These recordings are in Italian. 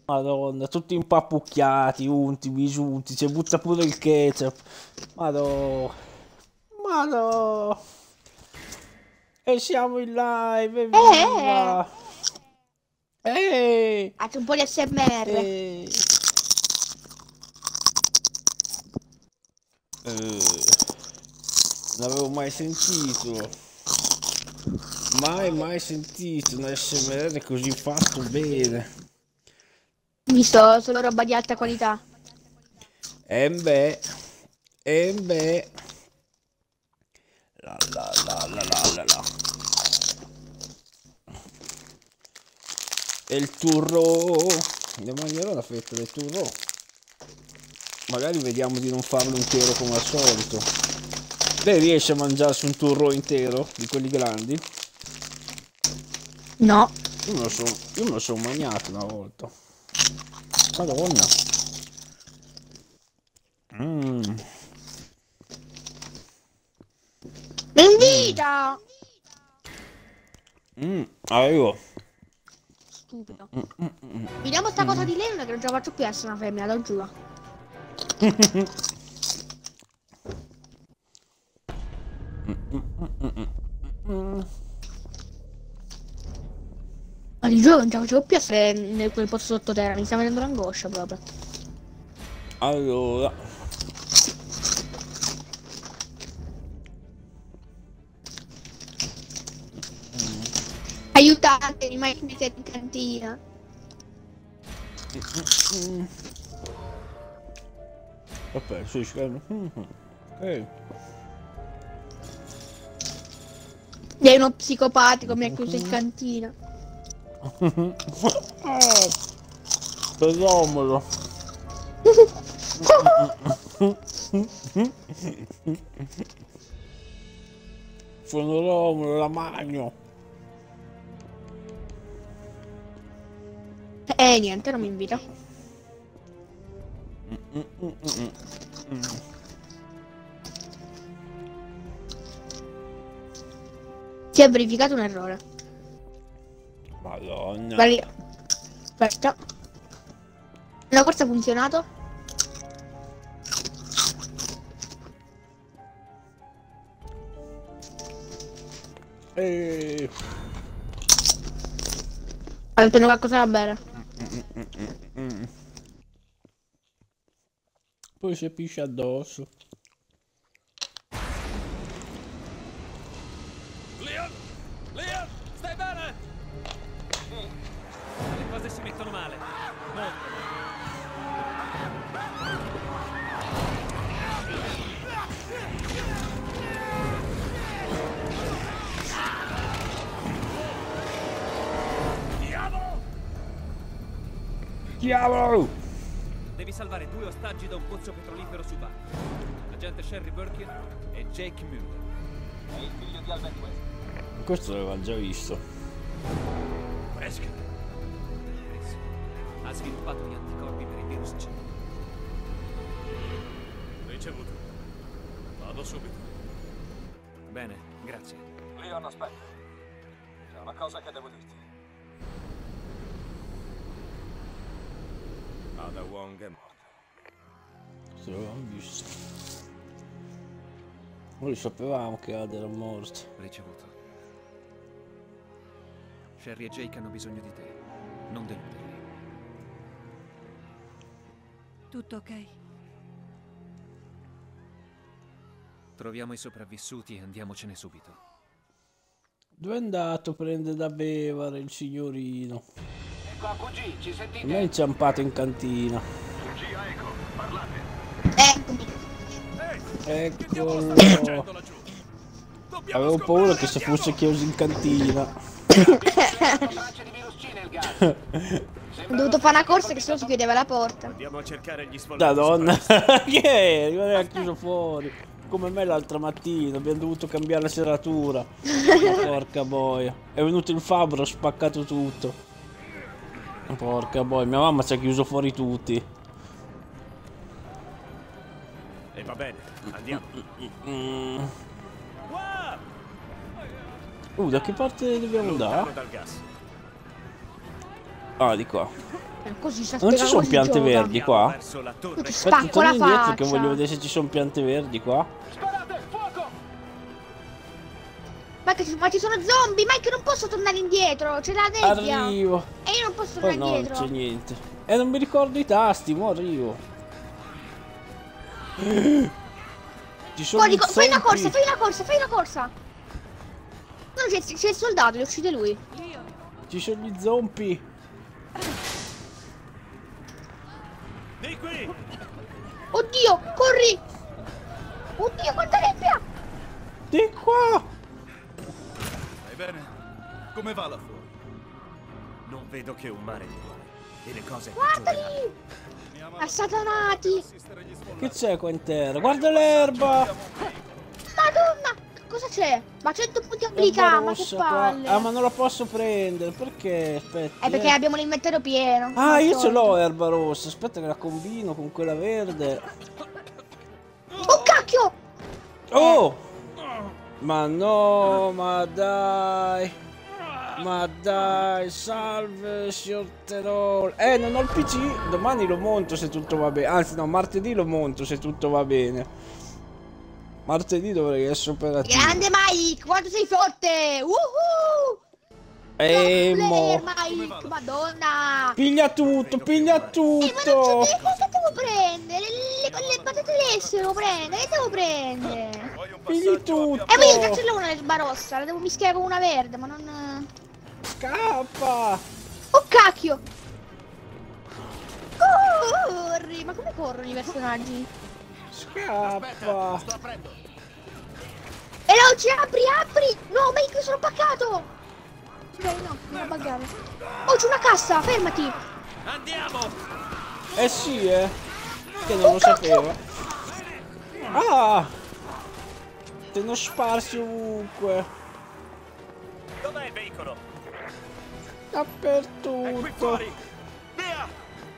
Madonna, tutti impappucchiati, unti, bisunti, ci butta pure il ketchup. Madonna. Madonna. E siamo in live, Eh. evviva! Ehi! Faccio un po' di SMR. Non avevo mai sentito. Mai sentito un SMR così fatto bene. Visto solo roba di alta qualità. Beh. La la la la la la la. E il turro. Ne mangerò una fetta del turro. Magari vediamo di non farlo intero come al solito. Lei riesce a mangiarsi un turro intero di quelli grandi? No. Io me lo sono mangiato una volta. Madonna. Invita! Avevo. Stupido. Vediamo sta cosa di Leon che non ce la faccio più essere una femmina, lo giuro. Ma di giuro non ce la facevo più essere in quel posto sottoterra, mi sta venendo l'angoscia proprio. Allora. Aiutatemi, ma mi siete in cantina. Vabbè, sì, scherzo. Ok. Lei è uno psicopatico, mi ha chiuso in cantina. Fenomeno. Sono Romolo, la magno. Niente, non mi invita. Si è verificato un errore. Madonna. Aspetta. La corsa ha funzionato? Hai preso qualcosa da bere? Poi si piscia addosso. Leon, stai bene? Le cose si mettono male. Molto. Diavolo! Devi salvare 2 ostaggi da un pozzo petrolifero subacqueo. L'agente Sherry Birkin e Jake Muller. È il figlio di Albert West. Questo l'avevamo già visto. Wesker. Ha sviluppato gli anticorpi per il virus C. Ricevuto. Vado subito. Bene, grazie. Leon, aspetta. C'è una cosa che devo dirti. Ada Wong è morta. Questo l'avevamo visto. Noi sapevamo che Ada era morta. Ricevuto. Sherry e Jake hanno bisogno di te. Non deluderli. Tutto ok? Troviamo i sopravvissuti e andiamocene subito. Dove è andato a prendere da bevere il signorino? Ecco, QG, ci sentite? Non è inciampato in cantina. QG, ecco, parlate. Eccomi. Eccolo. Avevo paura che se fosse chiuso in cantina. Ho dovuto fare una corsa che sennò si chiudeva la porta. Andiamo a cercare gli sfollati. Madonna. Che è? Rimaneva chiuso fuori. Come me l'altra mattina. Abbiamo dovuto cambiare la serratura. Porca boia. È venuto il fabbro, ha spaccato tutto. Porca boia. Mia mamma ci ha chiuso fuori tutti. E va bene, andiamo. Da che parte dobbiamo andare? Dal gas. Ah, di qua. Così si Non ci spiega sono come si piante gioca. verdi qua? Verso la Io torre. ti Aspetta, spacco la torno indietro che faccia. voglio vedere se ci sono piante verdi qua. Sparate, fuoco! Ma ci sono zombie, Mike, non posso tornare indietro, c'è la nebbia. Arrivo. E io non posso Oh tornare no, non indietro. c'è niente. E non mi ricordo i tasti, mo arrivo. Ci sono Corri, i fai una corsa, zombie. fai una corsa, fai una corsa. No, c'è il soldato, lo uccide lui. Ci sono i zombie. Di qui! Oddio, corri. Oddio, quanta nebbia. Di qua. Stai bene? Come va là fuori? Non vedo che un mare di guai. E le cose peggioreranno. Guardali. Assatanati. Che c'è qua in terra? Guarda l'erba. Madonna. Cosa c'è? Ma 100 punti abilità, L'erba ma che rossa qua. palle. Ah, ma non la posso prendere. Perché? Aspetta. È perché abbiamo l'inventario pieno. Ah, io ce Solito. l'ho erba rossa. Aspetta che la combino con quella verde. Oh cacchio. Oh! Ma no, ma dai. Ma dai, salve, signor Terol. Non ho il PC. Domani lo monto se tutto va bene. Anzi, no, martedì lo monto se tutto va bene. Martedì dovrei essere operativo. Grande Mike, quanto sei forte. Mo. Mike, madonna. Piglia tutto, piglia Ma non tutto. so che cosa devo prendere? Le patate lesse devo prendere, che devo prendere? Pigli tutto. E poi io cazzo l'ho un'erba rossa, la devo mischiare con una verde, ma non... Scappa. Oh cacchio! Corri! Ma come corrono i personaggi? Scappa. Veloce, apri! No, Mike, sono paccato! Ok, no, non ho buggato. Oh, c'è una cassa, fermati! Andiamo! Eh sì, che non lo sapevo. Ah! Te ne ho sparsi ovunque. Dov'è il veicolo? È qui Dappertutto. fuori! Via!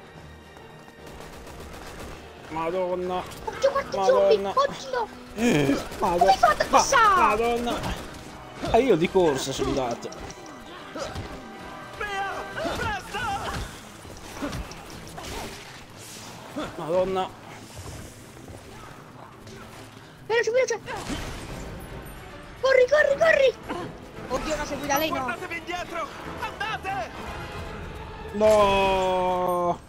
Madonna. Oddio, quanti zombie! Madonna. Oddio! Madonna. Come hai fatto a passare? Madonna. Ah, io di corsa sono andato. Via! Presto! Madonna. Veloce, veloce! Corri! Oddio, no, seguita lei no! Guardatevi indietro! Andate! No.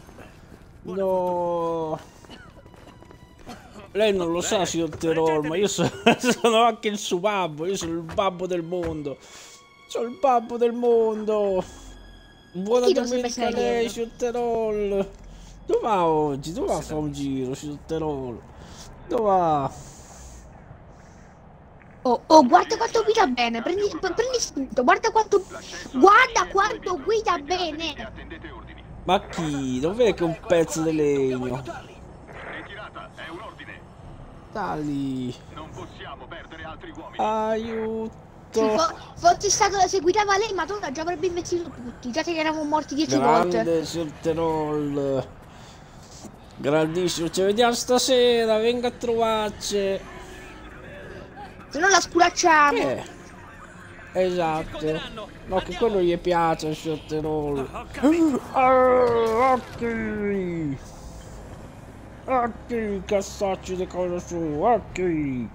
No. Lei non lo sa, signor Terol, ma io sono anche il suo babbo. Io sono il babbo del mondo. Sono il babbo del mondo. Buona Chi lo sa domenica a essere lei, dietro? signor Terol. Dove va oggi? Dove va a fare un giro, signor Terol? Dove va? Oh, guarda quanto guida bene! Prendi spunto, guarda quanto guida bene! Attendete ordini. Ma chi? Non vede che è un pezzo di legno? Ritirata, è un ordine. Dai. Non possiamo perdere altri uomini. Aiuto. Se fosse stato se guidava lei, madonna, già avrebbe investito tutti, già che eravamo morti 10 volte. Grande, signor Terol. Grandissimo. Ci vediamo stasera. Venga a trovarci. Se no la sculacciamo. Esatto. No, che quello gli piace, il signor Terol. Occhi. Occhi, cassacci di cosa su. Occhi.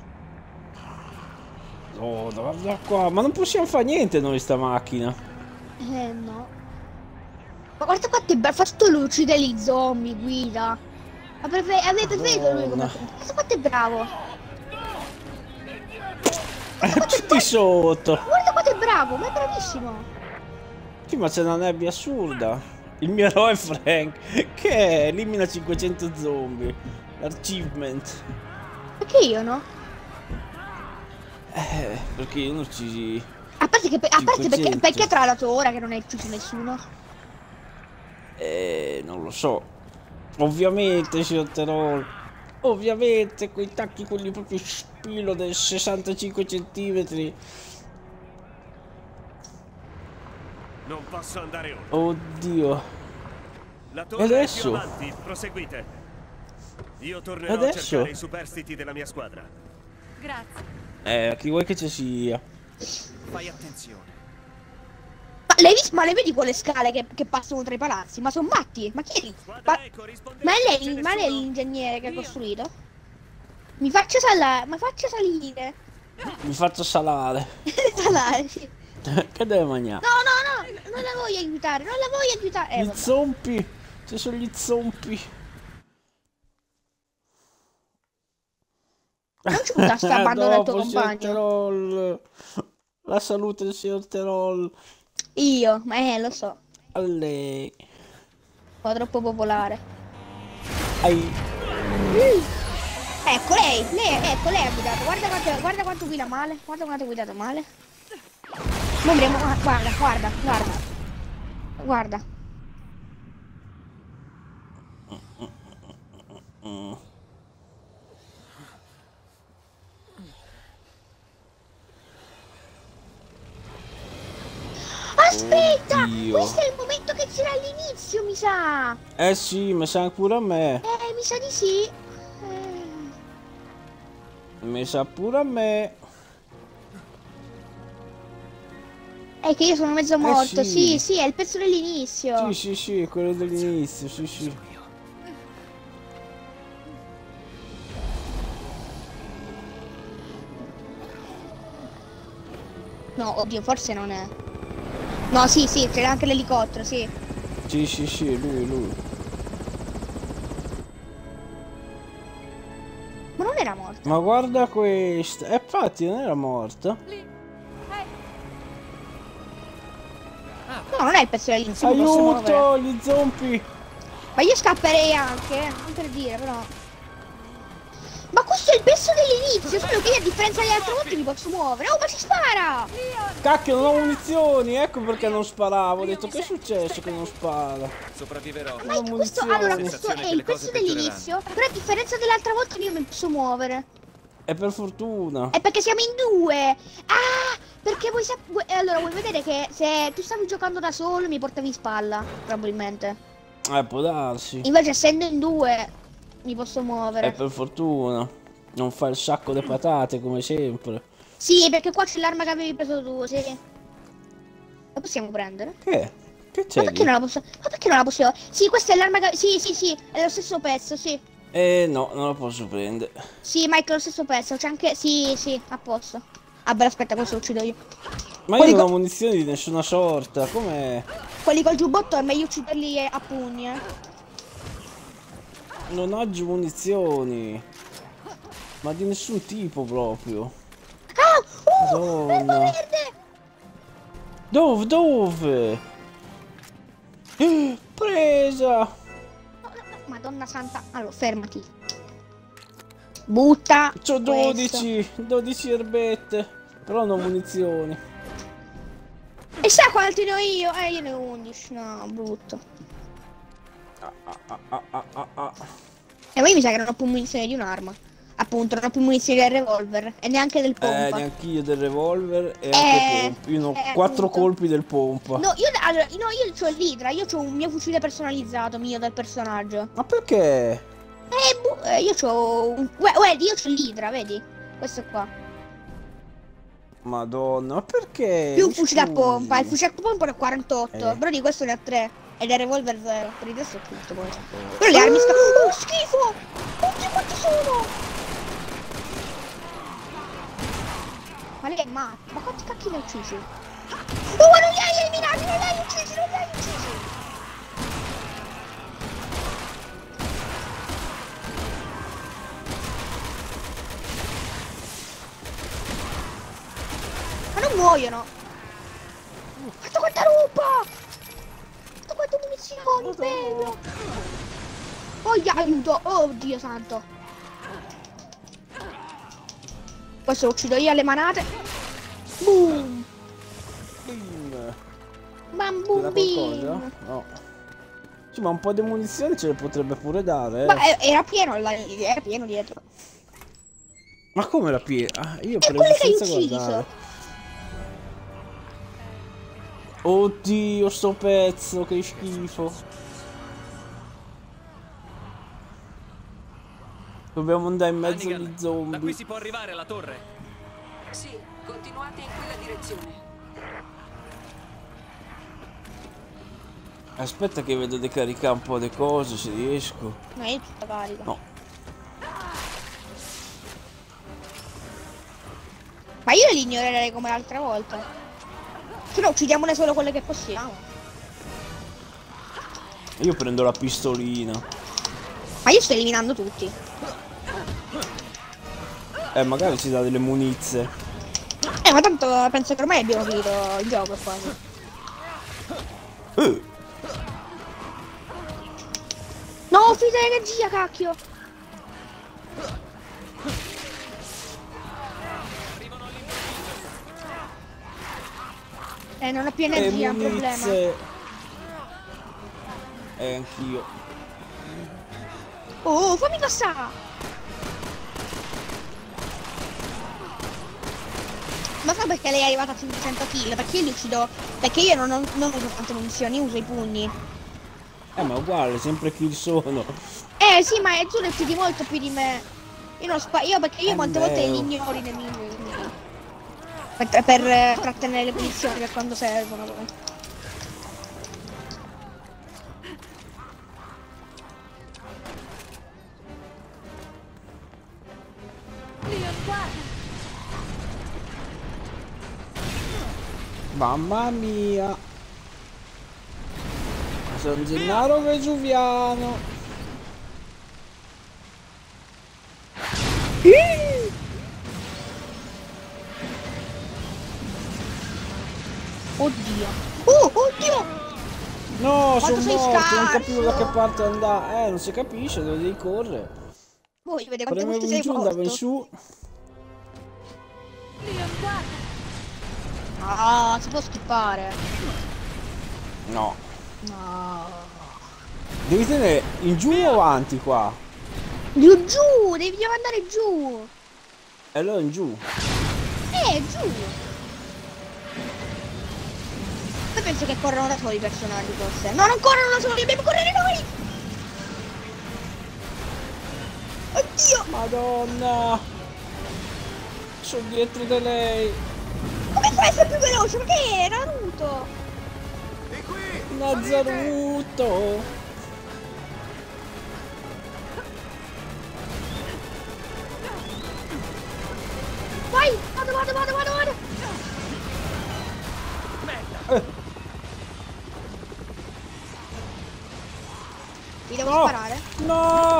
Oh, da qua. Ma non possiamo fare niente noi sta macchina. No. Ma guarda quanto è bello, fa tutto lui, uccide gli zombie, guida. Ma avete preferito lui come... Guarda quanto è bravo. Tutti sotto. Guarda quanto è bravo, ma è bravissimo. Sì, ma c'è una nebbia assurda. Il mio eroe Frank, che è? Elimina 500 zombie. L'achievement. Perché io no? Perché io non ci... A parte perché 500. tra l'altro ora che non è ucciso nessuno. Non lo so. Ovviamente, signor Terol. Ovviamente, quei tacchi quelli proprio spillo del 65 centimetri. Non posso andare oltre. Oddio. La E torre è adesso? più avanti, proseguite. Io tornerò Adesso? a cercare i superstiti della mia squadra. Grazie. Chi vuoi che ci sia? Fai attenzione. Ma Ma le vedi quelle scale che passano tra i palazzi? Ma sono matti? Ma chi è? Ma è lei l'ingegnere che ha costruito? Mi faccio salire. Mi faccio salare. Salare, sì. Che deve mangiare? No, non la voglio aiutare, Gli vabbè. zompi. Ci sono gli zompi. Non ci butta sta abbandona il tuo Dopo, signor compagno. Terol. La salute del signor Terol. Io, lo so. A lei. Un po' troppo popolare. Ai. Ecco, lei ha guidato. Guarda quanto guida male. Guarda quanto ha guidato male. Vedremo, guarda. Aspetta! Oddio. Questo è il momento che c'era all'inizio, mi sa! Eh sì, mi sa pure a me. Mi sa di sì. Mi sa pure a me. È che io sono mezzo morto, sì. sì, è il pezzo dell'inizio. Sì, è quello dell'inizio, sì. No, oddio, forse non è. No, sì, c'era anche l'elicottero, sì. Sì, lui. Ma non era morto. Ma guarda questa. Infatti non era morta. No, non è il pezzo dell'inizio, mi posso muovere. Aiuto, gli zombie. Ma io scapperei anche, non per dire, però. Ma questo è il pezzo dell'inizio, solo che io a differenza delle altre volte mi posso muovere. Oh, ma si spara! Cacchio, non ho munizioni, ecco perché non sparavo. Ho detto che è successo che non spara. Sopravviverò. Ma questo, allora, questo è il pezzo dell'inizio, però a differenza dell'altra volta io mi posso muovere. E per fortuna. È perché siamo in due. Ah, perché allora vuoi vedere che se tu stavi giocando da solo mi portavi in spalla, probabilmente. Può darsi. Invece essendo in due mi posso muovere. E per fortuna. Non fa il sacco di patate come sempre. Sì, perché qua c'è l'arma che avevi preso tu, sì. La possiamo prendere? Che c'è? Ma perché non la possiamo? Ma perché non la possiamo? Sì, questa è l'arma che... Sì, è lo stesso pezzo, sì. No, non la posso prendere. Sì, Mike, è lo stesso pezzo, c'è anche... Sì, a posto. Ah, beh, aspetta, questo lo uccido io. Ma io non ho munizioni di nessuna sorta, com'è? Quelli col giubbotto è meglio ucciderli a pugni, Non ho munizioni. Ma di nessun tipo proprio. Ah! Madonna. Verde! Dove? Presa! Madonna santa. Allora, fermati. Butta. C'ho 12 erbette. Però non ho munizioni. E sa quanti ne ho io? Io ne ho 11. No, brutto. E poi mi sa che non ho più munizioni di un'arma. Appunto, non ho più munizioni del revolver. E neanche del pompa. Neanch'io del revolver e anche pompa. Io ne ho 4 appunto. Colpi del pompa. No, io c'ho l'idra. Io c'ho un mio fucile personalizzato mio del personaggio. Ma perché? Io c'ho io c'ho l'idra, vedi? Questo qua. Madonna, ma perché? Più un fucile a pompa. Il fucile a pompa ne ho 48. Però di questo ne ho 3. E del revolver 0. Per il resto è tutto poi. Però le armi oh, schifo! Oddio quanti sono! Ma lei è matta. Ma quanti cacchi ne hai uccisi? Oh, ma non li hai eliminati! Non li hai uccisi! Ma non muoiono! Guarda quanta roba! Guarda quante munizioni, bello! Oh, aiuto! Oh, Dio santo! Questo lo uccido io alle manate! Boom! Bam boom beam! No. Sì, ma un po' di munizioni ce le potrebbe pure dare, Ma era pieno dietro. Ma come era piena? Io ho E preso quelle che hai senza ucciso! guardare. Oddio, sto pezzo, che schifo. Dobbiamo andare in mezzo Hannigan, agli zombie. da qui si può arrivare alla torre. Sì, continuate in quella direzione. Aspetta che vedo di caricare un po' di cose se riesco. No, io tutta carica. No. Ma io li ignorerei come l'altra volta. Se no uccidiamone solo quelle che possiamo. Io prendo la pistolina. Ma io sto eliminando tutti. Magari ci dà delle munizie. Ma tanto penso che ormai abbiamo finito il gioco quasi. No, finita l'energia, cacchio! Non ho più energia, è un problema. Anch'io. Oh, fammi passare! Ma sa perché lei è arrivata a 500 kill? Perché io li uccido. Perché io non uso tante munizioni, uso i pugni. Ma uguale, sempre kill sono. Sì, ma tu ne uccidi molto più di me. Io non io perché io quante volte li ignoro i nemici. Per trattenere le munizioni per quando servono. Mamma mia. Sono Gennaro Vesuviano. Oddio. Oddio! No, Quanto sono sei morto, non scarso! capivo da che parte andare. Non si capisce dove devi correre. Voglio vedere quante Premevo volte in sei giù, andavo in morto. su. Ah, si può skippare. No. No. Devi tenere in giù o avanti qua? Giù, devi andare giù. E allora in giù. Giù. Poi penso che corrono da soli i personaggi forse. No, non corrono da soli, dobbiamo correre noi. Oddio. Madonna. Sono dietro di lei. Come può essere più veloce? Ma che è Naruto? Nazzaruto. Vai, vado. Mi devo sparare? No.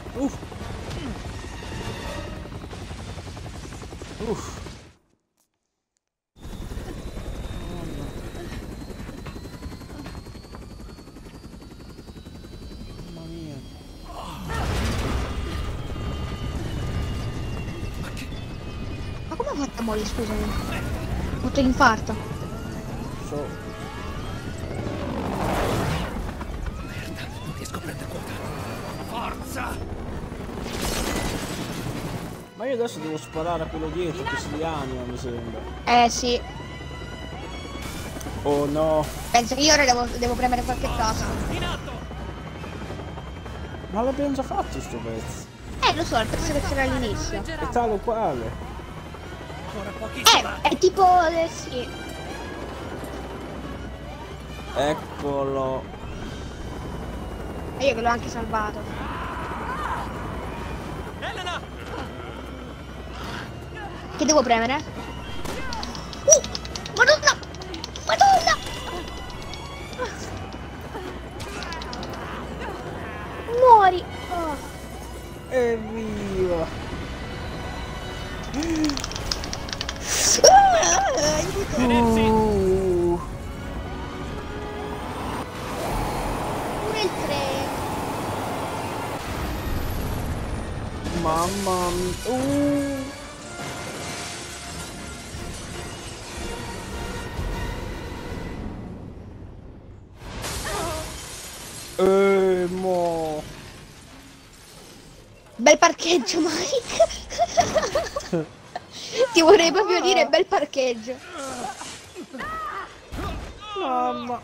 Mamma mia. Ma come ho fatto a morire, scusami? Ho fatto l'infarto. So. Non riesco a prendere quota. Forza! Ma io adesso devo sparare a quello dietro che si rianima, mi sembra. Sì. Oh no. Penso che io ora devo premere qualche tasto. Ma l'abbiamo già fatto sto pezzo. Lo so, il pezzo che c'era all'inizio. È tale o quale. Ancora pochissimo. È tipo... sì. Eccolo. E io che l'ho anche salvato. Elena! Che devo premere? Madonna! Muori! Oh. Evviva. Pure il treno. Mamma mia. Mo. Bel parcheggio, Mike. Ti vorrei proprio dire bel parcheggio. Mamma.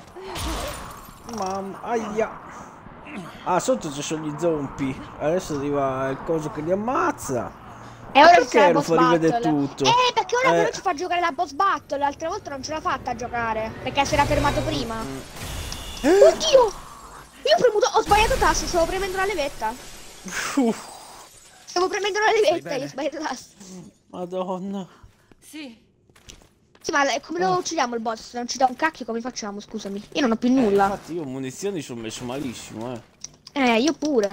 Aia. Ah, sotto ci sono gli zombie. Adesso arriva il coso che li ammazza. E ora Perché c'è la lo boss fa rivedere battle. tutto? Perché ora però ci fa giocare la boss battle. L'altra volta non ce l'ha fatta a giocare. Perché si era fermato prima. Oddio! Io ho premuto, ho sbagliato tasto, stavo premendo la levetta. Stavo premendo la levetta e ho sbagliato tasto. Madonna. Sì. Sì, ma come lo uccidiamo il boss? Se non ci dà un cacchio, come facciamo? Scusami. Io non ho più nulla. Infatti io munizioni ci ho messo malissimo, Io pure.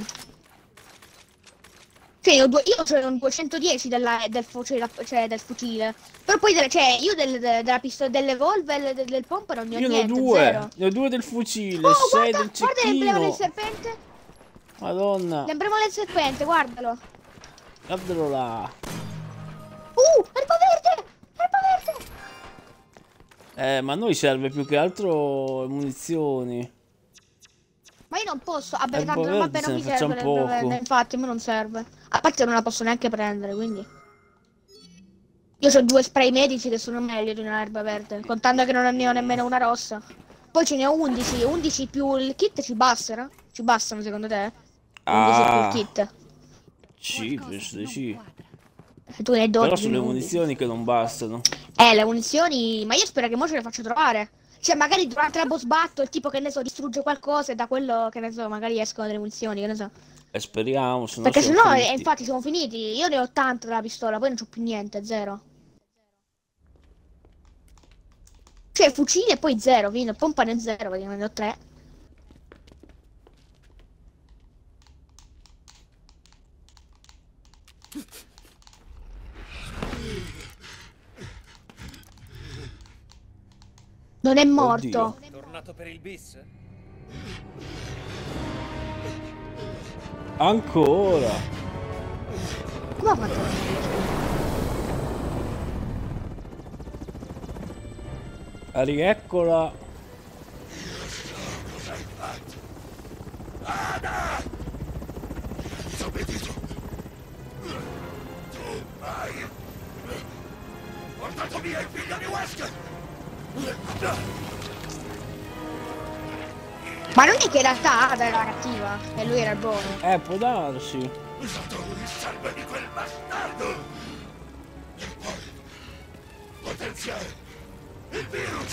Cioè, io ho un 210 del fucile. Però poi, cioè, io della pistola, dell'evolver, del pompa non ne ho Io niente, ne ho due. zero. Ne ho due del fucile, Oh, 6 guarda, del guarda l'emblema del cecchino. serpente. Madonna. L'emblema del serpente, guardalo. Guardalo là. Erba verde! Erba verde! Ma a noi serve più che altro munizioni. Ma io non posso, vabbè, Erba tanto verde vabbè, se non ne mi facciamo serve l'erba poco. verde, infatti a me non serve. A parte non la posso neanche prendere, quindi. Io ho 2 spray medici che sono meglio di un'erba verde, contando che non ne ho nemmeno una rossa. Poi ce ne ho 11, 11 più il kit ci bastano? Ci bastano secondo te? 11 più il kit. Sì, penso di sì. E tu ne hai 12. Però sono le 11. munizioni che non bastano. Le munizioni, ma io spero che mo ce le faccio trovare. Cioè, magari durante la boss battle, il tipo che ne so, distrugge qualcosa e da quello che ne so, magari escono delle munizioni, che ne so. E speriamo, se no Perché siamo sennò, finiti. infatti, siamo finiti. Io ne ho 80 della pistola, poi non c'ho più niente, zero. Cioè, fucile e poi zero, fino. Pompa ne zero, perché ne ho 3. Non è morto. Oddio. Tornato per il bis? Ancora. Come ha fatto? Rieccola. Portato via il figlio di Wesker! Ma non è che in realtà Ada era cattiva e lui era il buono. Può darsi. Usato il sangue di quel bastardo! E poi potenziare il virus!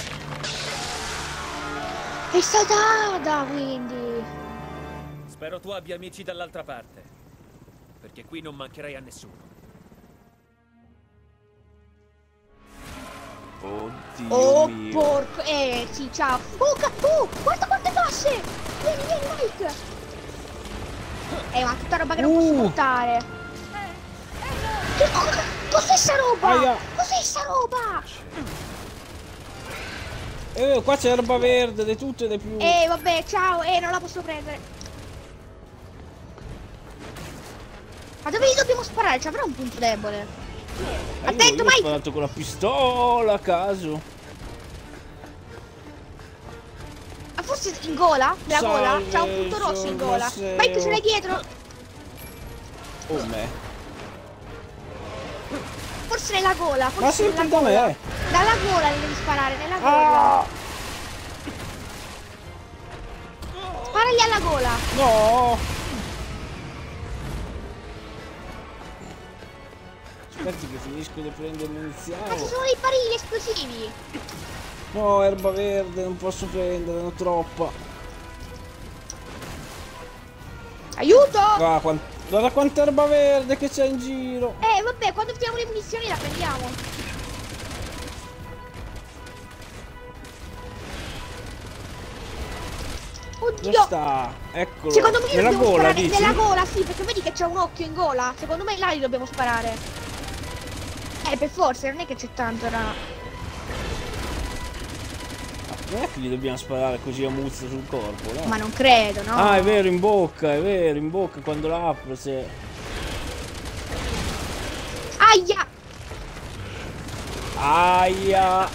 È stata Ada, quindi. Spero tu abbia amici dall'altra parte. Perché qui non mancherai a nessuno. Oddio Oh, mio. porco. Sì, ciao. Guarda quante casse! Vieni, Mike! Ma tutta roba che non posso buttare. Cos'è sta roba? Aia. Cos'è sta roba? Qua c'è erba verde, di tutte e di più. Vabbè, ciao. Non la posso prendere. Ma dove gli dobbiamo sparare? Ci avrà un punto debole. Attento, Io ho Mike! sparato con la pistola a caso. Ma forse in gola? Nella gola? C'ha un punto rosso in gola. Salve, Mike, ce l'hai dietro? Oh me. Forse nella gola. Ma Forse sempre nella da gola. me. Dalla gola devi sparare, nella gola. Ah, Sparagli alla gola. no. Aspetti che finisco di prendere Ma ci munizioni. sono dei barili esplosivi. No, erba verde, non posso prendere, ne ho troppa. Aiuto! Guarda quanta erba verde che c'è in giro. Vabbè, quando finiamo le munizioni la prendiamo. Dove Oddio! sta? Eccolo. Secondo me Nella dobbiamo gola, sparare dici? nella gola, sì, perché vedi che c'è un occhio in gola. Secondo me là li dobbiamo sparare. Per forza, non è che c'è tanto da... Non è che gli dobbiamo sparare così a muzzo sul corpo, no? Ma non credo, no? Ah, è vero, in bocca, quando la apro se... Aia! Aia!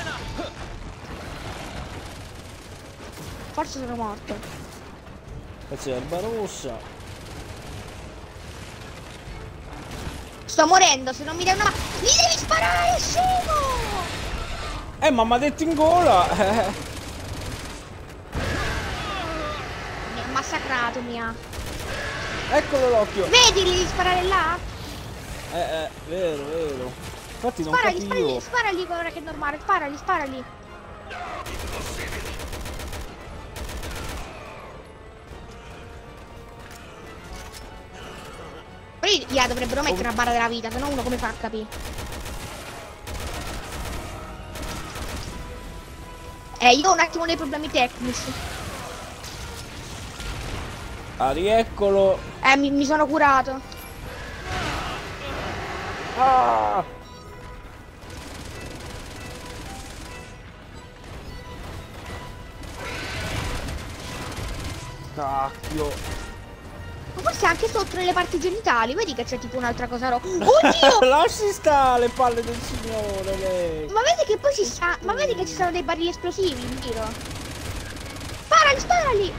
Forse sono morto. Qua c'è erba rossa. Sto morendo, se non mi dai una... Mi devi sparare, scemo! Ma mi ha detto in gola! Mi ha massacrato, Eccolo l'occhio! Vedi, li devi sparare là? Vero, vero. Infatti non Sparagli, capivo. sparagli, guarda che è normale, sparagli. via, dovrebbero mettere una barra della vita, se no uno come fa a capire? Io ho un attimo dei problemi tecnici. Ah, rieccolo. Mi sono curato. Ah! Cacchio. Ma forse anche sotto nelle parti genitali, vedi che c'è tipo un'altra cosa rossa. Oddio! Lasci stare le palle del signore, lei. Ma vedi che poi ma vedi che ci sono dei barili esplosivi in giro? Sparali, sparali!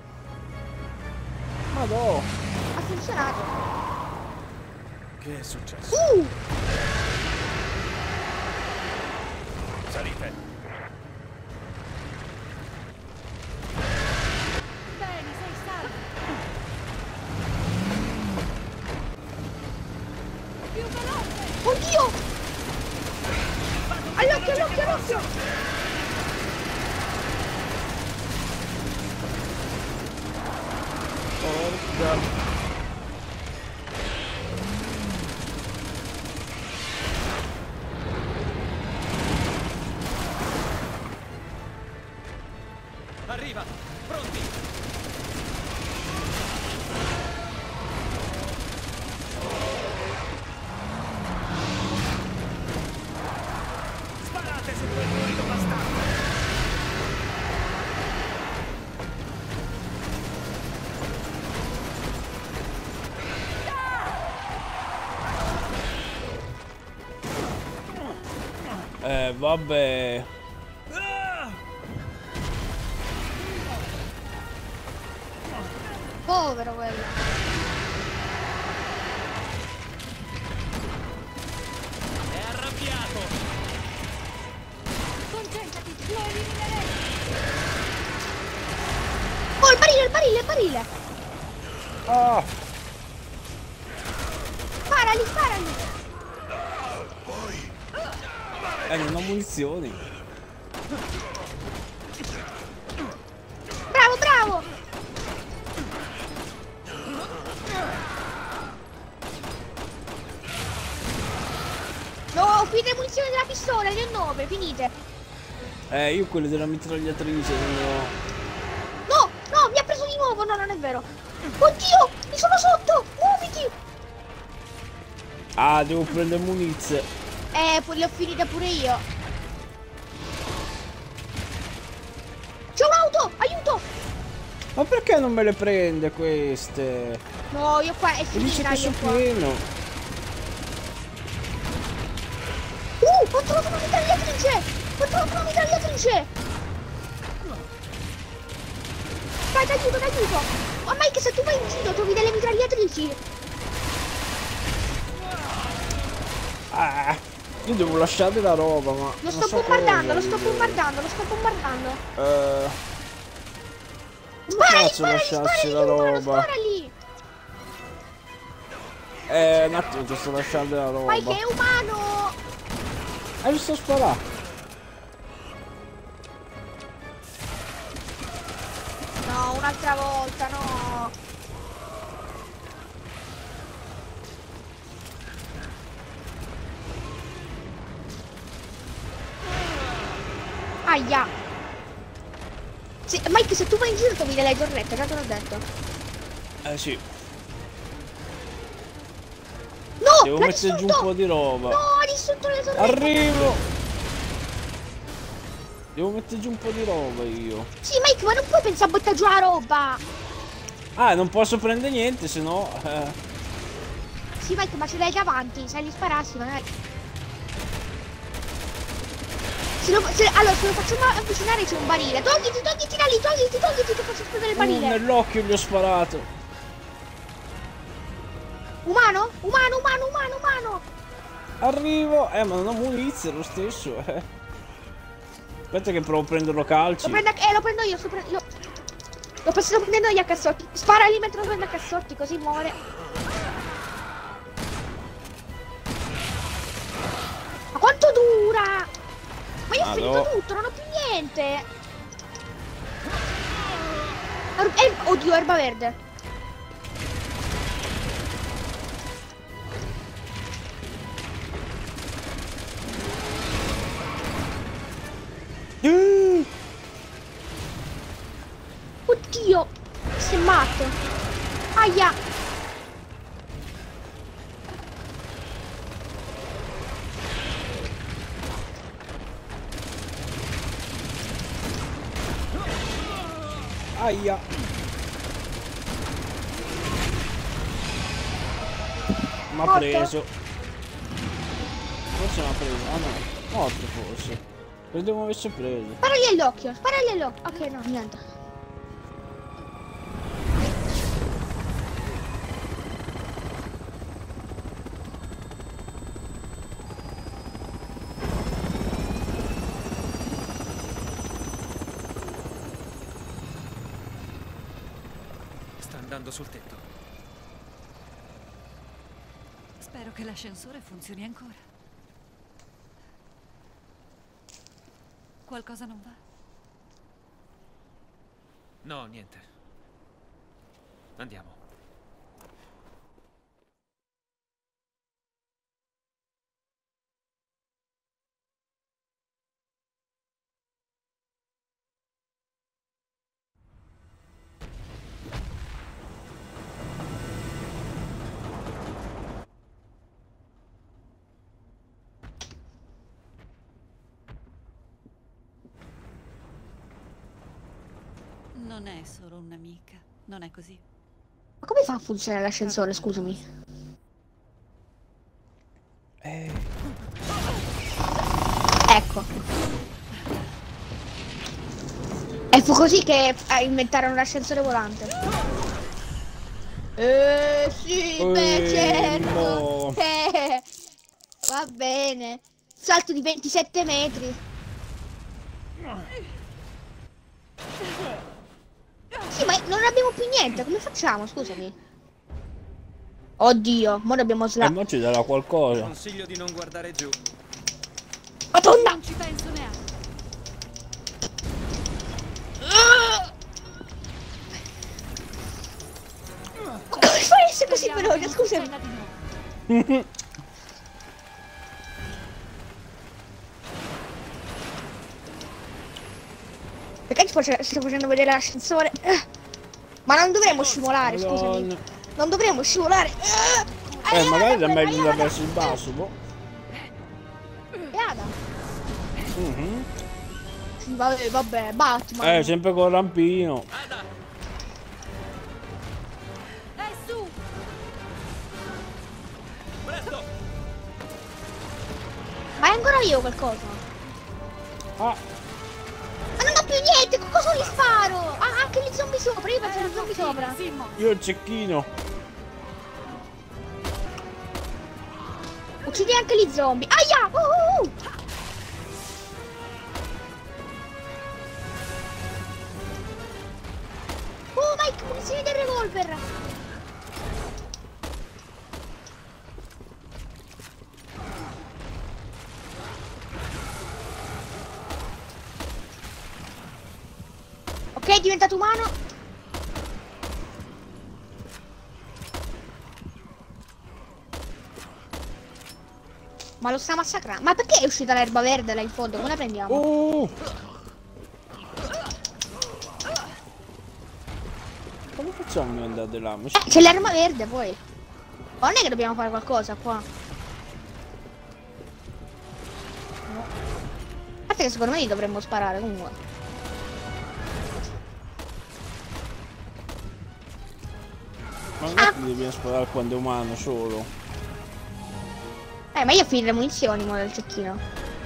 Madò. Ha funzionato. Che è successo? Salite. Bene, sei salvo. Più veloce. Oddio! All'occhio, all'occhio, all'occhio! Porca. Arriva! Pronti! Sparate su quel murico bastardo! Vabbè. Povero quello. È arrabbiato! Concentrati, lo elimineremo. Oh, il barile, il barile, il barile! Ah! Sparali, sparali! Non ho munizioni. Bravo, bravo! No, finite le munizioni della pistola, le 9, finite. Io quelle della mitragliatrice non ne ho. No, no, mi ha preso di nuovo, no, non è vero. Oddio, mi sono sotto, muoviti! Ah, devo prendere munizie. Poi le ho finite pure io. C'è un'auto, aiuto! Ma perché non me le prende queste? No, io qua è Mi dice finita, che io sono qua. pieno. Ho trovato una mitragliatrice! Ho trovato una mitragliatrice! Dai, t'aiuto, t'aiuto! Ma Mike, se tu vai in giro trovi delle mitragliatrici! Ah, io devo lasciare la roba, ma Lo non sto so bombardando, cosa lo sto dire. bombardando, lo sto bombardando! Come Sparali, faccio a sparali, lasciarci sparali, la umano, roba? sparali! Un attimo che sto lasciando la roba. Mike, è umano! Mi sto sparando. No, un'altra volta, no! Aia! Mike, se tu vai in giro trovi delle torrette, già te l'ho detto. Sì. No! Devo l'ha mettere giù un distrutto! po' di roba. No, ha distrutto le torrette! Arrivo! Devo mettere giù un po' di roba io. Sì, Mike, ma non puoi pensare a buttare giù la roba! Ah, non posso prendere niente, se no... Sì, Mike, ma ce l'hai davanti, se gli sparassi non è... Allora, se lo facciamo avvicinare c'è un barile. Togliti da lì, togliti, che faccio esplodere il barile. Nell'occhio gli ho sparato. Umano? Umano! Arrivo! Ma non ho munizioni lo stesso, Aspetta che provo a prenderlo a calci. Lo prendo io, lo sto prendendo io a cassotti. Sparali mentre lo prendo a cassotti, così muore. Ma quanto dura? Ma io ho finito tutto, non ho più niente. Oddio, erba verde. Oddio! Sei matto! Aia! Aia. M'ha Morto? preso. Forse m'ha preso. Ah no, morto forse. Credevo mi avesse preso. Sparagli all'occhio, sparagli all'occhio. Ok, no, niente. Sta andando sul tetto. Spero che l'ascensore funzioni ancora. Qualcosa non va? No, niente. Andiamo. Non è solo un'amica, non è così? Ma come fa a funzionare l'ascensore, scusami? Ecco. E fu così che inventarono l'ascensore volante. Sì, beh, certo. No. Va bene. Salto di 27 metri. Sì, ma non abbiamo più niente, come facciamo, scusami? Oddio, mo dobbiamo Ma ci darà qualcosa. Consiglio di non guardare giù. Madonna! Non ci penso neanche. Come fai a essere così veloce, scusami? Succeda di nuovo. Perché sto facendo vedere l'ascensore? Ma non dovremmo scivolare, scusami. Madonna. Non dovremmo scivolare. Magari è meglio da verso il basso, boh. Ada. Mhm. Sì, vabbè, Batman. Sempre con rampino. È su! Presto! Ma è ancora io qualcosa? Ah, Ma non ho più niente, con cosa gli sparo? Ah, anche gli zombie sopra, io penso agli zombie sopra. Simmo, io il cecchino. Uccidi anche gli zombie. Aia! Oh, Mike, munizioni del revolver. Ok, è diventato umano. Ma lo sta massacrando. Ma perché è uscita l'erba verde là in fondo? Come la prendiamo? Oh! Come facciamo ad andare là? C'è l'erba verde poi. Ma non è che dobbiamo fare qualcosa qua. No. A parte che secondo me li dovremmo sparare comunque. Ma non è che dobbiamo sparare quando è umano solo. Ma io ho finito le munizioni mo del cecchino.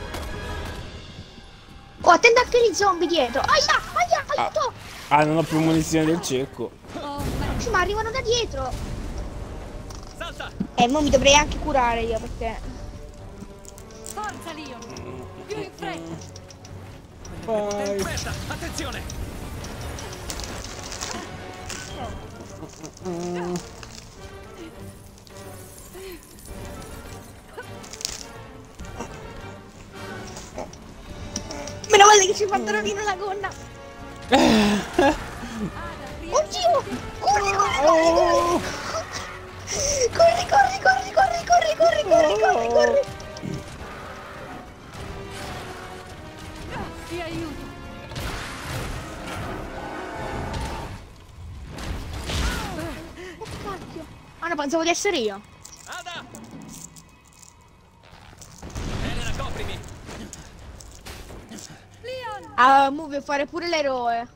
Oh, attendo anche gli zombie dietro. Aia, aiuto! Ah, non ho più munizioni del cecco. oh, merda. Sì, ma arrivano da dietro. Salta! Mo mi dovrei anche curare io perché... Forza, Leon! Più in fretta! Vai. Aspetta! Attenzione! Meno male che ci fa pantalonino la gonna. Oddio! Corri! Oh! Corri! Ti aiuto! pensavo di essere io. Ada! Elena, coprimi! Ah, mu vuoi fare pure l'eroe.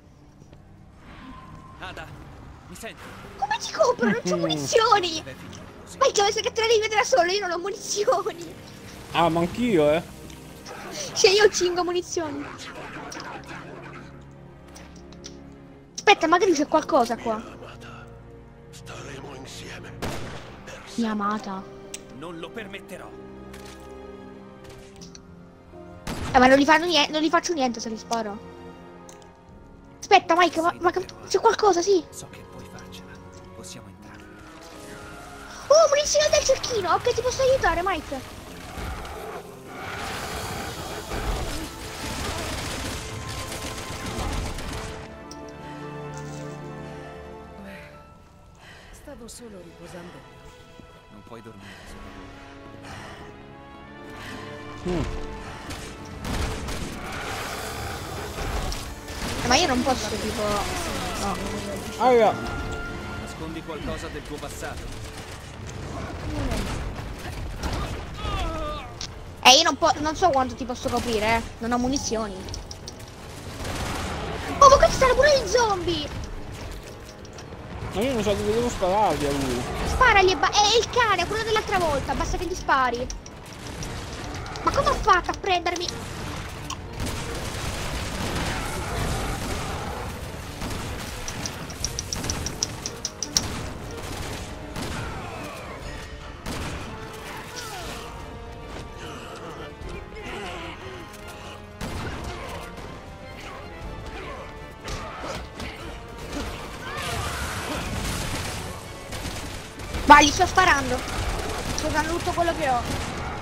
Ada, mi senti? Come ti copro? Non c'ho munizioni! Beh, finito così. Ma il che te la devi vedere da solo, io non ho munizioni. Ah, ma anch'io, eh. Cioè io ho 5 munizioni. Aspetta, magari c'è qualcosa qua. Staremo insieme. Mia amata. Non lo permetterò. Ma non gli fanno niente, non gli faccio niente se li sparo. Aspetta, Mike, ma c'è qualcosa, sì. So che puoi farcela. Possiamo entrare. Oh, munizione del cecchino. Ok, ti posso aiutare, Mike. Stavo solo riposando. Non puoi dormire solo. Ma io non posso, tipo... No. Aia. Nascondi qualcosa del tuo passato. Io non so quanto ti posso coprire, eh. Non ho munizioni. Oh, ma questi stanno pure gli zombie! Ma io non so dove devo spararli a lui. Sparagli è il cane, quello dell'altra volta, basta che gli spari. Ma come ho fatto a prendermi? Vai, gli sto sparando. Sto usando tutto quello che ho.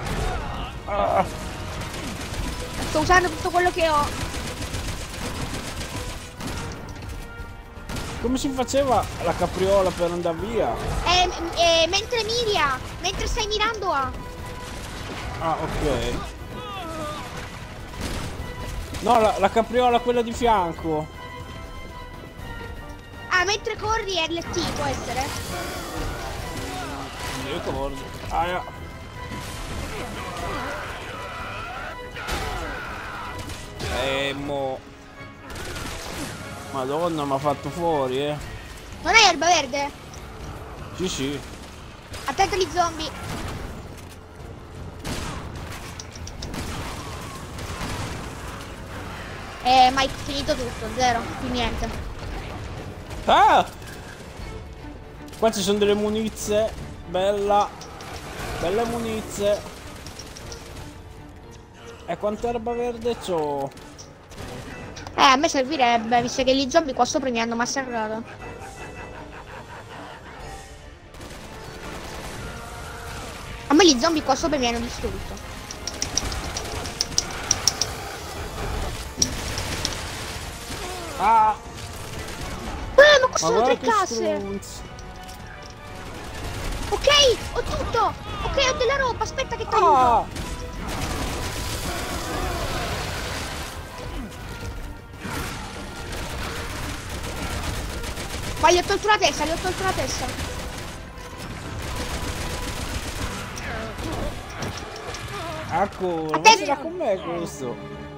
Sto usando tutto quello che ho. Come si faceva la capriola per andare via? Mentre miria, mentre stai mirando a. Ah, ok. No, la capriola quella di fianco. Ah, mentre corri è LT, può essere? Io corro. Aia. Mo. Madonna, mi ha fatto fuori, eh. Non hai erba verde? Sì, sì. Attento agli zombie. Mike, finito tutto, zero, più niente. Ah! Qua ci sono delle munizie. Bella. Belle munizie. E quanta erba verde c'ho? A me servirebbe, visto che gli zombie qua sopra mi hanno massacrato. A me gli zombie qua sopra mi hanno distrutto. Ah! Ma qua sono tre guarda che casse! stronzi. Ok, ho tutto! Ok, ho della roba, aspetta che ti aiuto! Ah! Ma gli ho tolto la testa, gli ho tolto la testa! Ecco, A ma te- ce l'ha con me questo?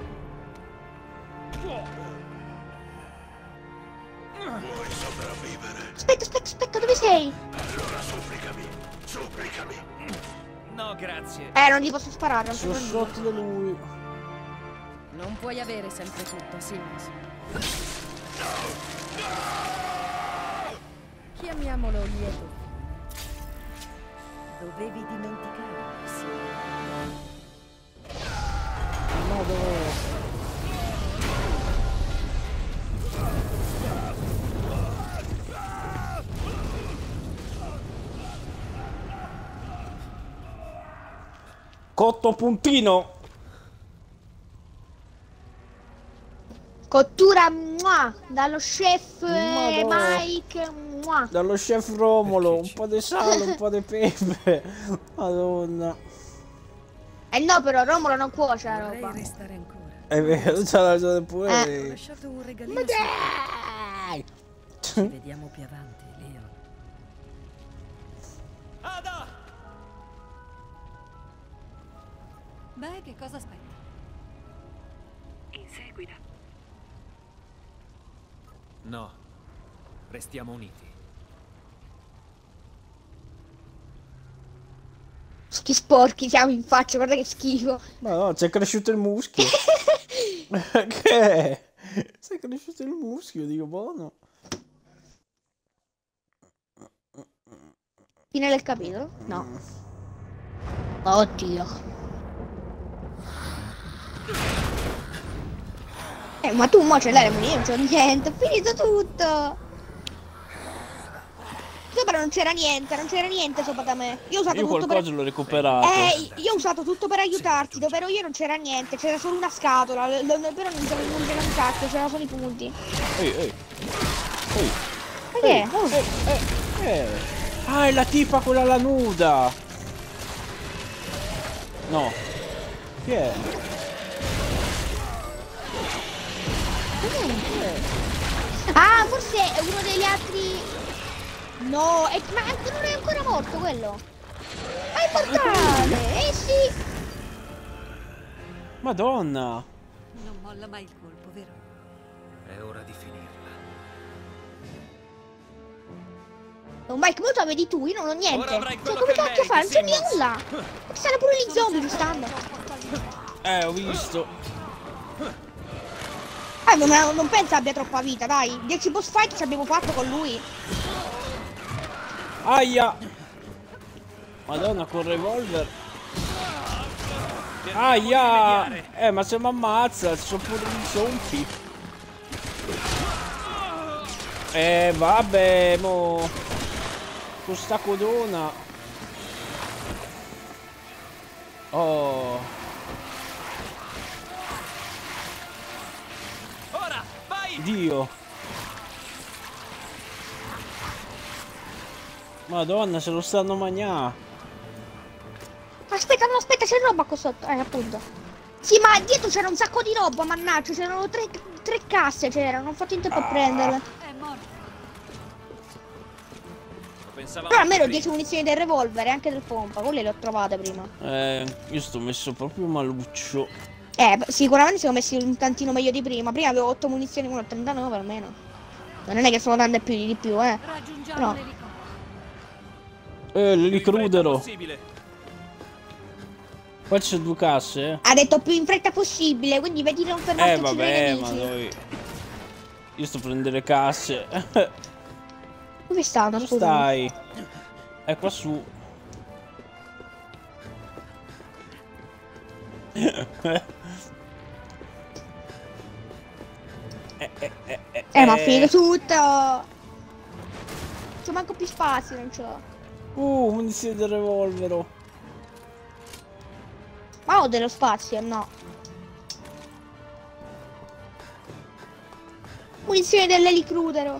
Vuoi sopravvivere? Aspetta, dove sei? Allora supplicami. No, grazie. Non gli posso sparare, non Sono posso sotto di lui. Non puoi avere sempre tutto, Simmons. Chiamiamolo lieto. Dovevi dimenticare, Simmons. Ma dove? Cotto puntino. Cottura, muah, dallo chef Madonna. Mike, muah. Dallo chef Romolo, un po' di sale, un po' di pepe. Madonna. No, però Romolo non cuoce la Vorrei roba. restare ancora. È vero, c'ha ragione Ho pure lei. lasciato un regalino. Ma dai! Ci vediamo più avanti, Leon. Ada! Beh, che cosa aspetta? Inseguila. No. Restiamo uniti. Che sporchi siamo in faccia, guarda che schifo. Ma no, c'è cresciuto il muschio. Che è? C'è cresciuto il muschio, dico buono. Fine del capitolo? No. Oddio. Ma tu mo ce l'hai le munizioni, non c'ho niente, ho finito tutto. Sopra non c'era niente sopra da me. Io ho usato Io tutto qualcosa l'ho recuperato. io ho usato tutto per aiutarti, dov'ero io non c'era niente, c'era solo una scatola, però non c'era un cazzo, c'erano solo i punti. Ehi. Ma che è? Oh. Ah, è la tipa quella la nuda. No. Chi è? Ah, forse è uno degli altri. No, ma non è ancora morto quello. È immortale, eh sì. Madonna. Non molla mai il colpo, vero? È ora di finirla. Un Mike Moto vedi tu, io non ho niente. Ora avrai Cioè, quello come che cacchio fa? Non c'è meriti, nulla. Stanno pure gli zombie, ci stanno. Ho visto. Non pensa abbia troppa vita, dai. 10 boss fight ci abbiamo fatto con lui. Aia. Madonna, con revolver. Aia. Ma se mi ammazza, ci sono pure gli zombie. Vabbè, mo. Con sta codona. Oh. Ora, vai! Dio. Madonna, se lo stanno mangiando. Aspetta, no, aspetta, c'è roba qua sotto. Appunto. Sì, ma dietro c'era un sacco di roba, mannaggia, c'erano tre casse, c'erano, non ho fatto in tempo a prenderle. È morto. Pensavamo Però almeno prima. 10 munizioni del revolver e anche del pompa, quelle le ho trovate prima. Io sto messo proprio maluccio. Sicuramente siamo messi un tantino meglio di prima. Prima avevo 8 munizioni, 1 a 39 almeno. Non è che sono tante più di più, Raggiungiamo No. l'elicottero. L'elicrudero. Possibile. Qua c'è 2 casse, Ha detto più in fretta possibile, quindi vedi di non fermarti a uccidere i vabbè, ma nemici. noi. Io sto a prendere le casse. Dove stanno, Dove scusa? stai? È qua su. Ma ha finito tutto! C'ho manco più spazio, non c'ho. Munizioni del revolvero. Ma ho dello spazio, no. Munizioni dell'elicrudero.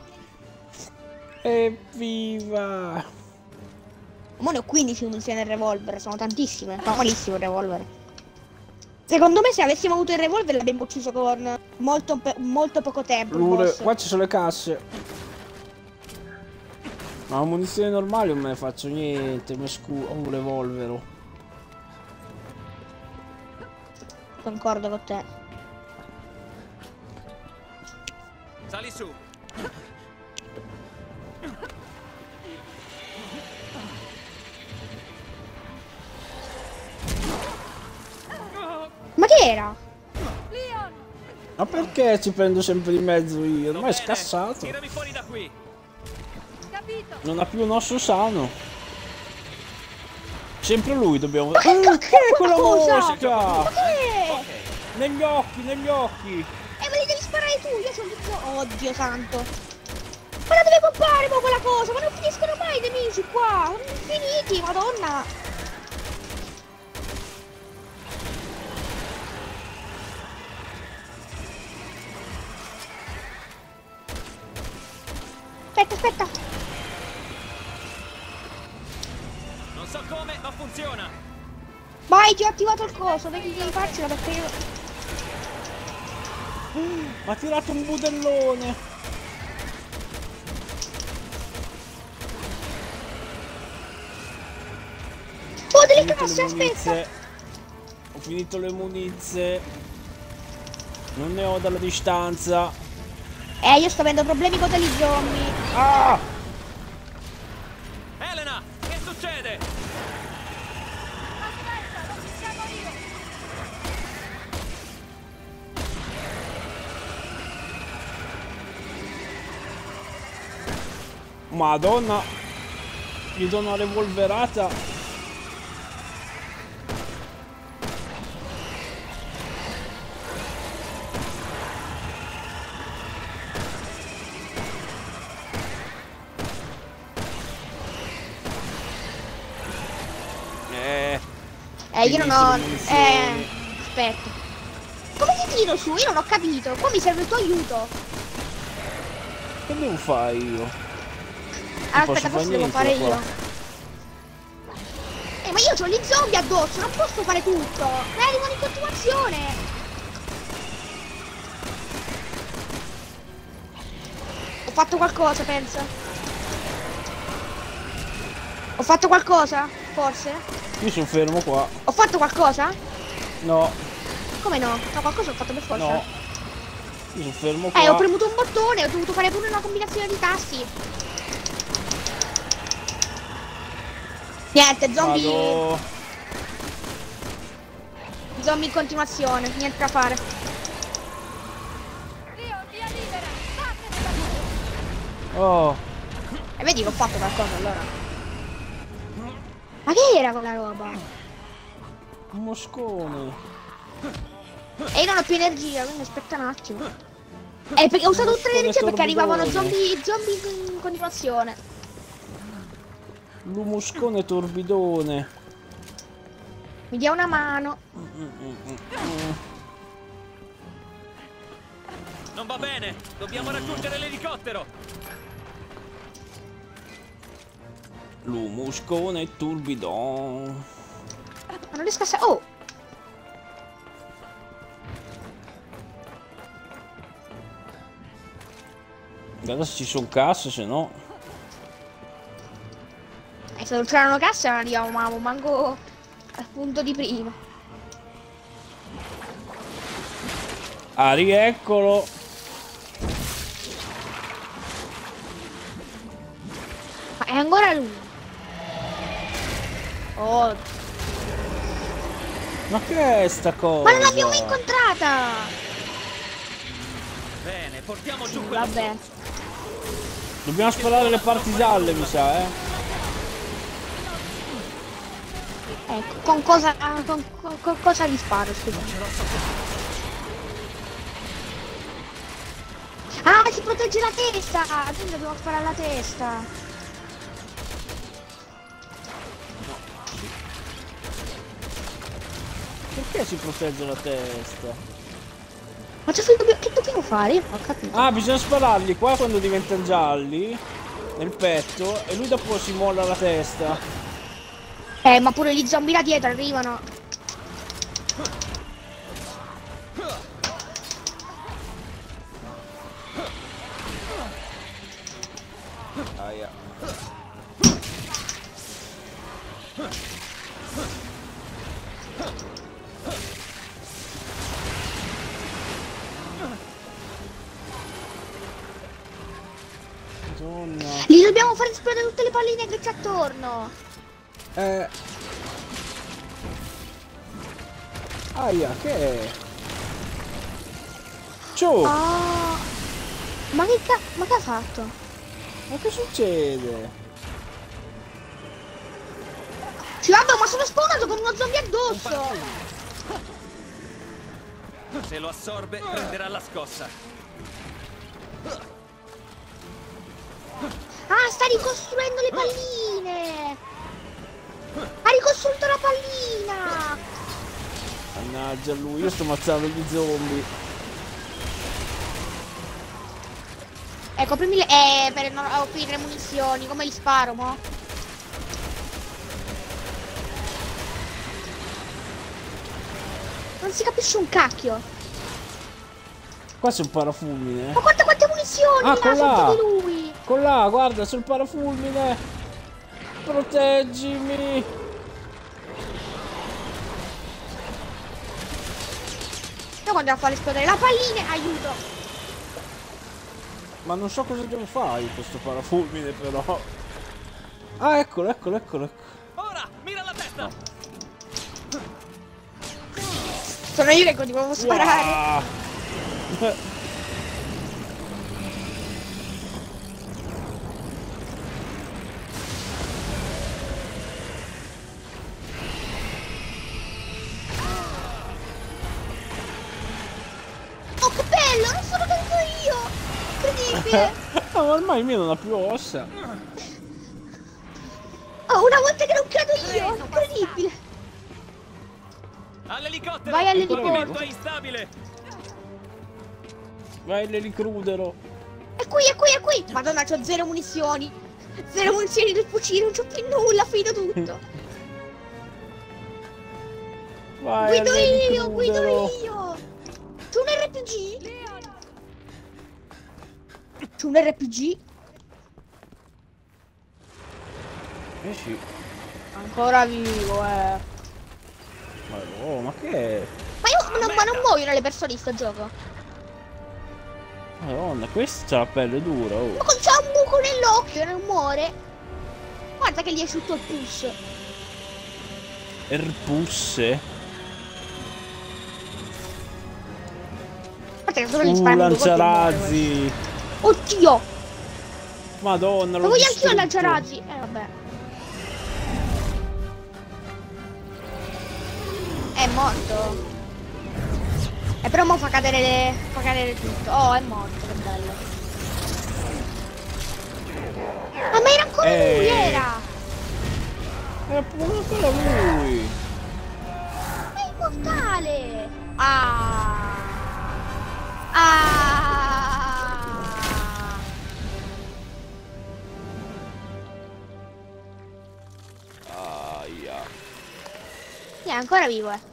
Evviva! Ma ne ho 15 munizioni del revolver, sono tantissime. Fa malissimo il revolver. Secondo me se avessimo avuto il revolver l'abbiamo ucciso con molto poco tempo. il boss. Qua ci sono le casse. Ma a munizioni normali non me ne faccio niente. Mi ho un revolvero. Concordo con te. Sali su. Ma che era? Ma perché ci prendo sempre di mezzo io? Ormai è scassato. Tirami fuori da qui. Capito? Non ha più un osso sano. Sempre lui dobbiamo. Ma che cacchio è quella cosa? mosca! Ma che? Negli occhi, negli occhi! Me li devi sparare tu, io sono tutto. Oddio santo. Ma la deve pompare mo quella cosa, ma non finiscono mai i nemici qua! Sono infiniti, madonna! Aspetta! Non so come, ma funziona. Vai, ti ho attivato il coso, devi farcela perché io. Mi ha tirato un budellone! finito le munizie. Ho finito le munizie. Non ne ho dalla distanza. Io sto avendo problemi con degli zombie. Ah! Elena, che succede? Madonna. Gli do una revolverata. Io non ho... munizioni. aspetta. Come ti tiro su? Io non ho capito. Qua mi serve il tuo aiuto. Che devo fare io? Allora, posso aspetta, forse fare devo niente fare qua. io. Ma io ho gli zombie addosso, non posso fare tutto. Me arrivano in continuazione. Ho fatto qualcosa, pensa. Ho fatto qualcosa? Forse? Io sono fermo qua. Ho fatto qualcosa? No, Come no? No, qualcosa ho fatto per forza. no. Io sono fermo qua. Ho premuto un bottone, ho dovuto fare pure una combinazione di tasti. Niente, zombie. Vado. Zombie in continuazione, niente da fare. Oh, E vedi che ho fatto qualcosa allora. Ma che era quella roba? un moscone. E io non ho più energia, quindi aspetta un attimo. Perché ho usato tutte le energie perché arrivavano zombie in continuazione. L'umuscone torbidone. Mi dia una mano. Non va bene, dobbiamo raggiungere l'elicottero. L'umuscone turbidon. Ma non riesco a oh! Guarda se ci sono casse, se no. Se non c'erano casse non arrivavamo manco al punto di prima. Ah, rieccolo. Ma è ancora lui. Oh, Ma che è sta cosa? ma non l'abbiamo incontrata! Bene, portiamo giù quello. Vabbè. Dobbiamo sparare le partisalle, mi sa, eh. Ecco, con cosa gli sparo, scusa. Ah, si protegge la testa! Quindi dobbiamo sparare alla testa. Perché si protegge la testa? Ma che dobbiamo fare? Io non ho capito. Ah, bisogna sparargli qua quando diventano gialli. Nel petto. E lui dopo si molla la testa. Ma pure gli zombie là dietro arrivano. Aia. Madonna. Li dobbiamo far esplodere tutte le palline che c'è attorno. Aia, che è? Ciao! Oh. Ma che ha fatto? Ma che succede? Sì, vabbè, ma sono spawnato con uno zombie addosso. Se lo assorbe, prenderà la scossa. Ah, sta ricostruendo le palline. Ha ricostruito la pallina. Mannaggia lui, io sto ammazzando gli zombie. Ecco, primi le... per non offrire munizioni, come gli sparo, mo? Non si capisce un cacchio. Qua c'è un parafulmine. Ma guarda quante munizioni Ah, là con là. sotto di lui. Con là, guarda, sul parafulmine. Proteggimi. quando la fa esplodere la pallina, aiuto! Ma non so cosa devo fare io questo parafulmine però. Ah, eccolo, eccolo, eccolo, eccolo. Ora, mira la testa! Sono io che continuavo a sparare. Wow. Oh, che bello! Non sono caduto io! Incredibile! Ma ormai il mio non ha più ossa. Oh, una volta che non cado io! Incredibile! All'elicottero! Vai Il all'elicottero. movimento è instabile! Vai l'elicrudero. È qui, è qui, è qui! Madonna, c'ho zero munizioni! Zero munizioni del fucile, non c'ho più nulla, finito tutto! Vai Guido io, guido all'elicrudero. io! C'è un RPG? C'è un RPG? Eh sì. Ancora vivo, Ma oh, ma che è? Ma non muoiono le persone in sto gioco? Madonna, questa ha la pelle dura, oh. Ma c'ha un buco nell'occhio, non muore! Guarda che gli è asciutto il pus! Erpusse. Guarda che solo gli sparano due colpi e muore, Lanciarazzi. oddio! Madonna, Lo l'ho voglio anch'io distrutto. lanciarazzi! Vabbè. È morto. E però mo fa cadere tutto. Oh, è morto, che bello. Ma era ancora lui, era! È pure ancora lui. È immortale! Ah! Ah! Aia. È ancora vivo, eh.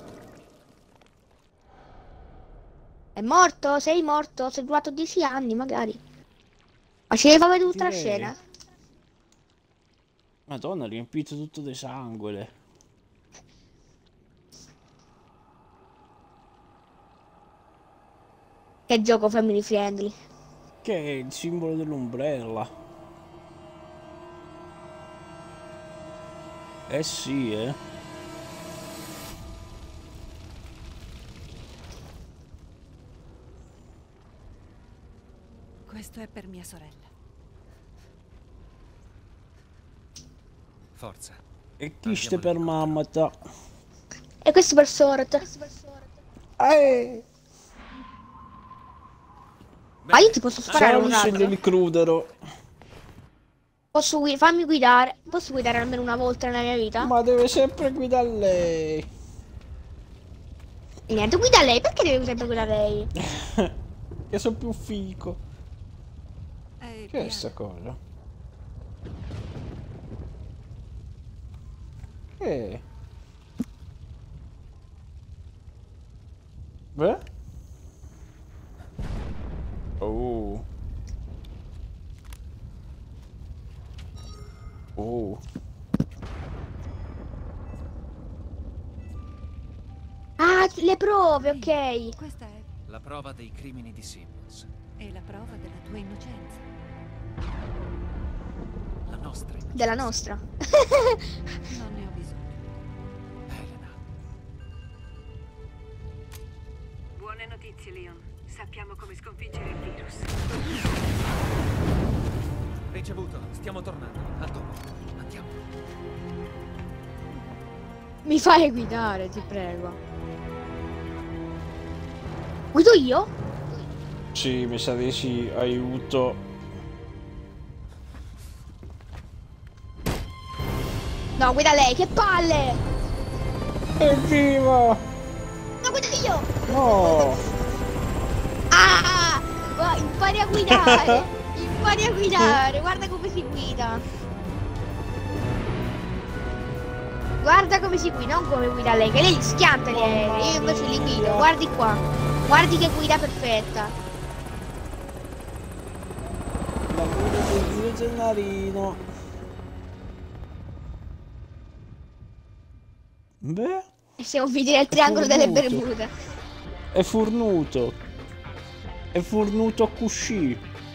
È morto? Sei morto? Sei durato 10 anni, magari. Ma ci devi fare vedere tutta la Sì. scena? Madonna, ha riempito tutto di sangue. Che gioco family friendly. Che è il simbolo dell'ombrella. Eh sì, eh. Questo è per mia sorella. Forza. E chi ste per mammata? E questo per sorte. Ma io ti posso sparare un Ciao, altro. l'elicrudero. Posso fammi guidare. Posso guidare almeno una volta nella mia vita? Ma deve sempre guidare lei. E niente, guida lei. Perché deve sempre guidare lei? Che sono più fico. Che è Piano. sta cosa? Che? Beh? Oh. Oh. Ah, le prove, ok. Questa è La prova dei crimini di Simmons. la prova della tua innocenza. La nostra. Della nostra. Non ne ho bisogno. Elena. Buone notizie, Leon. Sappiamo come sconfiggere il virus. Ricevuto. Stiamo tornando. A dopo. Andiamo. Mi fai guidare, ti prego. Guido io? Sì, mi sa di sì, aiuto. No, guida lei, che palle! Evviva! No, guido io! No! Ah! Va, impari a guidare! Impari a guidare! Guarda come si guida! Guarda come si guida, non come guida lei, che lei schianta gli aerei, io invece li guido, guardi qua! Guardi che guida perfetta! La guida del zio Gennarino. Beh, E siamo finiti nel triangolo delle Bermude. Bermude. È fornuto. È fornuto cuscì.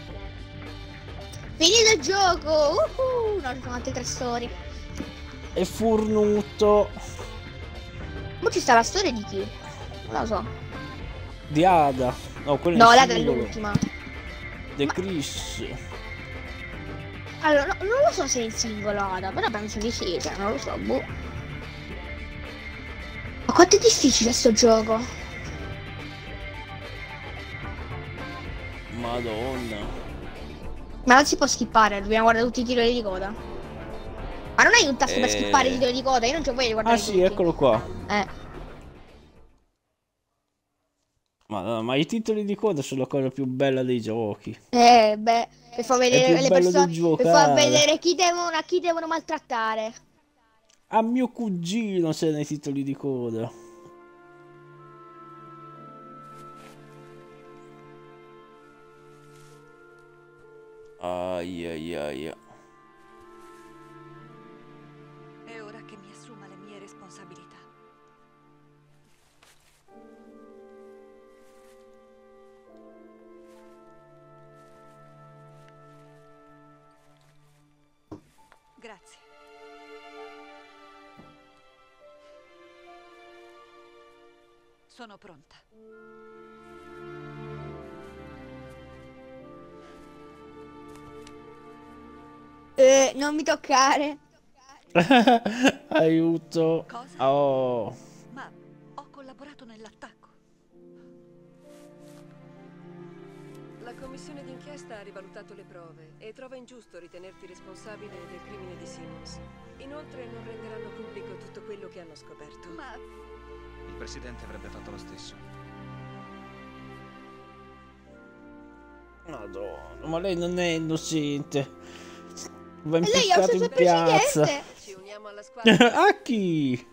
Finito il gioco! No, ci sono altre 3 storie. È fornuto. Ma ci sta la storia di chi? Non lo so. Di Ada. No, quello No, è la il singolo. dell'ultima. De Chris. Allora, non lo so se è il singolo Ada, però penso di sì, cioè, non lo so, boh. Ma quanto è difficile sto gioco? Madonna. Ma non si può skippare, dobbiamo guardare tutti i titoli di coda. Ma non hai un tasto per skippare i titoli di coda? Io non ci voglio guardare Ah sì, tutti. eccolo qua. Eh. Ma i titoli di coda sono la cosa più bella dei giochi. Beh, per far È vedere più le bello persone, di per far giocare. vedere a chi devono maltrattare. A mio cugino sei nei titoli di coda. Ai ai ai. È ora che mi assuma le mie responsabilità. Grazie. Sono pronta. Non mi toccare. Aiuto. Cosa? Oh. Ma ho collaborato nell'attacco. La commissione d'inchiesta ha rivalutato le prove e trova ingiusto ritenerti responsabile del crimine di Simmons. Inoltre non renderanno pubblico tutto quello che hanno scoperto. Ma Il presidente avrebbe fatto lo stesso. Madonna, ma lei non è innocente. Va E lei ha impiccato ucciso in il piazza. presidente. Ci uniamo alla squadra. A chi?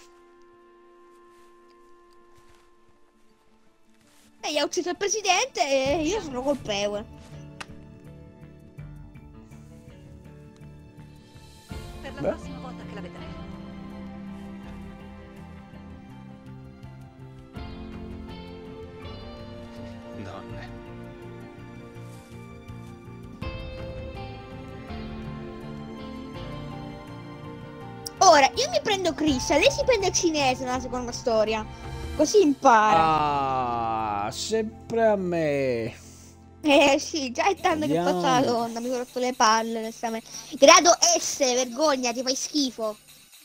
Lei ha ucciso il presidente e io sono colpevole. per la Beh. prossima volta che la vedrei. Donne. Ora, io mi prendo Chris, lei si prende il cinese nella seconda storia. Così impara. Ah, sempre a me. Sì, già è tanto che Vediamo. faccio la donna, mi sono rotto le palle, onestamente. Grado S, vergogna, ti fai schifo.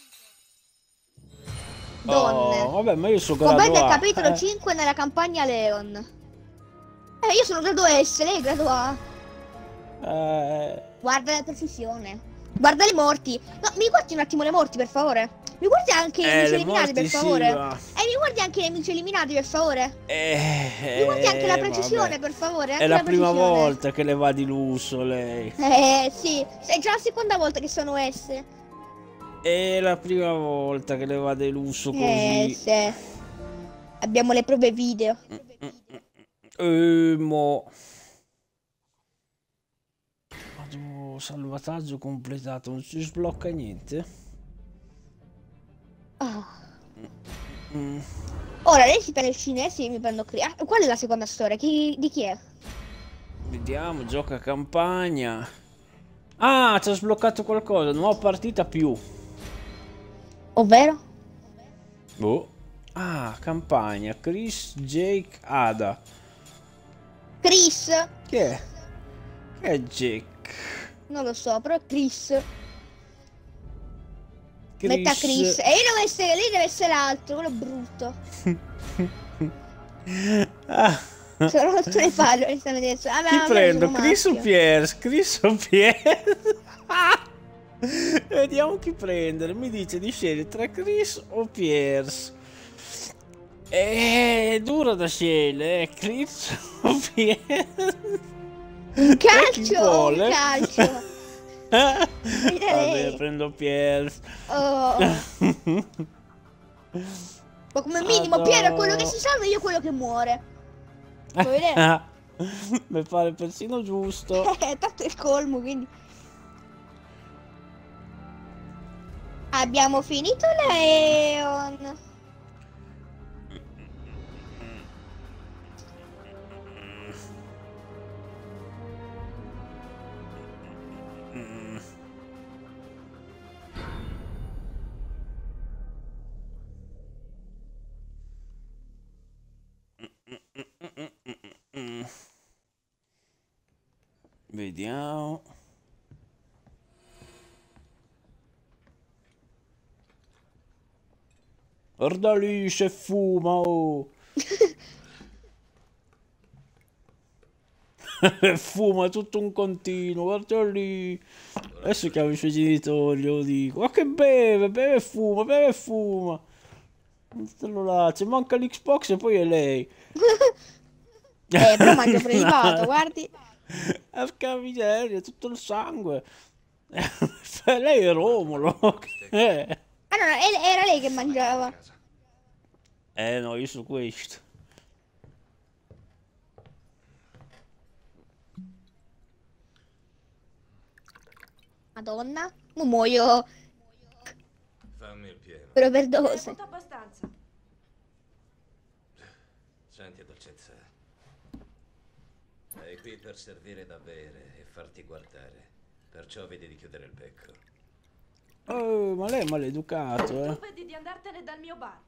Donne. Oh, vabbè, ma io sono grado Completa il A. capitolo 5 nella campagna Leon. Io sono grado S, lei è grado A. Guarda la precisione. Guarda le morti. No, mi guardi un attimo le morti, per favore. Mi guardi anche i nemici le eliminati, per morti, sì, favore. ma- Mi guardi anche i nemici eliminati, per favore. Mi guardi anche la Vabbè. precisione, per favore. È Anche la prima precisione. volta che le va di lusso lei. Sì. È già la seconda volta che sono S. È la prima volta che le va di lusso così. Sì. Abbiamo le prove video. Mo. Vado, salvataggio completato, non si sblocca niente. Ah. Mm. Ora lei si prende il cinese e io mi prendo qual è la seconda storia? Di chi è? Vediamo, gioca campagna. Ah, ci ha sbloccato qualcosa, nuova partita più. Ovvero? Boh. Ah, campagna, Chris, Jake, Ada. Chris? Chi è? Che è Jake? Non lo so, però è Chris. Chris. Metà Chris. E lei deve essere l'altro, quello brutto. Ah, Sono rotto le palle, onestamente. chi prendo? Chris o Piers? Chris o Piers? Vediamo chi prendere. Mi dice di scegliere tra Chris o Piers. È duro da scegliere, Chris o Piers? Un Chi calcio, vuole? un calcio. Vabbè, lei. prendo Piers. Oh. Ma come minimo, Piero è quello che si salva e io quello che muore. Vuoi vedere? Mi pare persino giusto. Tanto è il colmo, quindi. Abbiamo finito Leon. Vediamo. Guarda lì se fuma, oh. Fuma tutto un continuo, guarda lì. Adesso chiamo i suoi genitori, glielo dico. Ma che beve, beve e fuma, beve e fuma. Stanno là, ci manca l'Xbox e poi è lei. Però mangia privato, guardi. Porca miseria, tutto il sangue. Lei è Romolo. Ah no, era lei che mangiava. No, io sono questo. Madonna, mo muoio Fammi il pieno. per overdose. abbastanza. Senti, dolcezza. Sei qui per servire da bere e farti guardare. Perciò vedi di chiudere il becco. Oh, ma lei è maleducato, Tu vedi di andartene dal mio bar.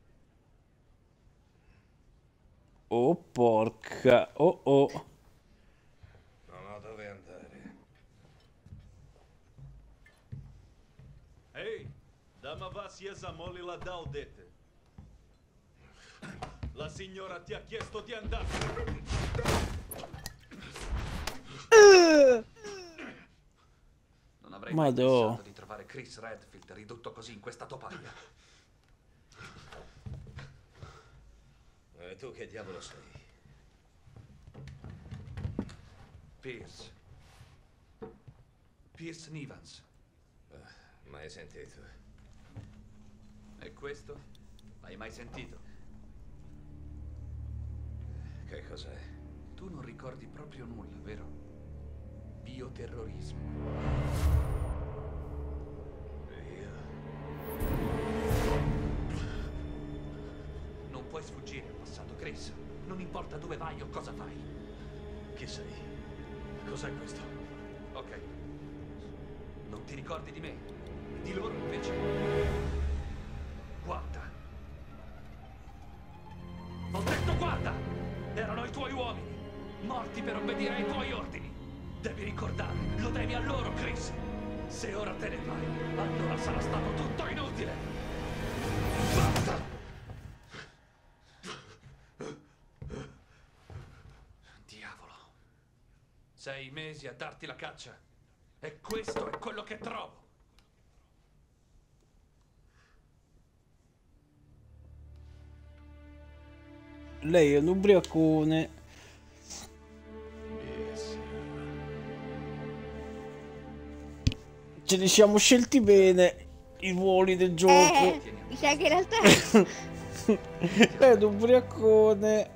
Oh, porca. Oh, oh. Non ho dove andare. Ehi, dama Vassia Zamoli la Daudete. La signora ti ha chiesto di andare. Non avrei mai Madò. pensato di trovare Chris Redfield ridotto così in questa topaia. E tu che diavolo sei? Pierce. Pierce Nivans. Mai sentito? E questo? L'hai mai sentito? Che cos'è? Tu non ricordi proprio nulla, vero? Bioterrorismo. Non puoi sfuggire al passato, Chris. Non importa dove vai o cosa fai. Chi sei? Cos'è questo? Ok. Non ti ricordi di me? Di loro invece? Guarda. Ho detto guarda! Erano i tuoi uomini, morti per obbedire ai tuoi ordini. Devi ricordare, lo devi a loro, Chris. Se ora te ne vai, allora sarà stato tutto inutile. Basta! Diavolo. 6 mesi a darti la caccia. E questo è quello che trovo. Lei è un ubriacone. Ce li siamo scelti bene i ruoli del gioco. Mi sa che in realtà È un ubriacone.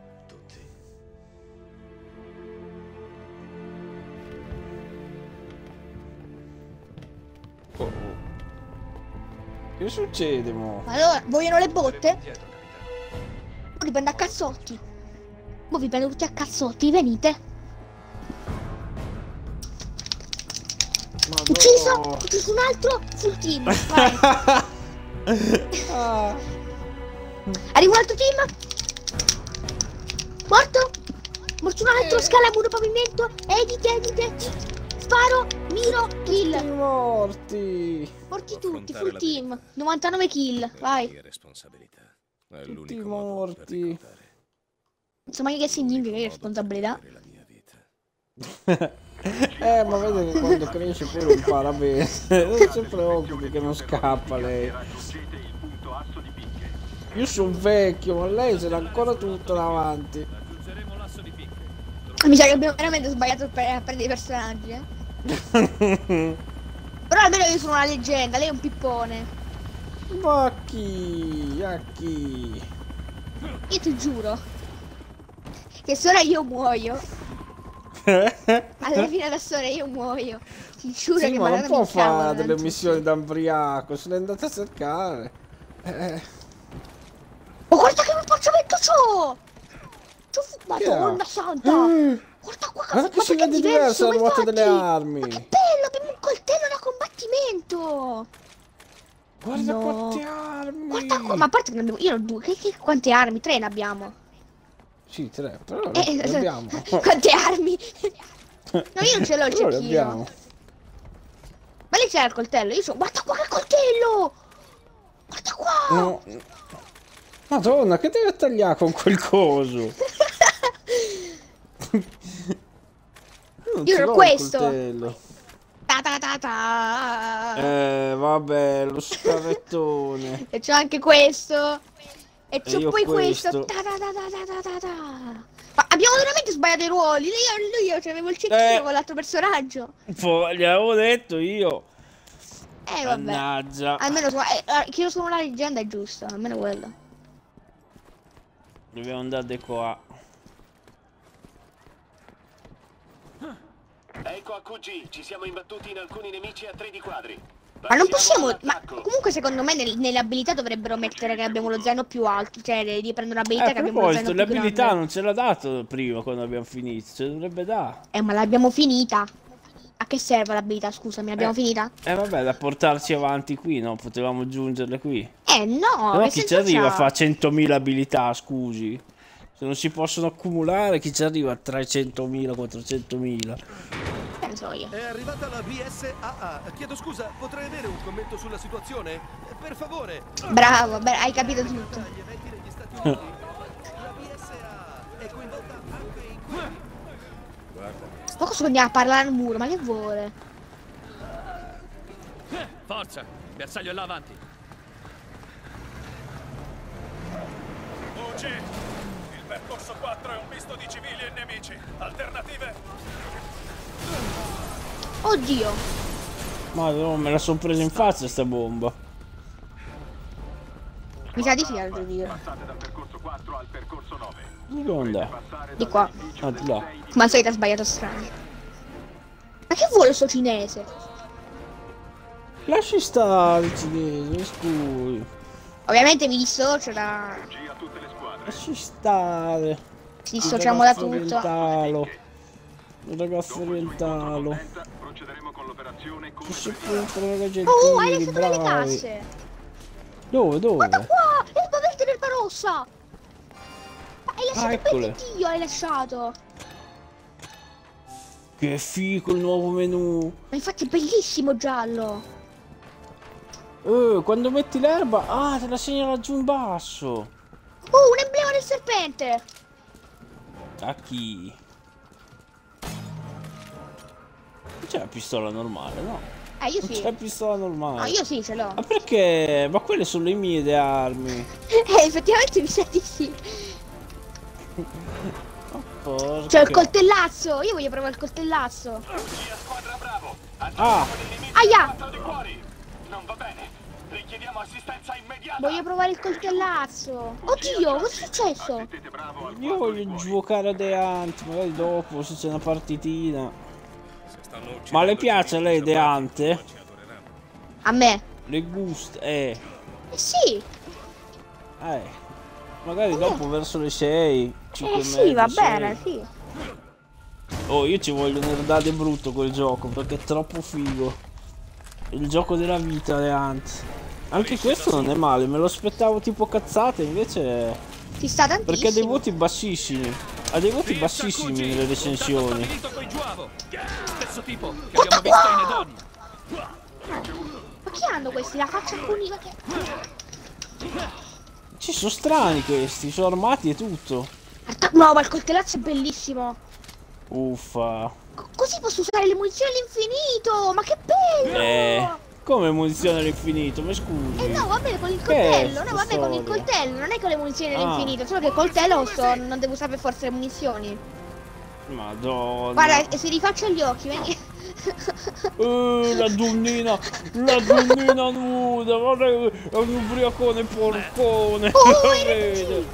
Oh, oh. Che succede, mo? allora vogliono le botte? Mo li prendo a cazzotti. Mo vi prendo tutti a cazzotti, venite. Ucciso un altro full team. Vai. Arriva un altro team. Morto. Morto un altro, scala muro pavimento. Edite. Sparo, miro, kill. Morti. Morti tutti, full team. 99 kill, vai. Responsabilità. È Tutti l'unico modo per morti. Insomma, che significa che responsabilità? Ma vede che quando cresce poi lo impara bene. Non si preoccupi che non scappa lei. Io sono vecchio, ma lei ce l'ha ancora tutto davanti. Mi sa che abbiamo veramente sbagliato a prendere i personaggi, Però almeno io sono una leggenda, lei è un pippone. Ma chi? A chi? Io ti giuro che se ora io muoio, alla fine della storia io muoio. Ti giuro Sì, che ma non Madonna può mi fare incavola delle tanto. missioni d'ambriaco, se l'è andata a cercare. Oh, guarda che mi faccio metto ciò! Madonna santa! Guarda qua, Guarda che si vede diversa la ruota delle armi. Ma che bello 100! Guarda No. quante armi! Guarda qua, ma a parte che ne abbiamo, io ho due, quante armi? 3 ne abbiamo. Sì, 3, però le abbiamo. Quante armi? No, io non ce l'ho il Però le cecchino. abbiamo. Ma lei c'era il coltello? Io so, guarda qua che coltello! Guarda qua! No. Madonna, che deve tagliare con quel coso? Io ho questo. Coltello. Ta ta ta ta. Vabbè, lo scarrettone. E c'ho anche questo. E c'ho io poi questo. questo. Ta ta ta ta ta ta ta. Ma abbiamo veramente sbagliato i ruoli. Io c'avevo il cecchino con l'altro personaggio. Poi gliel'avevo detto io. Vabbè. Mannaggia. Almeno chi lo sono la leggenda è giusto, almeno quello. Dobbiamo andare di qua. Ecco AQG, ci siamo imbattuti in alcuni nemici a 3 di quadri. Ma non possiamo. Ma comunque secondo me nelle abilità dovrebbero mettere che abbiamo lo zaino più alto. Cioè di prendere un'abilità che abbiamo lo zaino più l'abilità grande. non ce l'ha dato prima quando abbiamo finito. Ce dovrebbe dare. Ma l'abbiamo finita. A che serve l'abilità, scusami, l'abbiamo finita? Vabbè, da portarci avanti qui, no? Potevamo giungerle qui. No, Però che chi ci senso arriva c'ha? fa 100.000 abilità, scusi. Se non si possono accumulare, chi ci arriva a 300.000, 400.000? Penso io. È arrivata la BSAA. Chiedo scusa, potrei avere un commento sulla situazione? Per favore. Bravo, hai capito tutto. La BSAA è coinvolta anche in quelli. Guarda. Ma cosa andiamo a parlare al muro? Ma che vuole? Forza, bersaglio è là avanti. UG, il percorso 4 è un misto di civili e nemici. Alternative? Oddio. Madonna, me la sono presa in faccia sta bomba. Mi sa di sì altro dire. Passate dal percorso 4 al percorso 9. Dove andare? Di qua. Ah, di là. Come al solito ha sbagliato strano. Ma che vuole sto cinese? Lasci stare il cinese, scusi. Ovviamente mi dissocio da... Lasci stare. Ci dissociamo da tutto. Orientalo. Un ragazzo orientalo. Procederemo con l'operazione Ci si entrano le hai gentili, lasciato le bravi. casse. Dove, Guarda dove? qua, l'erba verde l'erba rossa. Ma hai lasciato eccole. per Dio, hai lasciato. Che figo il nuovo menu. Ma infatti è bellissimo giallo. Quando metti l'erba, te la segna laggiù in basso. Un emblema del serpente. A chi? C'è la pistola normale, no? Io Non sì. c'è la pistola normale. No, io sì, ce l'ho. Ma perché? Ma quelle sono le mie le armi. Effettivamente mi sa di sì. Porca. C'è il coltellazzo. Io voglio provare il coltellazzo. Squadra Bravo. Ah, Aia. Di fuori. Non va bene. Richiediamo assistenza immediata. Voglio provare il coltellazzo. Oddio, cosa è successo? io voglio giocare a The Hunt, magari dopo se c'è una partitina. Ma le piace a lei The Hunt? A me? Le gusta, Sì. magari dopo verso le 6, 5 e Sì, mezza, va 6. bene, sì. Oh, io ci voglio nerdare brutto quel gioco perché è troppo figo. Il gioco della vita, The Hunt. Anche questo non è male, me lo aspettavo tipo cazzate, invece... Ti sta tantissimo. Perché ha dei voti bassissimi. Ha dei voti bassissimi nelle recensioni. Stesso tipo che abbiamo visto in Edonia. Ma chi hanno questi? La faccia punica che... Ci sono strani questi, sono armati e tutto. No, ma il coltellazzo è bellissimo. Uffa. Così posso usare le munizioni all'infinito. Ma che bello! Come munizione all'infinito, mi scusi? No, va bene con il Che è coltello. No, va sta bene con il storia? coltello. Non è con le munizioni Ah. all'infinito. Solo che il coltello non devo usare per forza le munizioni. Madonna. Guarda, e se rifaccio gli occhi, vedi? La donnina nuda, guarda, è un ubriacone porcone. Oh, Vede.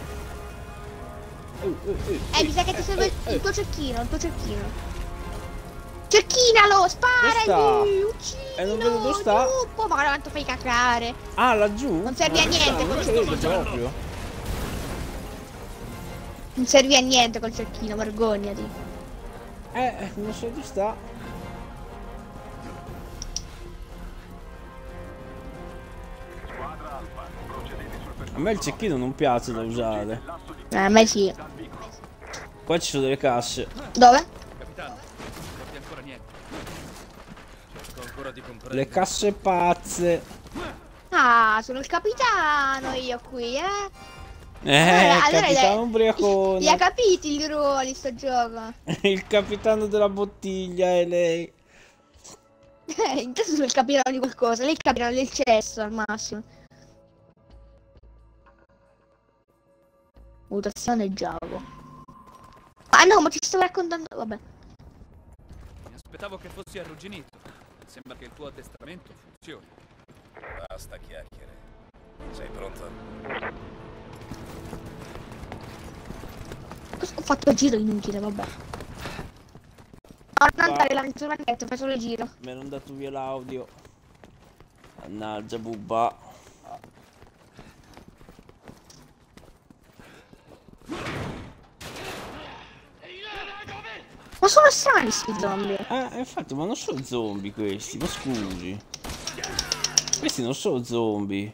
Mi sa che ti serve il tuo cecchino, Cecchinalo, sparagli, uccidilo. non vedo dove sta. Ma guarda quanto fai cacare. Ah, laggiù? Non serve a niente Non col lo vedo cecchino. proprio. Non serve a niente col cecchino, vergognati. Non so dove sta. A me il cecchino non piace da usare. A me sì. Qua ci sono delle casse. Dove? Capitano, non porti ancora niente. Cerco ancora di comprare. Le casse pazze. Ah, sono il capitano io qui, allora capitano ubriacone. li ha capiti i ruoli sto gioco. Il capitano della bottiglia è lei. Intanto sono il capitano di qualcosa, lei è il capitano del cesso al massimo. Mutazione e gioco. Ah no, ma ti stavo raccontando. Vabbè. Mi aspettavo che fossi arrugginito. Sembra che il tuo addestramento funzioni. Basta chiacchiere. Sei pronto? Ho fatto il giro inutile, vabbè. Non andare là, non niente, fai solo il giro. Mi hanno dato via l'audio. Mannaggia bubba. Ma sono strani sti zombie. Infatti, ma non sono zombie questi, ma scusi. Questi non sono zombie.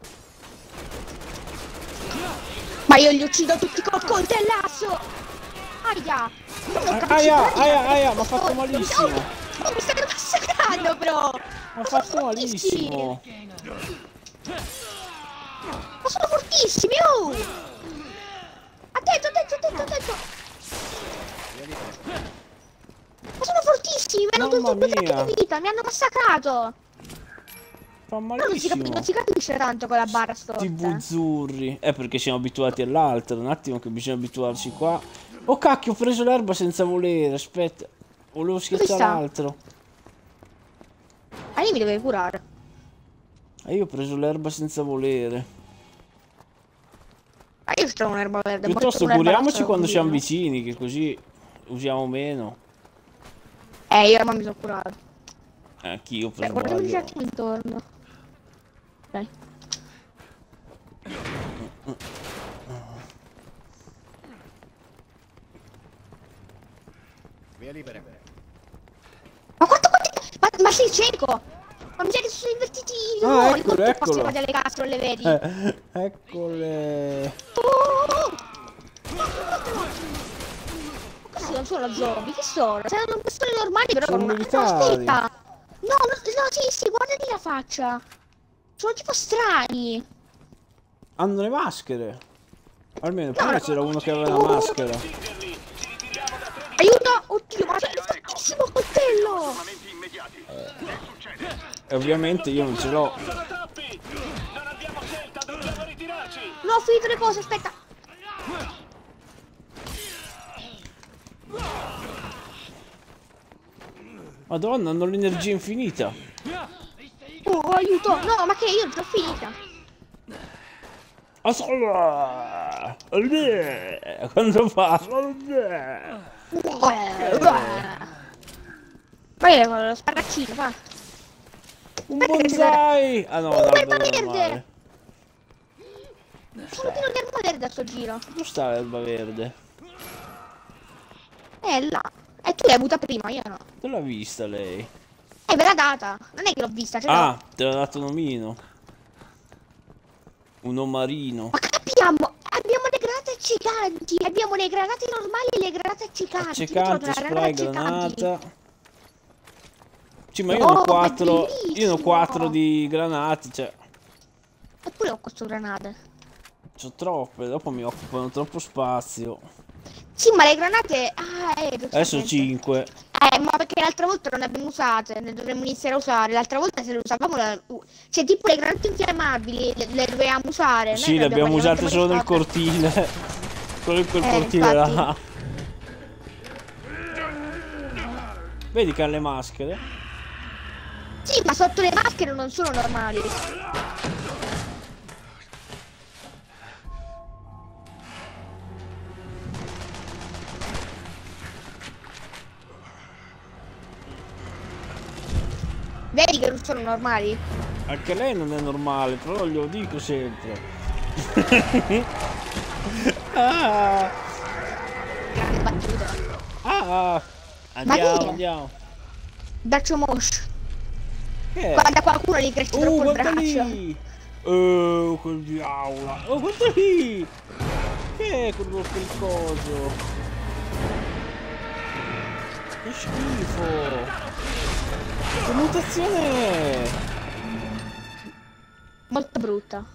Ma io li uccido tutti col coltellasso. Aia. Aia, mi ha fatto malissimo. Oh, mi stai massacrando, bro. Mi ha fatto malissimo. Ma sono fortissimi, oh. Attento. Ma sono fortissimi, mi hanno tolto 2 tracce di vita, mi hanno massacrato. Fa malissimo. Non si capisce tanto con la barra storta. Sti buzzurri. Perché siamo abituati all'altro. Un attimo che bisogna abituarci qua. Oh cacchio, ho preso l'erba senza volere. Aspetta. Volevo schiacciare l'altro. Io mi dovevi curare. Io ho preso l'erba senza volere. Io sto un'erba verde. Piuttosto curiamoci quando siamo vicini, che così usiamo meno. Io ma mi sono curato. Anch'io per guardiamo un attimo intorno. Ok. Via libera. Ma quanto ma sei cieco! Ma mi sa che sono invertiti i ruoli. Eccolo. Delle cazzo, non le vedi? Eccole. Questi non sono zombie, che sono? Sono persone normali però sono militari. No, aspetta. No, sì, guardati la faccia. Sono tipo strani. Hanno le maschere. Almeno prima c'era uno che aveva la maschera. Aiuto! Oddio, ma c'è il fortissimo coltello! E ovviamente io non ce l'ho. No, ho finito le cose, aspetta. Madonna, hanno l'energia infinita. Oh, aiuto! No, ma che io l'ho finita. Quando fa? Vai con lo sparaccino, fa. Un bonsai! Ah no, l'albero verde! normale. Sono pieno di erba verde a sto giro. Dove sta l'erba verde? È là. E tu l'hai avuta prima, io no. Dove l'ha vista lei? Me l'ha data. Non è che l'ho vista, ce l'ho. Te l'ha dato un omino. Un omarino. Ma abbiamo le granate accecanti. Abbiamo le granate normali e le granate accecanti. Accecante, spray, granata. Sì, ma io ne ho 4 di granate, cioè. Eppure ho 4 granate. C'ho troppe, dopo mi occupano troppo spazio. Sì, ma le granate... Adesso 5. Ma perché l'altra volta non le abbiamo usate, ne dovremmo iniziare a usare. L'altra volta se le usavamo... Cioè, tipo le granate infiammabili, le dovevamo usare. Sì, le abbiamo usate solo nel cortile. Solo in quel cortile là. Vedi che ha le maschere? Sì, ma sotto le maschere non sono normali. Vedi che non sono normali? Anche lei non è normale, però glielo dico sempre. Grande battuta. Andiamo. Daccio Mosh. Guarda, qualcuno gli cresce troppo il braccio. Oh, quel diavolo! Oh, guarda lì! Che è quel coso? Che schifo! Che mutazione è? Molto brutta.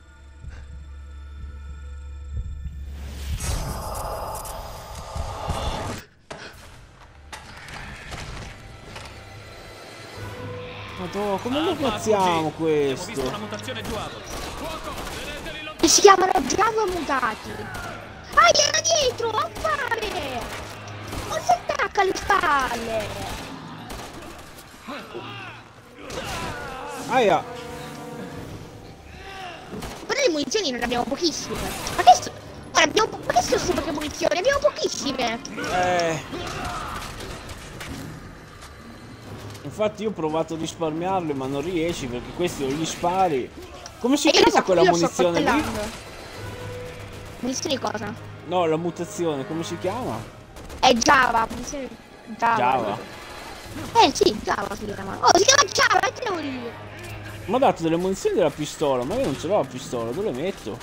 Madonna, come lo piazziamo questo? Abbiamo visto una mutazione Juavo. Si chiamano Juavo mutati. Ah, gli era dietro, a fare! Non si attacca alle spalle! Aia! Però le munizioni non ne abbiamo pochissime. Ma che sono poche munizioni? Abbiamo pochissime! Infatti io ho provato a risparmiarle ma non riesci perché questi o gli spari. Come si chiama quella munizione lì? Munizioni cosa? No, la mutazione, come si chiama? È Java, munizioni Java. Sì, Java si chiama. Oh, si chiama Java, che devo dire? Mi ha dato delle munizioni della pistola, ma io non ce l'ho la pistola, dove le metto?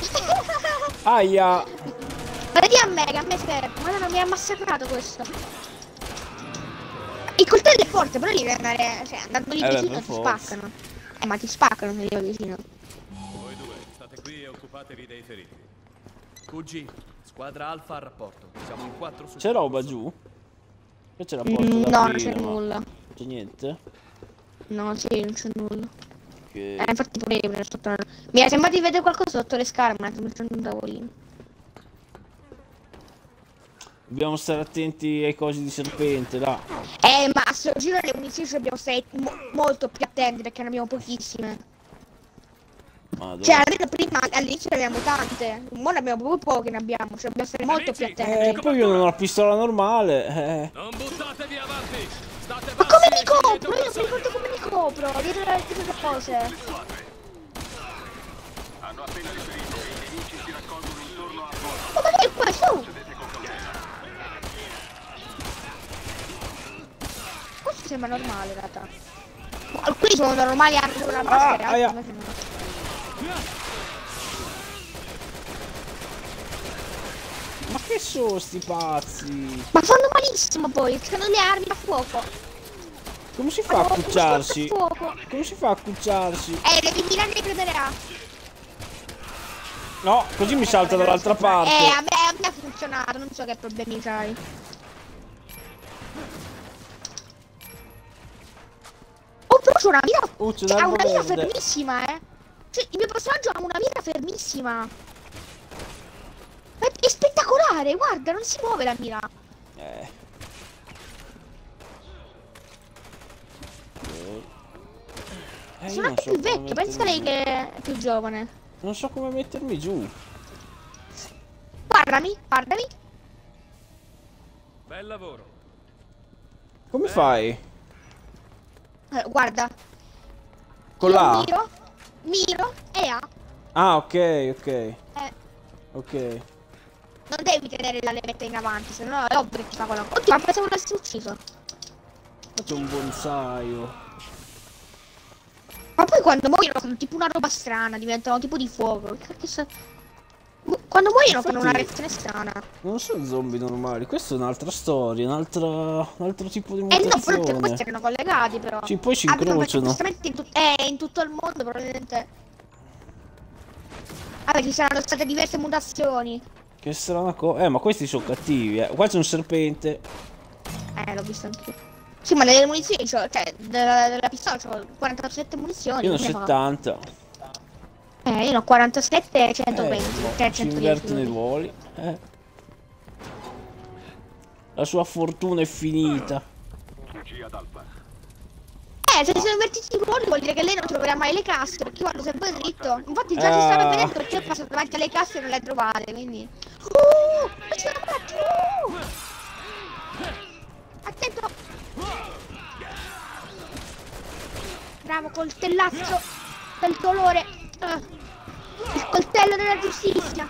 Aia! Ma vedi a me, che a me serve. Madonna, mi ha massacrato questo. Il coltello è forte, però devi andare, cioè, andando lì vicino ti spaccano. Ma ti spaccano se io vicino. Voi due state qui e occupatevi dei feriti. QG, squadra Alfa al rapporto. Siamo in 4 su. C'è roba giù? Qui c'è la porta da no, aprire, non c'è ma nulla. C'è niente? No, sì, non c'è nulla. Okay. Infatti pure io mi è sembrato di vedere qualcosa sotto le scale, ma mi c'è un tavolino. Dobbiamo stare attenti ai cosi di serpente, là. Ma a sto giro le munizioni dobbiamo stare molto più attenti perché ne abbiamo pochissime. Madonna. Cioè, almeno prima all'inizio ne abbiamo tante. Ora ne abbiamo proprio poche, ne abbiamo. Cioè, dobbiamo stare molto più attenti. Poi io non ho la pistola normale. Non buttatevi avanti! State Ma come mi copro? Io non mi ricordo come mi copro. Dietro le cose. Hanno appena riferito che i nemici si raccolgono intorno a voi. Ma che è questo? Questo sembra normale in realtà. Alcuni sono normali anche con la maschera. Ma che sono sti pazzi? Ma fanno malissimo poi, hanno le armi da fuoco. Come si fa a cucciarsi? Come si fa a cucciarsi? Devi tirare di prendere A. No, così mi salta dall'altra parte. A me ha funzionato, non so che problemi c'hai. Oh, però c'è una vita. Ha una vita fermissima, Cioè, il mio personaggio ha una vita fermissima. È spettacolare, guarda, non si muove la mira. Sono anche più vecchio, pensa lei che è più giovane. Non so come mettermi giù. Guardami, guardami. Bel lavoro. Come fai? Guarda. Con la A? Miro e A. Ah, ok. Ok. Non devi tenere la levetta in avanti, se no è ovvio che ti fa quella cosa. Oddio, ma pensavo l'avessi ucciso. Faccio un bonsaio. Ma poi quando muoiono fanno tipo una roba strana, diventano tipo di fuoco. Quando muoiono fanno una reazione strana. Non sono zombie normali, questa è un'altra storia, un altro tipo di mutazione. No, però questi erano collegati però. Sì, poi si incrociano. Giustamente in tutto il mondo probabilmente. Vabbè, ci saranno state diverse mutazioni. Che strana cosa. Ma questi sono cattivi, Qua c'è un serpente. L'ho visto anch'io. Sì, ma nelle munizioni, cioè della pistola ho 47 munizioni. Io ne ho 70. Io ne ho 47 e 120. Si invertono i ruoli. La sua fortuna è finita. Se si sono invertiti i ruoli vuol dire che lei non troverà mai le casse, perché quando sempre dritto. Infatti già si stava vedendo perché ho passato davanti alle casse e non le trovate, quindi. Ma c'è una giù! Attento! Bravo, coltellazzo del dolore. Il coltello della giustizia.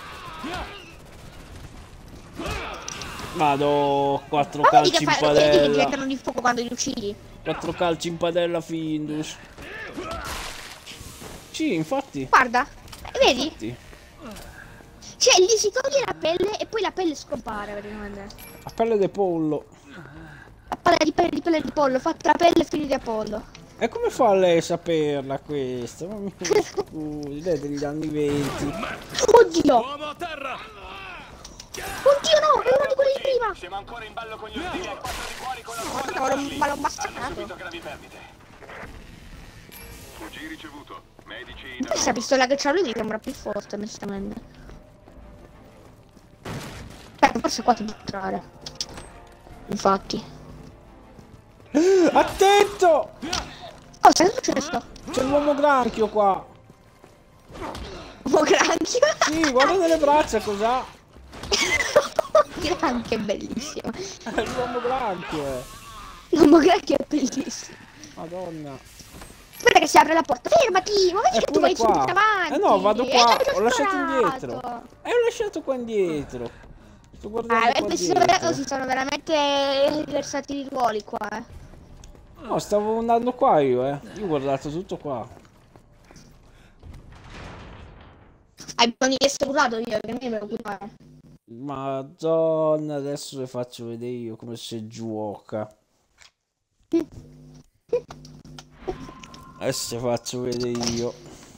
Vado, 4 calci in padella. Che diventano di fuoco quando li uccidi. 4 calci in padella Findus. Sì, infatti. Guarda, vedi? Infatti. Cioè, gli si toglie la pelle e poi la pelle scompare, praticamente. La pelle di pollo. La pelle di pollo, fatta la pelle figli di Apollo. E come fa lei a saperla questa? Ma mi scusi, lei è degli anni 20. Oddio! Uomo a terra! Oddio no, è uno di quelli di prima! Siamo ancora in ballo con gli ostili a 4 di cuori con la No, squadra ma l'ho Hanno massacrato. subito gravi perdite. Fugi ricevuto. Medici in Questa pistola che c'ha lui mi sembra più forte, onestamente. Forse qua ti può entrare. Infatti. Attento! Cosa è successo? C'è l'uomo granchio qua. Uomo granchio? Sì, guarda nelle braccia cos'ha. Granchio è bellissimo. L'uomo granchio. L'uomo granchio è bellissimo. Madonna. Aspetta che si apre la porta. Fermati! Ma vedi che tu vai qua. subito avanti. No, vado qua. Ho lasciato sparato. indietro. Ho lasciato qua indietro. Sto guardando qua dietro. Si sono veramente versati i ruoli qua, No, stavo andando qua io, Io ho guardato tutto qua. Hai bisogno di essere curato io, che mi devo curare. Madonna, adesso le faccio vedere io come si gioca. Adesso le faccio vedere io.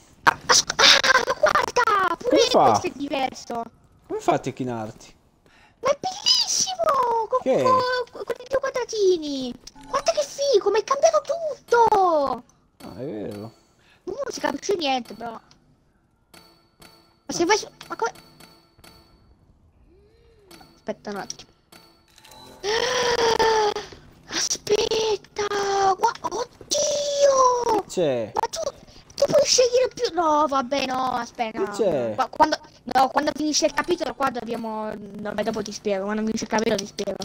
Guarda! Pure questo è diverso. Come fate a chinarti? Ma è bellissimo! Con Che? i due quadratini! Guarda che figo, mi è cambiato tutto! Ah, è vero. Non si capisce niente, però. Ma se vai su... Ma come... Aspetta un attimo. Aspetta! Oddio! C'è? Ma tu puoi scegliere più... No, vabbè, no, aspetta. Che c'è? Quando finisce il capitolo qua dobbiamo... Vabbè, dopo ti spiego. Quando finisce il capitolo ti spiego.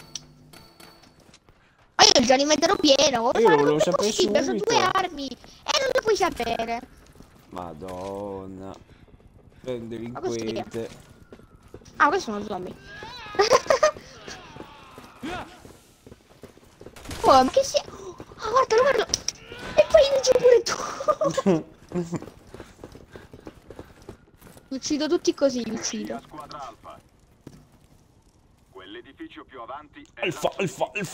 Ma io già li metterò pieno. Io lo volevo sapere sono subito. 2 armi. E non lo puoi sapere. Madonna. Sei un Ma questo chi è? delinquente. Ah, questo è uno zombie. Oh, ma che sia... Ah, guardalo, guarda. E poi uccido pure tu. Uccido tutti così, uccido. Squadra Alfa. Quell'edificio più avanti è Alfa. Il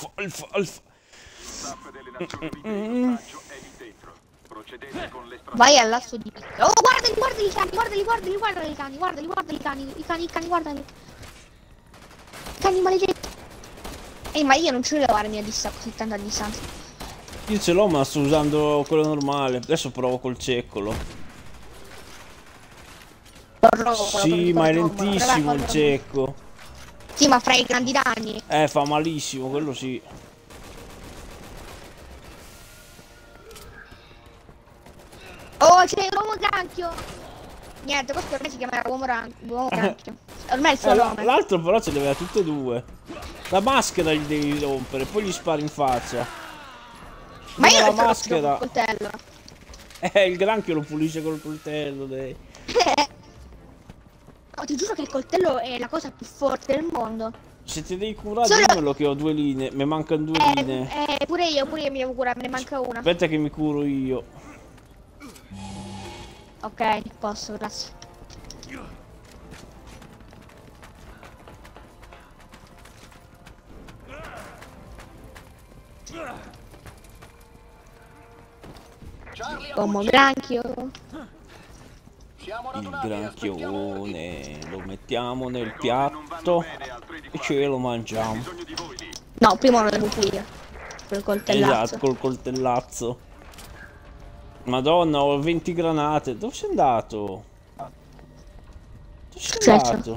staff delle Nazioni Unite in ostaggio è lì dentro. Procedete con l'estrazione. Vai all'asso di... Oh, guardali i cani, guardali i cani, i cani, guardali. I cani maledetti. Ma io non ce l'ho armi a distanza, così tanta distanza. Io ce l'ho, ma sto usando quello normale. Adesso provo col ceccolo. Sì, ma è lentissimo il cecco. Sì, ma fra i grandi danni. Fa malissimo, quello sì. Oh, c'è l'uomo granchio. Niente, questo ormai si chiamerà uomo granchio. Ormai è il suo nome. L'altro però ce le aveva tutte e due. La maschera gli devi rompere, poi gli spari in faccia. Ma io la non maschera. col coltello. Il granchio lo pulisce col coltello, dai. No, ti giuro che il coltello è la cosa più forte del mondo. Se ti devi curare, dimmelo che ho 2 linee. Mi mancano 2 linee. Pure io mi devo curare, me ne manca una. Aspetta che mi curo io. Ok, posso, grazie. Uomo granchio. Il granchione lo mettiamo nel piatto e ce lo mangiamo. No, prima lo devo pulire. Col coltellazzo. Esatto, col coltellazzo. Madonna, ho 20 granate. Dove sei andato? Dove sei andato?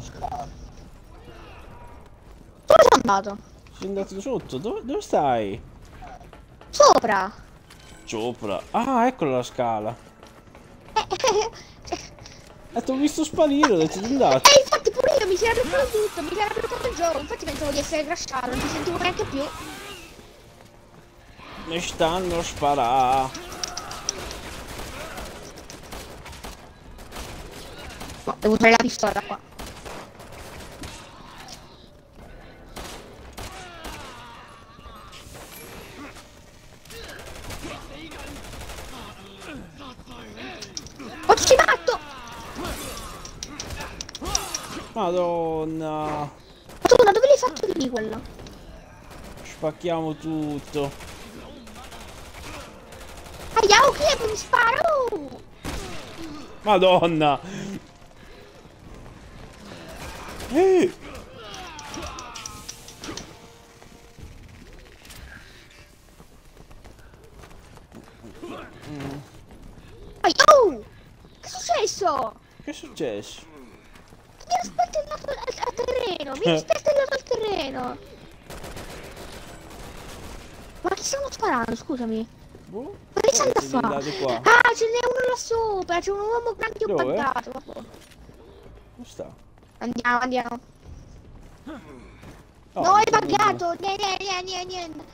Dove sei andato? Sei andato sotto. Dove stai? Sopra. Sopra. Ah, ecco la scala. Ti ho visto sparire, ho detto di andato. Infatti pure io mi si era bloccato tutto, mi si era bloccato il gioco. Infatti pensavo di essere crashato, non mi sentivo neanche più. Mi stanno a sparare. No, devo usare la pistola qua. Madonna. Madonna, dove l'hai fatto lì quello? Spacchiamo tutto. Aia, ok, mi sparo! Madonna. Aia, oh! Che è successo? Che è successo? Mi ha spartellato al terreno! Mi ha spartellato al terreno! Ma chi stanno sparando, scusami? Boh. Ma che stanno a fare? Ah, ce n'è uno là sopra, c'è un uomo granchio buggato. Dove sta? Andiamo, andiamo. Oh, no, è buggato! Niente.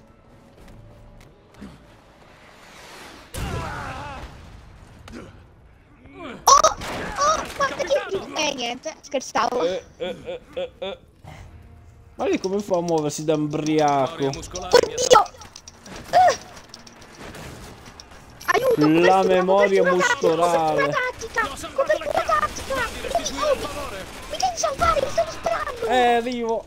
Oh, guarda che... niente, scherzavo. Ma lì come fa a muoversi da ubriaco? Oddio! Aiuto! La memoria muscolare. Copertura tattica! Mi devi salvare, mi stanno sparando! Arrivo.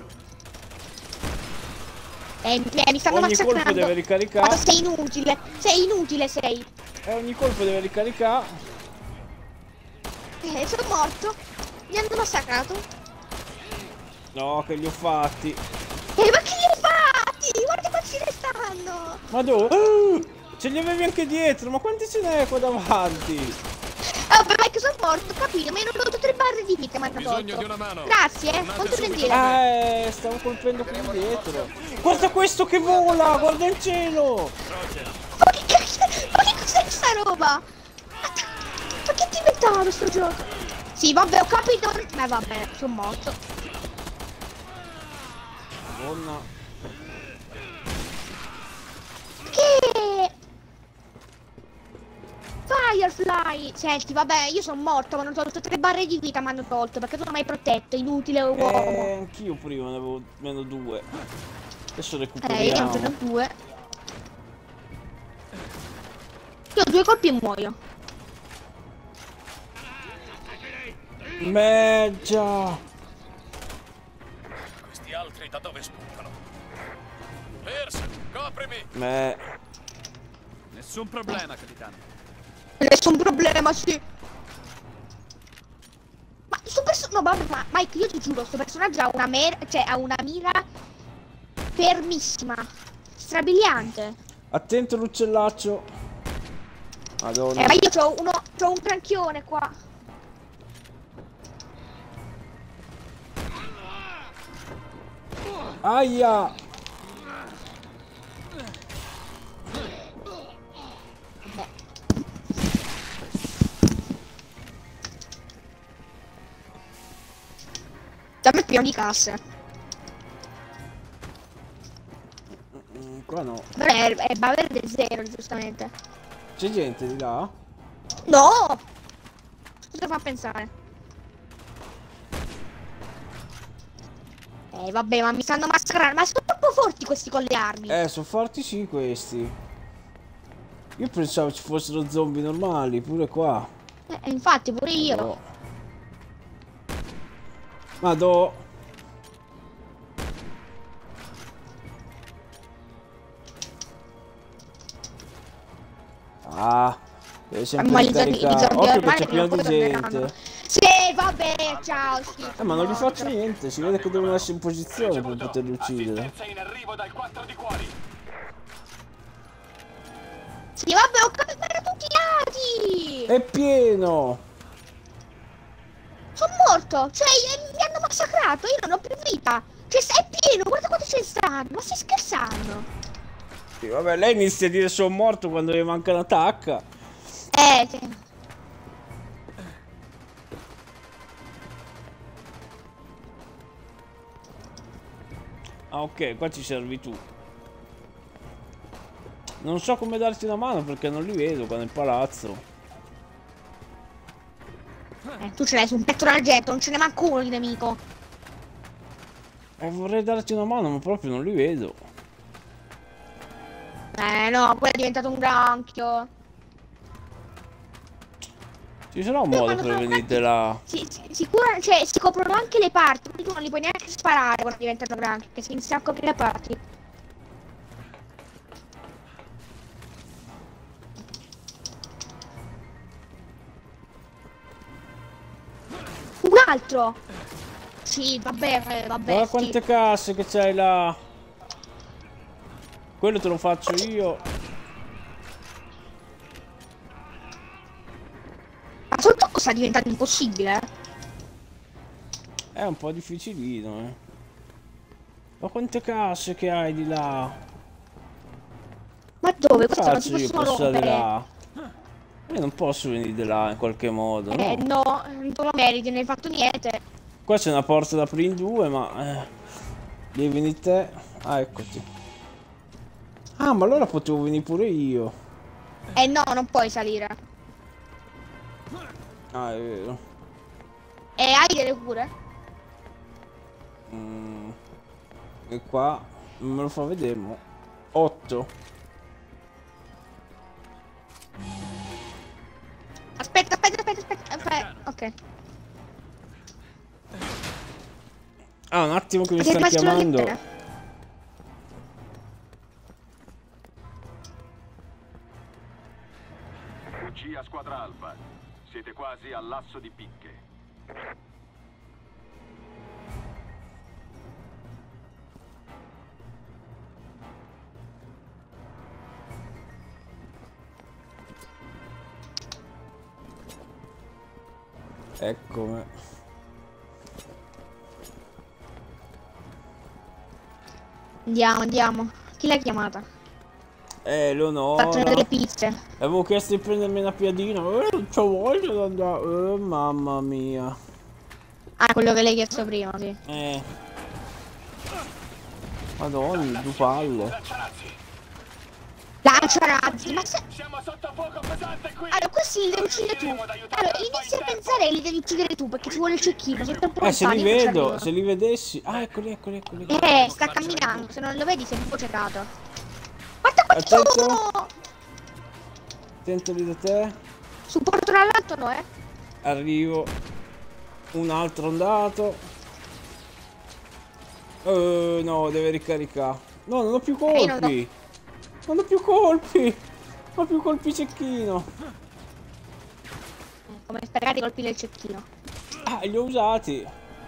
Mi stanno Ogni massacrando. colpo deve ricaricare. Ma sei inutile, sei. Ogni colpo deve ricaricare. Sono morto. Mi hanno massacrato. No, che li ho fatti. Ma che li hai fatti? Guarda quanti ce ne stanno. Ma dove? Ce li avevi anche dietro, ma quanti ce n'è qua davanti? Vabbè, ma è che sono morto, capito? Mi hanno dato 3 barre di vita, mi hanno tolto. di una mano. Grazie, quanto gentile. Stavo colpendo quelli dietro. Guarda questo che vola, guarda il cielo. Ma che cazzo? Ma che cos'è questa roba? Ma che ti inventato sto gioco? Sì, vabbè, ho capito. Ma vabbè, sono morto. Madonna. Che? Firefly! Senti, vabbè, io sono morto, mi hanno tolto 3 barre di vita, mi hanno tolto, perché sono mai protetto, inutile uomo. Anch'io prima ne avevo meno 2. Adesso Io recuperiamo. ne ho 2. Io ho 2 colpi e muoio. Meggia! Questi altri da dove spuntano? Pierce, coprimi! Nessun problema, capitano. Nessun problema, sì. Ma sto personaggio... No, vabbè, ma Mike, io ti giuro, sto personaggio ha una ha una mira fermissima. Strabiliante. Attento l'uccellaccio. Madonna. Ma io c'ho un granchione qua. Aia! Dammi il piano di casse. Qua no. È verde 0, giustamente. C'è gente di là? No! Cosa fa pensare? Vabbè, ma mi stanno massacrando. Ma sono troppo forti questi con le armi. Sono forti sì questi. Io pensavo ci fossero zombie normali, pure qua. Infatti, pure io. No. Madò. Deve sempre ricaricare. Occhio che c'è pieno di gente. Sì, vabbè, ciao. Ma non gli faccio niente, si vede che devono essere in posizione per poterli uccidere. in arrivo dal 4 di cuori. Sì, vabbè, ho capito, erano tutti lati. È pieno. Sono morto, cioè mi hanno massacrato, io non ho più vita. Cioè, è pieno, guarda quanto ce ne stanno, ma stai scherzando? Sì, vabbè, lei inizia a dire sono morto quando le manca un'attacca. Sì. Ah, ok, qua ci servi tu. Non so come darti una mano perché non li vedo qua nel palazzo. Tu ce l'hai su un petto d'argento, non ce ne manca uno di nemico. Vorrei darti una mano, ma proprio non li vedo. No, quello è diventato un granchio. Ci sarà un modo per venire là. Sicuro, cioè si coprono anche le parti, quindi tu non li puoi neanche sparare quando diventano grandi, perché si inizia a coprire le parti. Un altro! Sì, vabbè. Guarda quante casse che c'hai là. Quello te lo faccio io. Ma sotto sta diventando impossibile, È un po' difficilino, Ma quante casse che hai di là? Ma dove? Questo non Faccio si io possono passare rompere. là. Io non posso venire di là in qualche modo, no? No, non te lo meriti, non hai fatto niente. Qua c'è una porta da aprire in due, ma... devi venire te. Ah, eccoti. Ah, ma allora potevo venire pure io. No, non puoi salire. Ah, è vero. Hai delle cure? E qua non me lo fa vedere, mo. 8. Aspetta. Ok. Ah, un attimo che mi Perché sta faccio chiamando. leggere? UC a squadra Alfa. Siete quasi all'asso di picche. Eccomi. Andiamo. Chi l'ha chiamata? Leonora. Faccio delle pizze. Avevo chiesto di prendermi una piadina. Non c'ho voglia di andare. Mamma mia. Ah, quello che lei ha chiesto prima, sì. Madonna, due palle. Lanciarazzi, ma se... Allora, questi li devi uccidere tu. Allora, inizia a pensare che li devi uccidere tu, perché ci vuole il cecchino, sono tempo Se li vedo, se li vedessi... Ah, eccoli. sta camminando, se non lo vedi sei un po' ciecato. Guarda qua ci sono! Attento lì da te. Supporto dall'alto, no, Arrivo. Un altro andato. No, deve ricaricare. No, non ho più colpi. Non ho più colpi. Non ho più colpi cecchino. Come sperare i colpi del cecchino. Ah, li ho usati.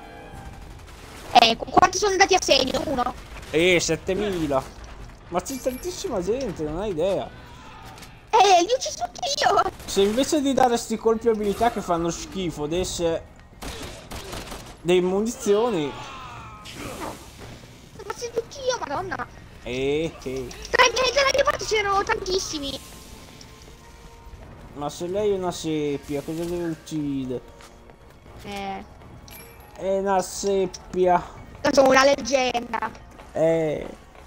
Quanti sono andati a segno? Uno? 7000. Ma c'è tantissima gente, non hai idea. Li ho uccisi tutti io. Se invece di dare sti colpi abilità che fanno schifo desse dei munizioni. Ma sei tutti io, madonna. Dalla mia parte c'erano tantissimi. Ma se lei è una seppia, cosa deve uccidere? È una seppia. Io sono una leggenda. Lei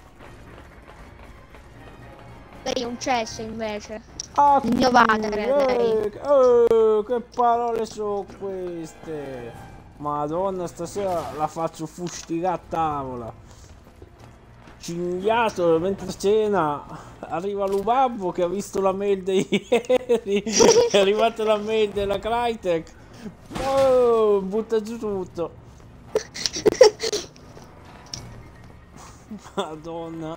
è un cesso invece. Il mio padre. Che parole sono queste? Madonna, stasera la faccio fustigare a tavola. Cinghiato mentre cena. Arriva Lubabbo che ha visto la mail di ieri. È arrivata la mail della Crytek. Butta giù tutto. Madonna.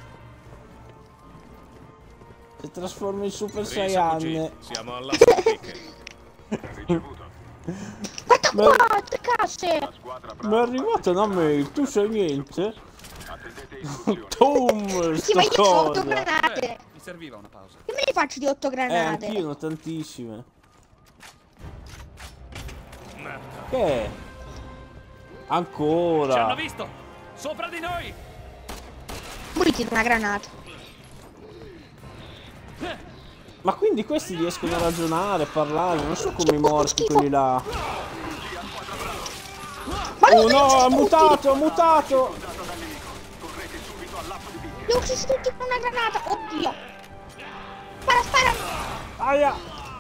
Si trasforma in Super Saiyan. Siamo all'asso di picche. Ricevuto. Guarda qua, tre casse. Mi è arrivata una mail, tu sai niente? Tom, Sì, ma io ho 8 granate. Mi serviva una pausa. Che me ne faccio di 8 granate? Anch'io ne ho tantissime. Che è? Ancora. Ci hanno visto! Sopra di noi! Moriti una granata. Ma quindi questi riescono a ragionare, a parlare, non so come i morti quelli là. Oh no, ha mutato, ha mutato! Li ho uccisi tutti con una granata, oddio! Spara! Aia!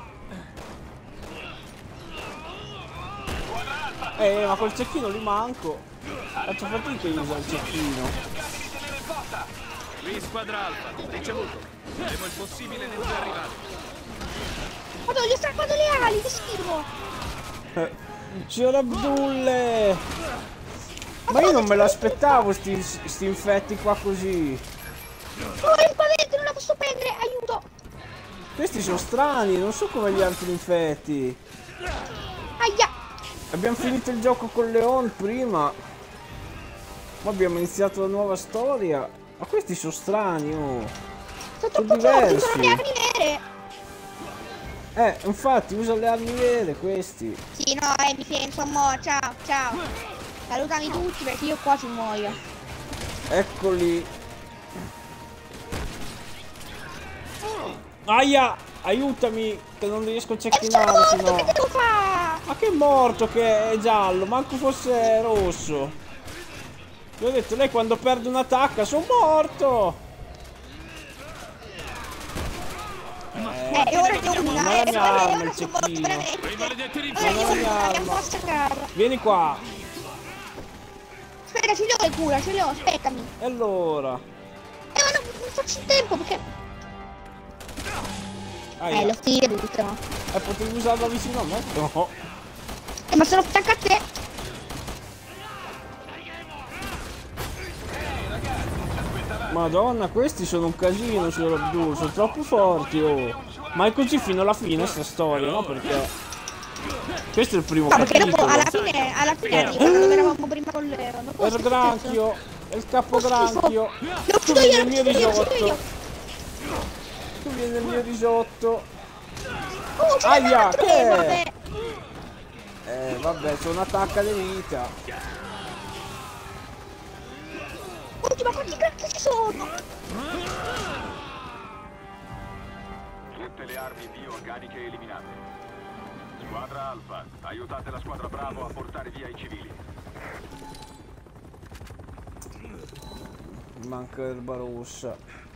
Ma col cecchino li manco. Faccio fatica io usare il cecchino. Qui squadra Alfa, ricevuto. Faremo il possibile nel due arrivati. Madonna, gli ho strappato le ali, che schifo! Signor Abdulle! Ma io non me l'aspettavo sti infetti qua così. Oh, è qua dentro, non la posso prendere, aiuto! Questi sono strani, non so come gli altri infetti. Aia! Abbiamo finito il gioco con Leon prima. Ma abbiamo iniziato la nuova storia. Ma questi sono strani, oh. Sono troppo forti, sono le armi vere! Infatti, usa le armi vere questi. Sì, no, mi penso, mo, ciao, ciao. Salutami tutti perché io qua ci muoio. Eccoli. Aia! Aiutami! Che non riesco a cecchinare, sennò. Che devo fare? Ma che è morto che è giallo, manco fosse rosso. Io ho detto, lei quando perde un'attacca, sono morto! Ora che ho una, la mia arma, il sono morto cecchino. veramente. Vieni qua. Aspetta, ce l'ho le cura, ce l'ho, aspettami. E allora? Ma non faccio in tempo perché... lo tiro tutto. Potevi usarla vicino a me? No. Ma sono attaccato a te. Madonna, questi sono un casino, signor Abdul, sono troppo forti, oh. Ma è così fino alla fine sta storia, no? Perché questo è il primo capitolo. Perché dopo alla fine arriva dove eravamo prima con le... Il granchio, il capogranchio. Tu vieni nel mio risotto. Tu vieni nel mio risotto. Aia, che è? Vabbè, c'è un'attacca di vita. Oddio, ma quanti cacchio ci sono? Tutte le armi bioorganiche eliminate. Squadra Alfa, aiutate la squadra Bravo a portare via i civili. Manca erba rossa.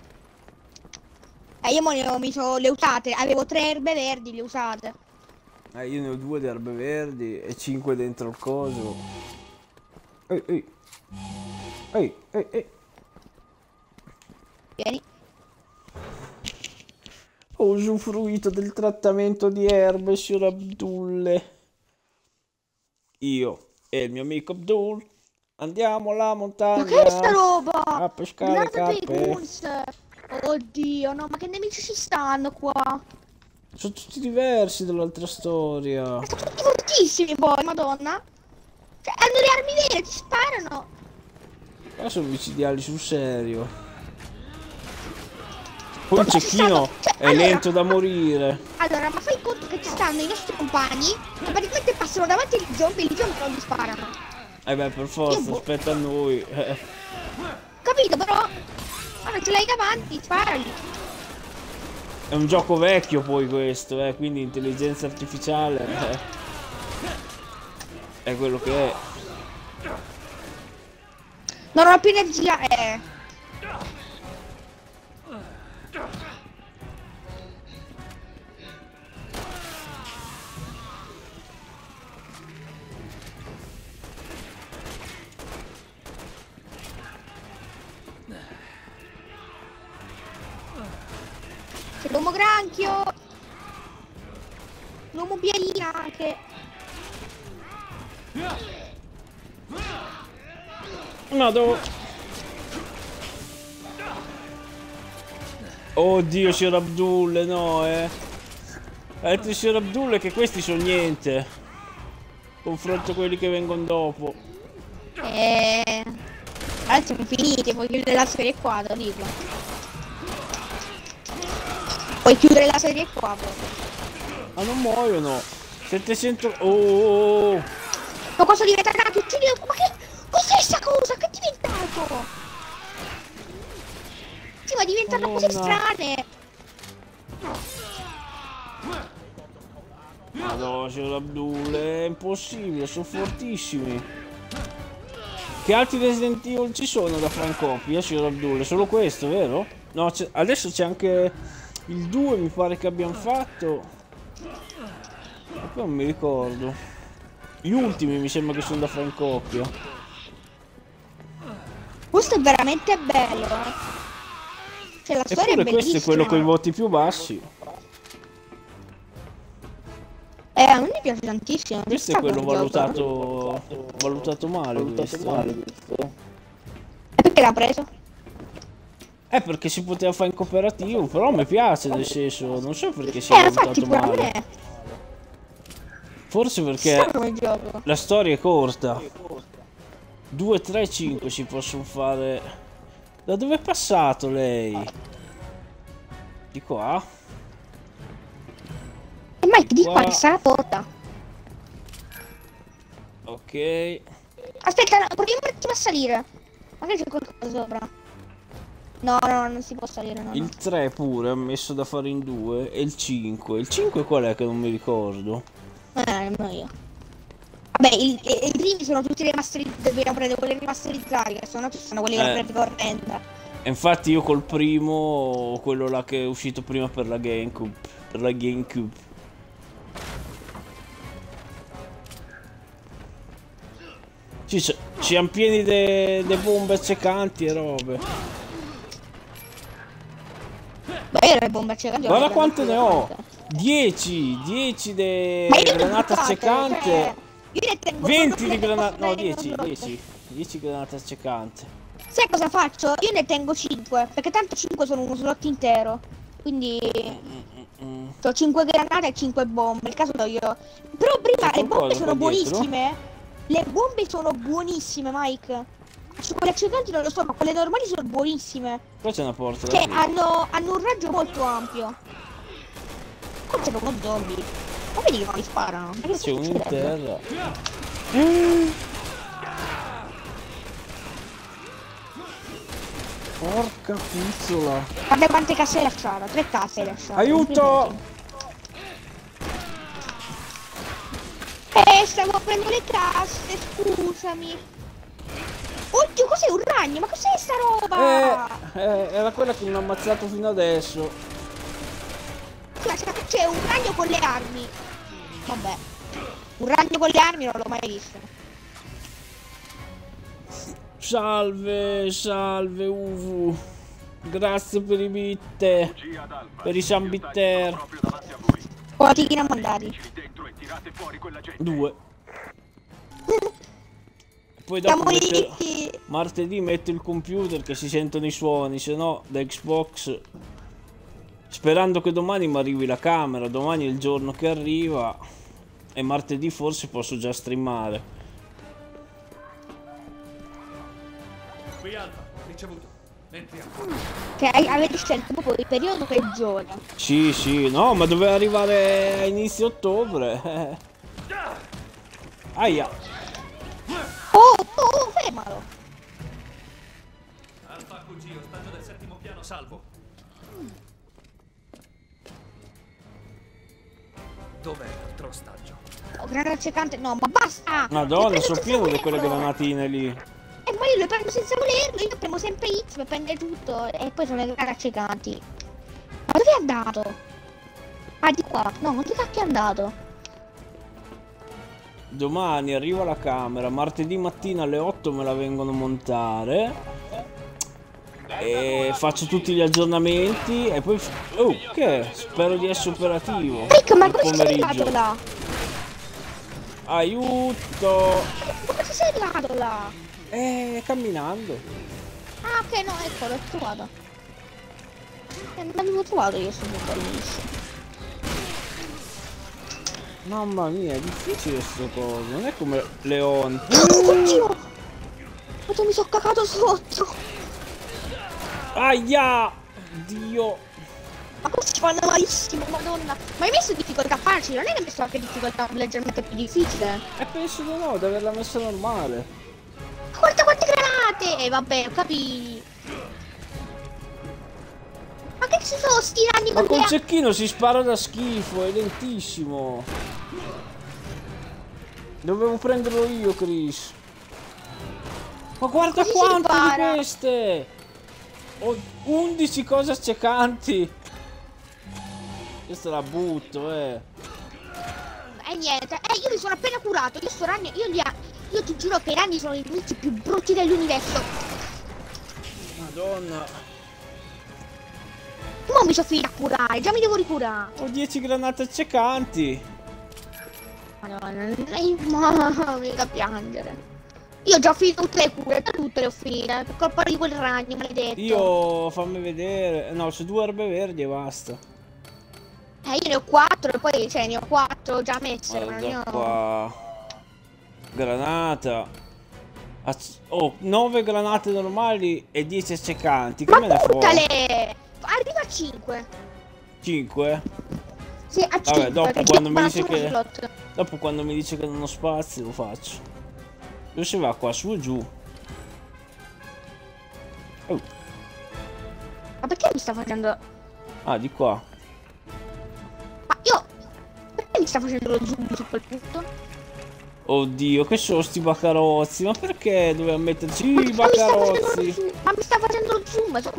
Io mi sono le usate, avevo 3 erbe verdi, le usate. Io ne ho 2 di erbe verdi e 5 dentro il coso. Ehi. Vieni. Ho usufruito del trattamento di erbe, signor Abdulle. Io e il mio amico Abdul andiamo alla montagna. Ma che è sta roba? A pescare carpe. Oddio, no, ma che nemici ci stanno qua? Sono tutti diversi dall'altra storia. Ma sono tutti fortissimi poi, madonna. Cioè, hanno le armi vere, ti sparano. Ma sono micidiali sul serio. Poi il cecchino è lento da morire. Allora, ma fai conto che ci stanno i nostri compagni che praticamente passano davanti agli zombie e gli zombie non gli sparano. Beh, per forza, aspetta a noi. Capito, però? Guarda, ce l'hai davanti, sparali. È un gioco vecchio poi questo, quindi intelligenza artificiale è quello che è. Non ho più energia, C'è l'uomo granchio. L'uomo bielina anche. Madò. Oddio, signor Abdul, no, Ha detto il signor Abdul che questi sono niente. Confronto a quelli che vengono dopo. Allora siamo finiti, puoi chiudere la serie qua, da dirlo. Puoi chiudere la serie qua proprio. Ma non muoiono. 700... Oh. Ma cosa diventa nato? Ma che... Cos'è sta cosa? Che è diventato? Sì, ma diventano cose strane. No, signor Abdul, è impossibile, sono fortissimi. Che altri Resident Evil ci sono da Francopia, signor Abdul? Solo questo, vero? No, adesso c'è anche il 2, mi pare che abbiamo fatto. Ma poi non mi ricordo. Gli ultimi mi sembra che sono da Francopia. Questo è veramente bello, Cioè la storia è bellissima. Questo è quello con i voti più bassi. A me piace tantissimo. Questo è quello valutato male, questo. E perché l'ha preso? Perché si poteva fare in cooperativo, però mi piace, nel senso, non so perché sia valutato male. Forse perché la storia è corta. 2, 3, 5 si possono fare. Da dove è passato lei? Di qua? E Mike, di qua che sarà porta. Ok. Aspetta, proviamo un attimo a salire. Magari c'è qualcosa sopra. No, non si può salire. No, il 3 pure è messo da fare in 2. E il 5. Il 5 qual è che non mi ricordo? No, io. Vabbè, i primi sono tutti remasterizzati. Dobbiamo prendere quelli remasterizzati, che sono quelli che la prendi corrente. E infatti io col primo, quello là che è uscito prima per la GameCube. Ci siamo pieni di bombe accecanti e robe. Beh, io le bombe accecanti. Guarda quante ne ho! 10 di granate accecante. Cioè, io ne tengo 20 di granate. No, 10 granate accecante. Sai cosa faccio? Io ne tengo 5, perché tanto 5 sono uno slot intero. Quindi ho 5 granate e 5 bombe. Il caso do io. Però prima le bombe sono buonissime. Le bombe sono buonissime, Mike. Quelle accecanti non lo so, ma quelle normali sono buonissime. Qua c'è una porta. Cioè, hanno un raggio molto ampio. Qua c'è uno zombie. Ma vedi che non li sparano? C'è uno in terra. Porca pizzola. Guarda quante casse hai lasciato. 3 casse hai lasciato. Aiuto! Stavo aprendo le casse, scusami. Oddio, cos'è un ragno? Ma cos'è sta roba? Era quella che mi ha ammazzato fino adesso. C'è un ragno con le armi. Vabbè. Un ragno con le armi non l'ho mai visto. Salve Uvu. Grazie per i bitte. Per i sambitter. Quanti ne ha mandati? 2. Poi dopo martedì metto il computer che si sentono i suoni, se no da Xbox. Sperando che domani mi arrivi la camera, domani è il giorno che arriva. E martedì forse posso già streamare. Qui Alfa, ricevuto. Entriamo. Che avete scelto proprio il periodo peggiore. Sì, no, ma doveva arrivare a inizio ottobre. Aia. Oh, fermalo. Alfa QG, ostaggio del 7° piano, salvo. Dov'è l'altro ostaggio? Granata accecante, no, ma basta! Madonna, sono pieno di quelle granatine lì. Ma io le prendo senza volerlo, io premo sempre X per prendere tutto. E poi sono le granate accecanti. Ma dove è andato? Ah, di qua. No, dove cacchio è andato? Domani arriva la camera, martedì mattina alle 8 me la vengono a montare. E faccio tutti gli aggiornamenti e poi... Oh, che? Spero di essere operativo. Ecco, ma come sei arrivato là? Aiuto! Come sei arrivato là? Camminando. Ah, ok, no, ecco, l'ho trovato. Non l'avevo trovato io sto bellissimo. Mamma mia, è difficile sto coso, non è come Leon. Oddio! Oddio, mi sono cagato sotto! Aia! Dio! Ma come si fanno malissimo, madonna! Ma hai messo difficoltà facile? Non è che hai messo anche difficoltà leggermente più difficile? Penso di no, di averla messa normale. Guarda quante granate! Vabbè, capì! Ma che ci sono sti ragni con col cecchino si spara da schifo, è lentissimo. Dovevo prenderlo io, Chris. Ma guarda quante di queste! Ho 11 cose accecanti. Questa la butto, E niente, io mi sono appena curato. Io sto ragno, io ti giuro che i ragni sono i nemici più brutti dell'universo. Madonna. Mo mi sono finita a curare, già mi devo ricurare. Ho 10 granate accecanti. Madonna, mi da piangere. Io ho già finito tutte le cure, tutte le ho finite, per colpa di quel ragno maledetto. Io, fammi vedere, no, su 2 erbe verdi e basta. Io ne ho 4 e poi, cioè, ne ho 4 già messe, ma ne ho... qua. Granata. Oh, 9 granate normali e 10 accecanti. Che me ne frega? Arriva a 5. 5? Sì, a 5. Vabbè, dopo quando mi dice che non ho spazio lo faccio. Dove si va qua? Su e giù. Oh. Ma perché mi sta facendo... Ah, di qua. Ma io... Perché mi sta facendo lo zoom su quel punto? Oddio, che sono sti baccarozzi? Ma perché doveva metterci i baccarozzi? Ma mi sta facendo lo zoom, ma...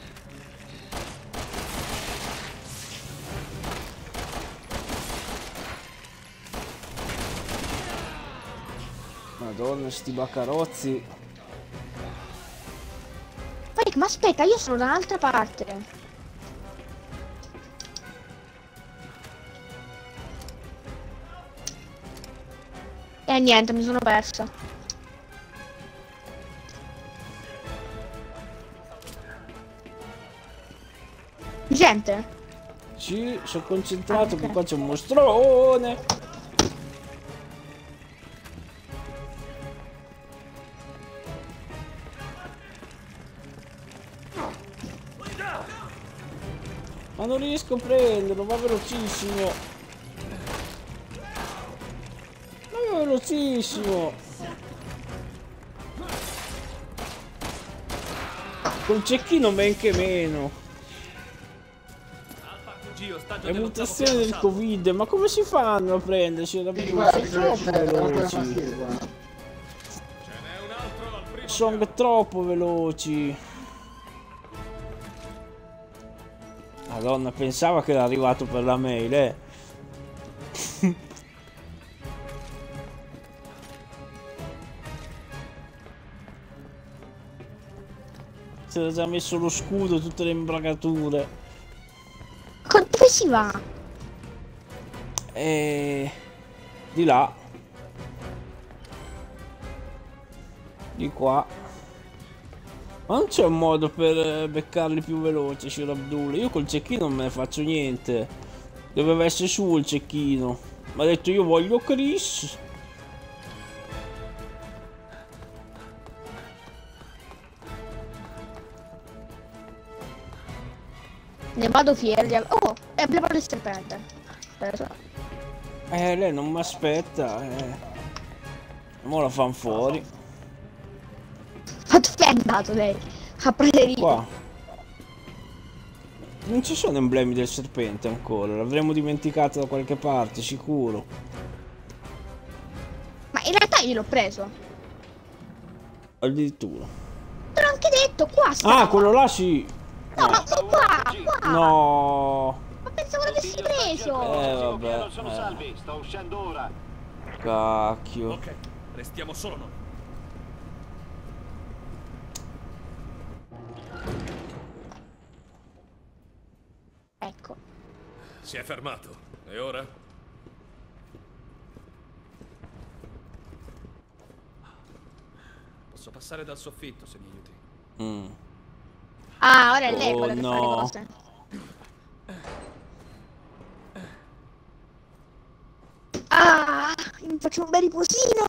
Madonna, sti baccarozzi. Ma aspetta, io sono da un'altra parte. E niente, mi sono persa. Gente? Sì, sono concentrato che qua c'è un mostrone. Ma non riesco a prenderlo, va velocissimo. Va velocissimo. Col cecchino men che meno. È mutazione del Covid, ma come si fanno a prendersi la virus? Sono troppo veloci. Sono troppo veloci. Madonna, pensava che era arrivato per la mail, Si era già messo lo scudo, tutte le imbragature. Dove si va? Di là. Di qua. Ma non c'è un modo per beccarli più veloci, Sir Abdul. Io col cecchino non me ne faccio niente. Doveva essere su il cecchino. Mi ha detto io voglio Chris. Ne vado fiero di... Oh, è abbiamo il serpente. Lei non mi aspetta. Mo la fan fuori. Ma dove è andato lei? A prendere qua. Non ci sono emblemi del serpente ancora. L'avremmo dimenticato da qualche parte, sicuro. Ma in realtà io l'ho preso. Addirittura. Te l'ho anche detto, qua sta. Ah, quello là sì. No, ma qua. No. Ma pensavo l'avessi preso. Vabbè. Non sono salvi, sto uscendo ora. Cacchio. Ok, restiamo solo noi. Ecco. Si è fermato. E ora? Posso passare dal soffitto se mi aiuti. Ah, ora è lei quella che fa le cose. Ah, mi faccio un bel riposino.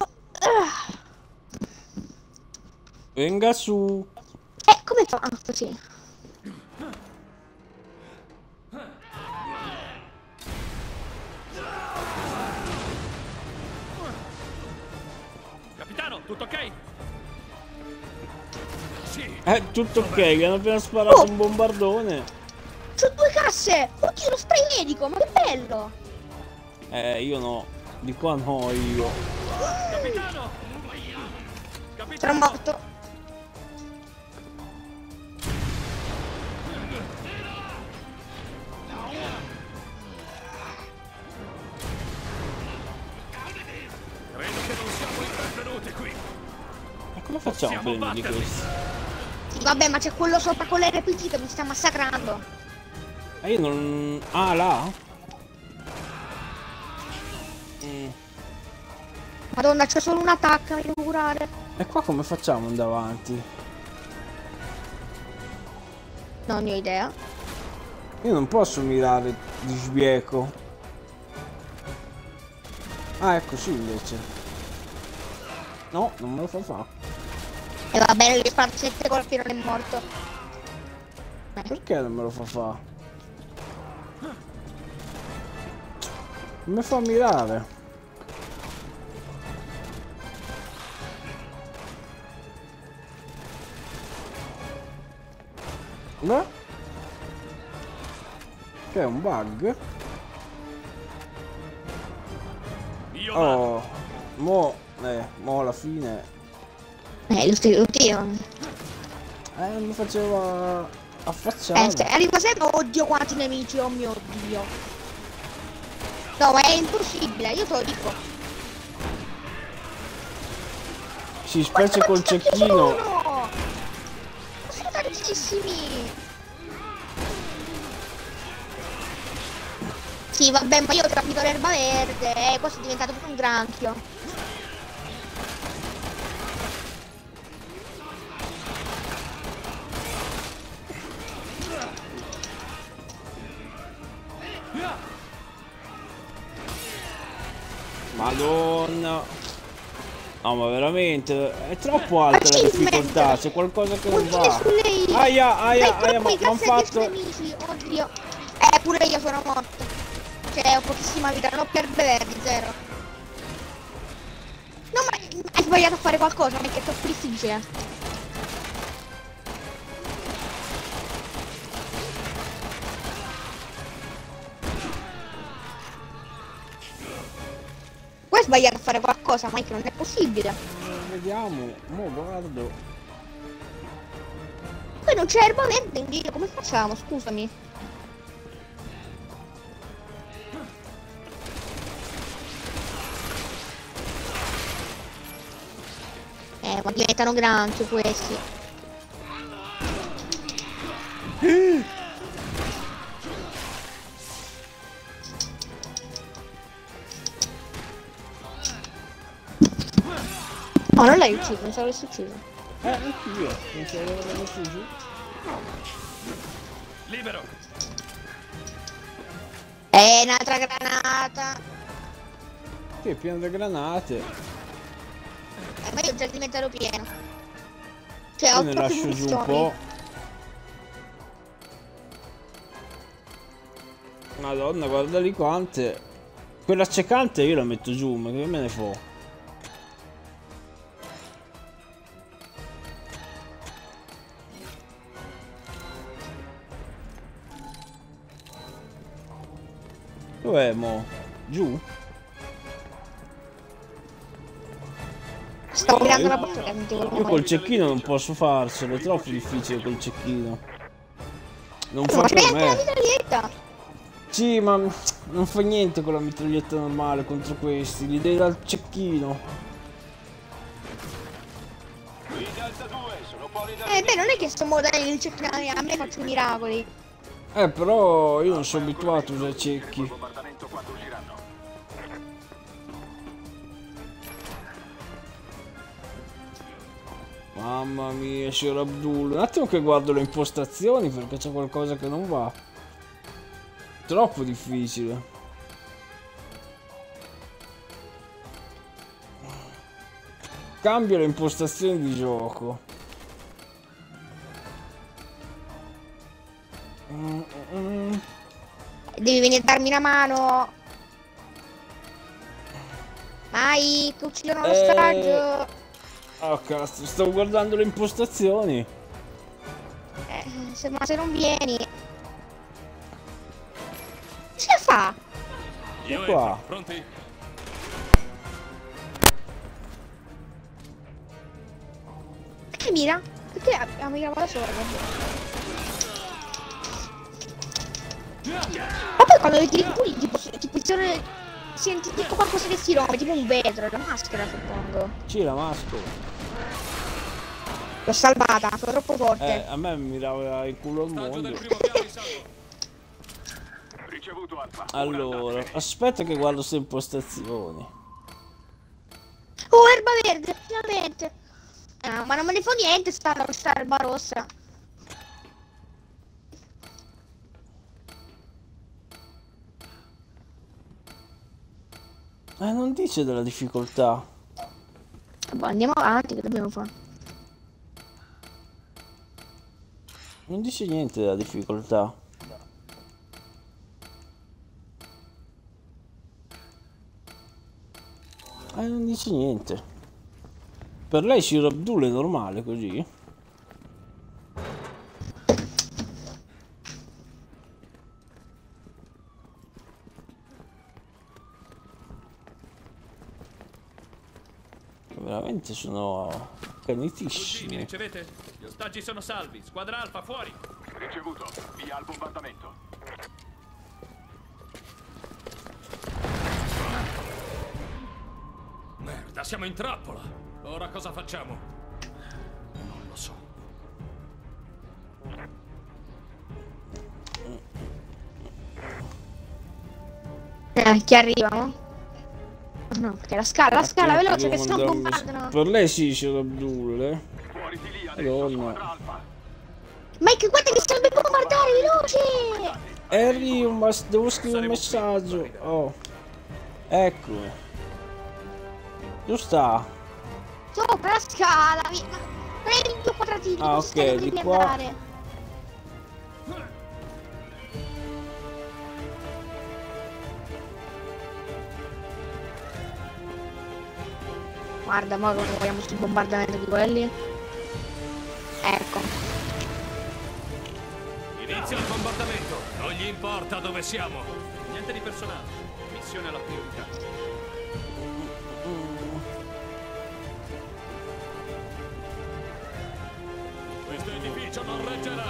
Venga su. Come fa? Ah, così. Capitano, tutto ok? Sì. Tutto ok, mi hanno appena sparato un bombardone. C'ho 2 casse! Oddio, lo spray medico, ma che bello! Io no. Di qua no, io. Capitano! Sono morto. Credo che non siamo i benvenuti qui. Ma come facciamo a prenderli questi? Sì, vabbè, ma c'è quello sopra con l'RPG che mi sta massacrando. Io non... Ah, là? Madonna, c'è solo un attacco, mi devo curare. E qua come facciamo andare avanti? Non ne ho idea. Io non posso mirare di sbieco. Ah, ecco sì invece. No, non me lo fa fare. E va bene, gli sparo 7 colpi, non è morto. Perché non me lo fa fare? Non mi fa mirare. Beh? Che è un bug? Oh, mo alla fine. Lo tiro. Mi faceva affacciare. Arriva sempre, oddio quanti nemici, oh mio dio. No, ma è impossibile, io te lo dico. Si specie col cecchino. Sono tantissimi. Sì, vabbè, ma io ho capito l'erba verde, questo è diventato proprio un granchio. Madonna. No, ma veramente è troppo alta la difficoltà, c'è qualcosa che non va. Aia, ma m'han fatto. Oddio. Pure io sono morto. Cioè, ho pochissima vita, non ho più erbe verdi, zero. No, ma hai sbagliato a fare qualcosa, perché è troppo difficile. Puoi sbagliare a fare qualcosa, Mike, non è possibile. Vediamo, mo guardo. Poi non c'è erba verde in giro, come facciamo? Scusami. Ma diventano granchi questi. Oh, non l'hai ucciso, pensavo l'avessi ucciso. Anch'io, pensavo che l'avessi giù. Libero. Un'altra granata. Che pieno di granate. Ma io ho già diventato pieno. Cioè, Io ho ne troppe lascio giù un munizioni. po'. Madonna, guarda lì quante. Quella accecante io la metto giù, ma che me ne fo? Dov'è mo? Giù? Stavo mirando la porta che mi devo Io col cecchino non posso farcelo, è troppo difficile col cecchino. Non fa ma per la me. mitraglietta! Sì, ma non fa niente con la mitraglietta normale contro questi, li devi dal cecchino. Beh, non è che sto modando il cecchino, a me faccio miracoli. Però io non sono abituato a usare cecchi. Mamma mia, signor Abdul. Un attimo che guardo le impostazioni perché c'è qualcosa che non va. Troppo difficile. Cambio le impostazioni di gioco. Devi venire a darmi una mano. Mai, che uccidono lo stagio. Oh cazzo, stavo guardando le impostazioni. Ma se non vieni. Ce fa? Io qua. Pronti? Perché mira? Perché miriamo da sopra? Ma poi quando li tiri pure tipo senti tipo qualcosa che si rompe, tipo un vetro, la maschera suppongo. Sì, la maschera. L'ho salvata, sono troppo forte. A me mirava il culo al mondo. Ricevuto Alfa. Allora, aspetta che guardo queste impostazioni. l'erba verde, finalmente. Ma non me ne fa niente questa erba rossa. Non dice della difficoltà. Boh, andiamo avanti, che dobbiamo fare? Non dice niente della difficoltà. Non dice niente. Per lei Shiro Abdul è normale così? Veramente sono canitissimi. Ricevete? Gli ostaggi sono salvi. Squadra Alfa, fuori! Ricevuto. Via al bombardamento. Merda, siamo in trappola. Ora cosa facciamo? Non lo so. Chi arrivano? No, perché la scala veloce che se no bombardano. Per lei sì, Shiro Abdul, Madonna. Mike, guarda che serve bombardare, veloce! Harry, devo scrivere un messaggio. Oh. Ecco. Dove sta? Sopra la scala. Prendi 2 quadratini. Ah, ok, di qua. Andare. Guarda, ma come vogliamo sul bombardamento di quelli. Ecco. Inizia il bombardamento. Non gli importa dove siamo. Niente di personale. Missione alla priorità. Questo edificio non reggerà.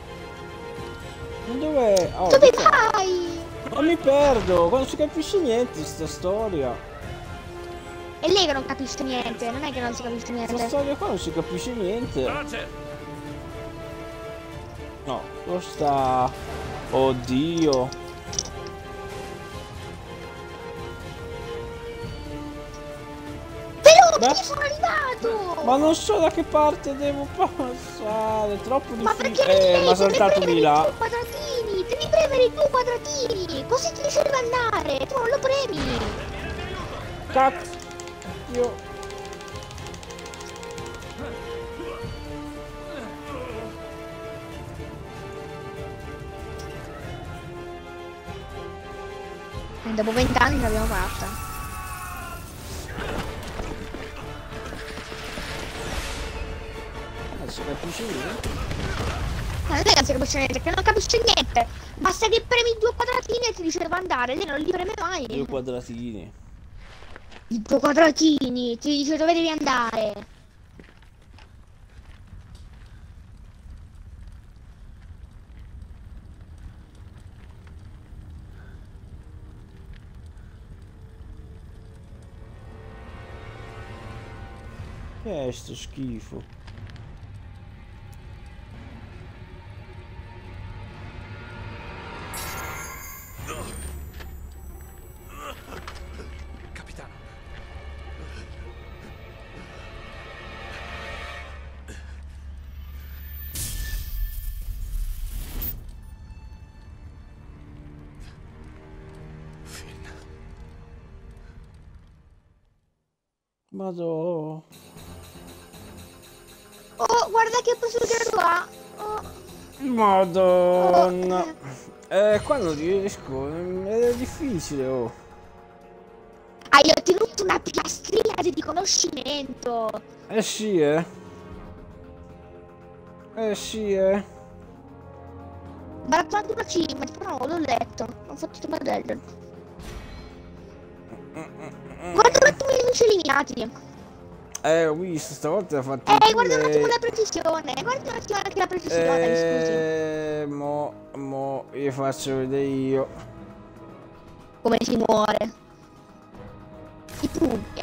Dov'è? Oh, dove vai? Non mi perdo, quando si capisce niente di sta storia. È lei che non capisce niente, non è che non si capisce niente. Questa storia qua non si capisce niente. No, dove sta? Oddio. Veloce, sono arrivato! Ma non so da che parte devo passare, troppo Ma difficile. perché Mi ha saltato di là. Devi premere i 2 quadratini, così ti serve andare, tu non lo premi. Cazzo. Io... E dopo 20 anni l'abbiamo fatta. Si capisce niente? Non è che non si capisce niente, perché non capisce niente. Basta che premi i 2 quadratini e ti dice dove andare, lei non li preme mai. 2 quadratini. I 2 quadratini, ti dice dove devi andare. Che è sto schifo? Capitano. Madò. Oh, guarda che ho preso il grado A. Oh. Madonna. Qua non riesco, è difficile, oh. Hai ottenuto una piastrina di riconoscimento. Sì, sì, Barattando una cima, però non l'ho letto. Ho fatto il modello. Guarda un attimo i nemici eliminati. Ho visto, stavolta ha fatto. Guarda un attimo la precisione. Guarda un attimo anche la precisione, scusi. Mo io faccio vedere io. Come si muore. I punti,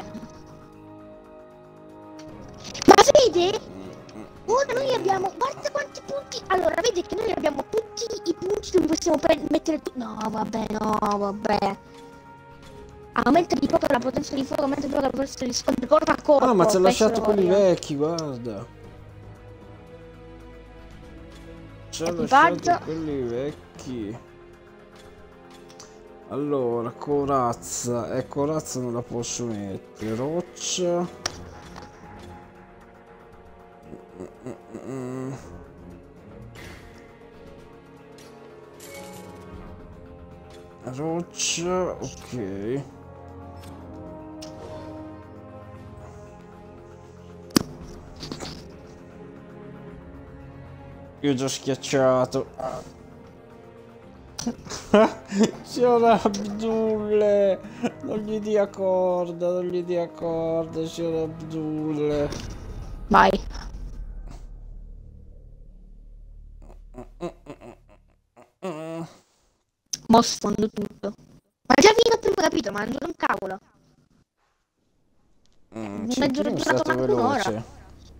Ma vede? Ora noi abbiamo. Guarda quanti punti. Allora, vede che noi abbiamo tutti i punti dove possiamo mettere. No, vabbè, no, vabbè. Aumenta di poco la potenza di fuoco, aumenta di poco la potenza di scontro corpo a corpo. Ah, ma ci ha lasciato quelli Pessoria. vecchi, guarda. Ci ha Equipaggio. lasciato quelli vecchi. Allora, corazza. Corazza non la posso mettere. Roccia. Roccia, ok. Io ho già schiacciato. Signora Abdul, non gli dia corda, non gli dia corda, signora Abdul. Vai. Mo sfondo tutto. Ma già finito il primo capitolo, ma non gioco un cavolo. Sì, Mezzo prima è giocato stato manco un'ora. veloce.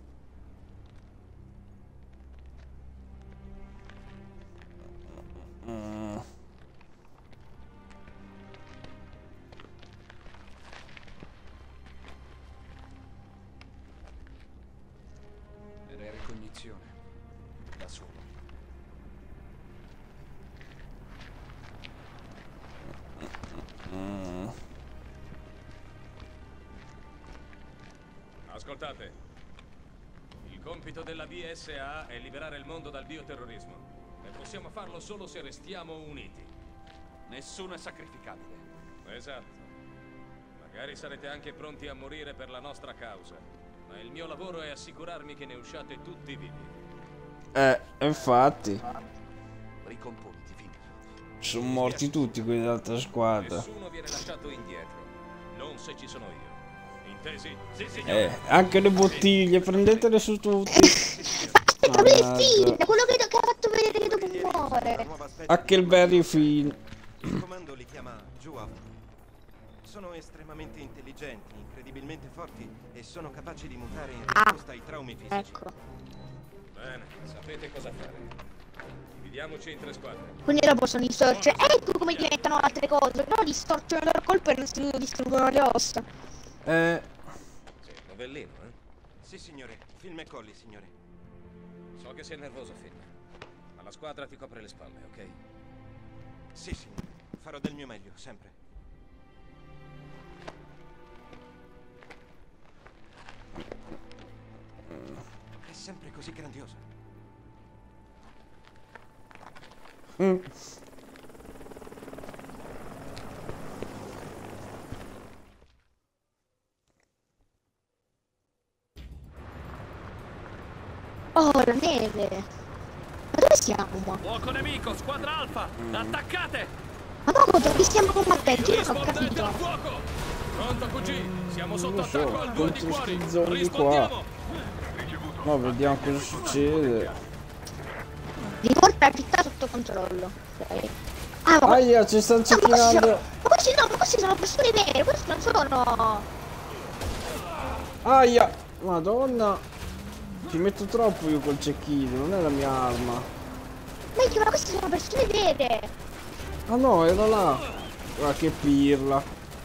Ed è ricognizione. Da solo. Ascoltate. Il compito della BSA è liberare il mondo dal bioterrorismo. E possiamo farlo solo se restiamo uniti. Nessuno è sacrificabile. Esatto. Magari sarete anche pronti a morire per la nostra causa. Ma il mio lavoro è assicurarmi che ne usciate tutti vivi. Infatti. Ricomponiti, Finn. Sono morti tutti quelli dell'altra squadra. Nessuno viene lasciato indietro. Non se ci sono io. Intesi? Sì, signore. Anche le bottiglie, prendetele su tutti. Pure il film, quello che ha fatto vedere che dopo muore. Huckleberry Finn. Il comando li chiama Juaf. Sono estremamente intelligenti, incredibilmente forti e sono capaci di mutare in risposta ai traumi fisici. Ecco. Bene, sapete cosa fare. Dividiamoci in 3 squadre. Quindi dopo possono distorcere. Ecco come diventano altre cose. Però distorcono il loro colpo e distruggono le ossa. Sì, novellino, eh? Sì, signore. Film e colli, signore. So che sei nervoso, Finn. Ma la squadra ti copre le spalle, ok? Sì, signore. Farò del mio meglio, sempre. È sempre così grandioso. Oh, la neve. Ma dove siamo? Fuoco nemico, squadra alfa! Attaccate! Ma no, dove stiamo combattendo? Io non ho Rispondete capito. al fuoco! Pronto, QG? Siamo sotto Non lo so, attacco al 2 di contro cuori! sti zombie Rispondiamo! No, vediamo cosa succede. Riporta la città sotto controllo. Ok. Ah, ma Aia, ci stanno cecchinando. ma questi sono persone vere, questi non sono. Aia, madonna. Ci metto troppo io col cecchino, non è la mia arma. Ma queste sono persone vere. Ah no, era là. Guarda che pirla.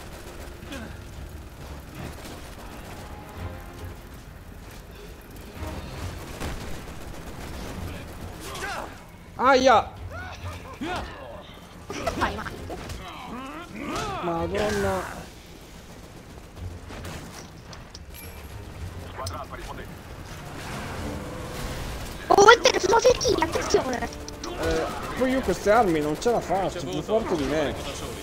Aia! Vai, Marco. Madonna. Squadra alfa, rispondete. Oh, è vero, sono cecchini, attenzione. Poi io queste armi non ce la faccio, è più forte di me.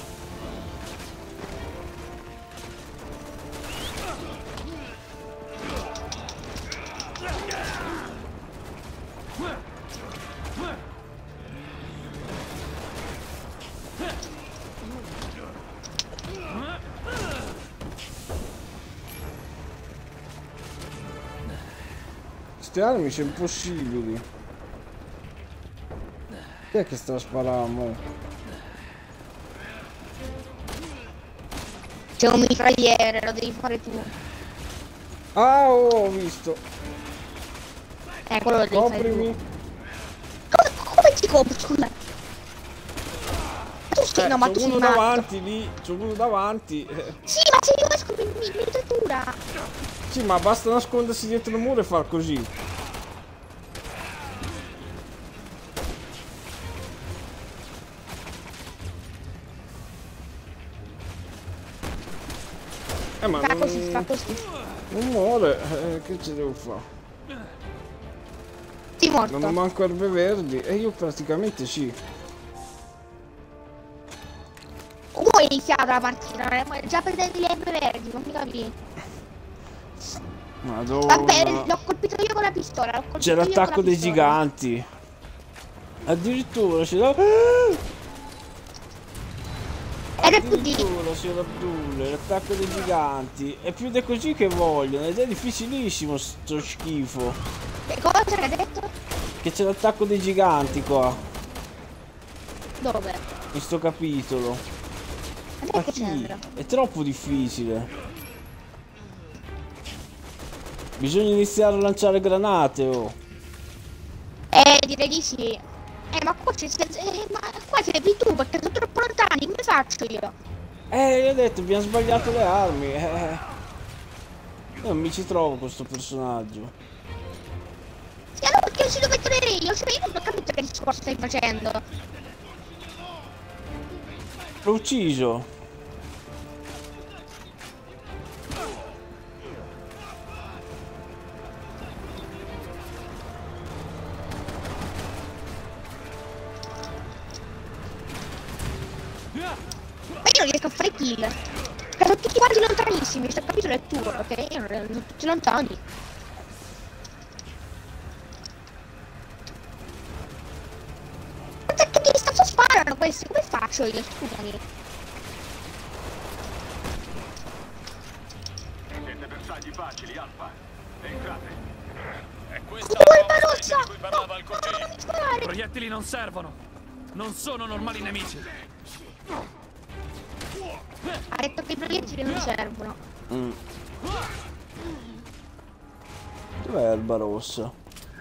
Queste armi sono impossibili. Chi è che sta sparando? C'è un mitragliere, lo devi fare tu. Ah, ho visto. Quello lo devi fare Coprimi. tu. Come ti copri, scusa? Ma tu Sì, no, ma c'è tu sei uno matto. davanti lì, c'è uno davanti. Sì, ma se io esco mi tortura. Sì, ma basta nascondersi dietro il muro e far così. Ma Fa così, fa così. non muore, che ci devo fare? Sei morto. Non ho manco erbe verdi e io praticamente sì. Come è iniziata la partita? Già perdendo le erbe verdi, non mi capisco. Madonna. Vabbè, l'ho colpito io con la pistola. C'è l'attacco dei giganti. Addirittura c'è la... Addirittura c'è l'attacco dei giganti. È più di così che vogliono ed è difficilissimo sto schifo. Che cosa hai detto? Che c'è l'attacco dei giganti qua. Dove? In sto capitolo. Ma chi? È troppo difficile. Bisogna iniziare a lanciare granate, oh. Direi di sì. Ma qua c'è... ma qua sei tu perché sono troppo lontani, come faccio io? Io ho detto, abbiamo sbagliato le armi. Io non mi ci trovo con questo personaggio. Sì, allora perché ci devo mettere io? Cioè io non ho capito che discorso stai facendo. L'ho ucciso. Ma io non riesco a fare kill. Perché sono tutti quanti lontanissimi, questo capitolo è tuo, ok? Io non sono tutti lontani. Perché che distanza sparano questi? Come faccio io? Scusami. Siete bersagli facili, Alfa. Entrate. È questa la rossa di cui parlava il cugino. I proiettili non servono. Non sono normali nemici. Ha detto che i proiettili non servono. Dov'è l'erba rossa?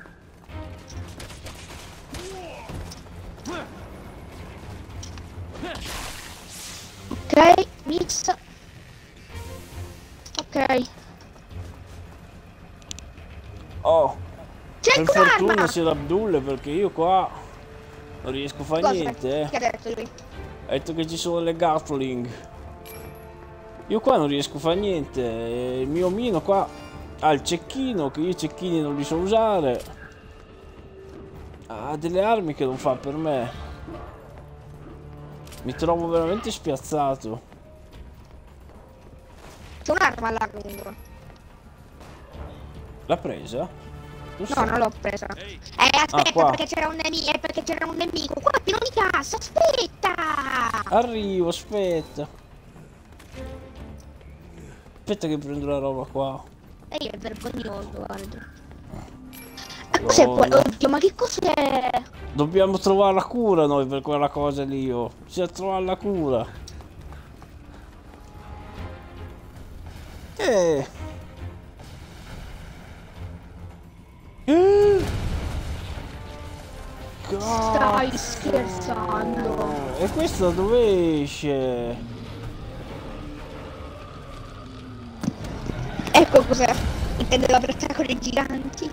Ok, mix. Ok. Oh, c'è per fortuna c'è l'Abdul perché io qua non riesco a fare niente, Che ha detto lui? Ha detto che ci sono le Gatling. Io qua non riesco a fare niente. Il mio omino qua ha il cecchino, che io i cecchini non li so usare. Ha delle armi che non fa per me. Mi trovo veramente spiazzato. C'è un'arma là comunque. L'ha presa? No, non l'ho presa. Aspetta, perché c'era un nemico. Perché c'era un nemico. Qua è pieno di cassa, aspetta! Arrivo, aspetta. Aspetta che prendo la roba qua. Io è vergognoso, guarda. Cos'è quello? Oddio, ma che cos'è? Dobbiamo trovare la cura noi per quella cosa lì, oh. Bisogna trovare la cura. Stai scherzando? E questo dove esce? Ecco cos'è. Intendo la battaglia con i giganti.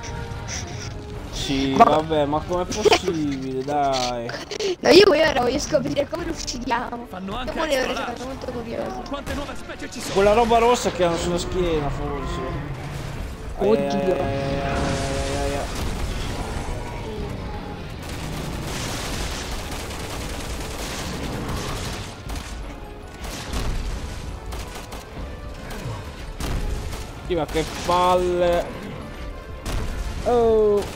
Sì, vabbè, ma com'è possibile, dai? No, io ora voglio scoprire come lo uccidiamo. Fanno anche sono molto curioso. Quante nuove specie ci sono? Quella roba rossa che hanno sulla schiena, forse. Oddio. Ma che palle. Oh.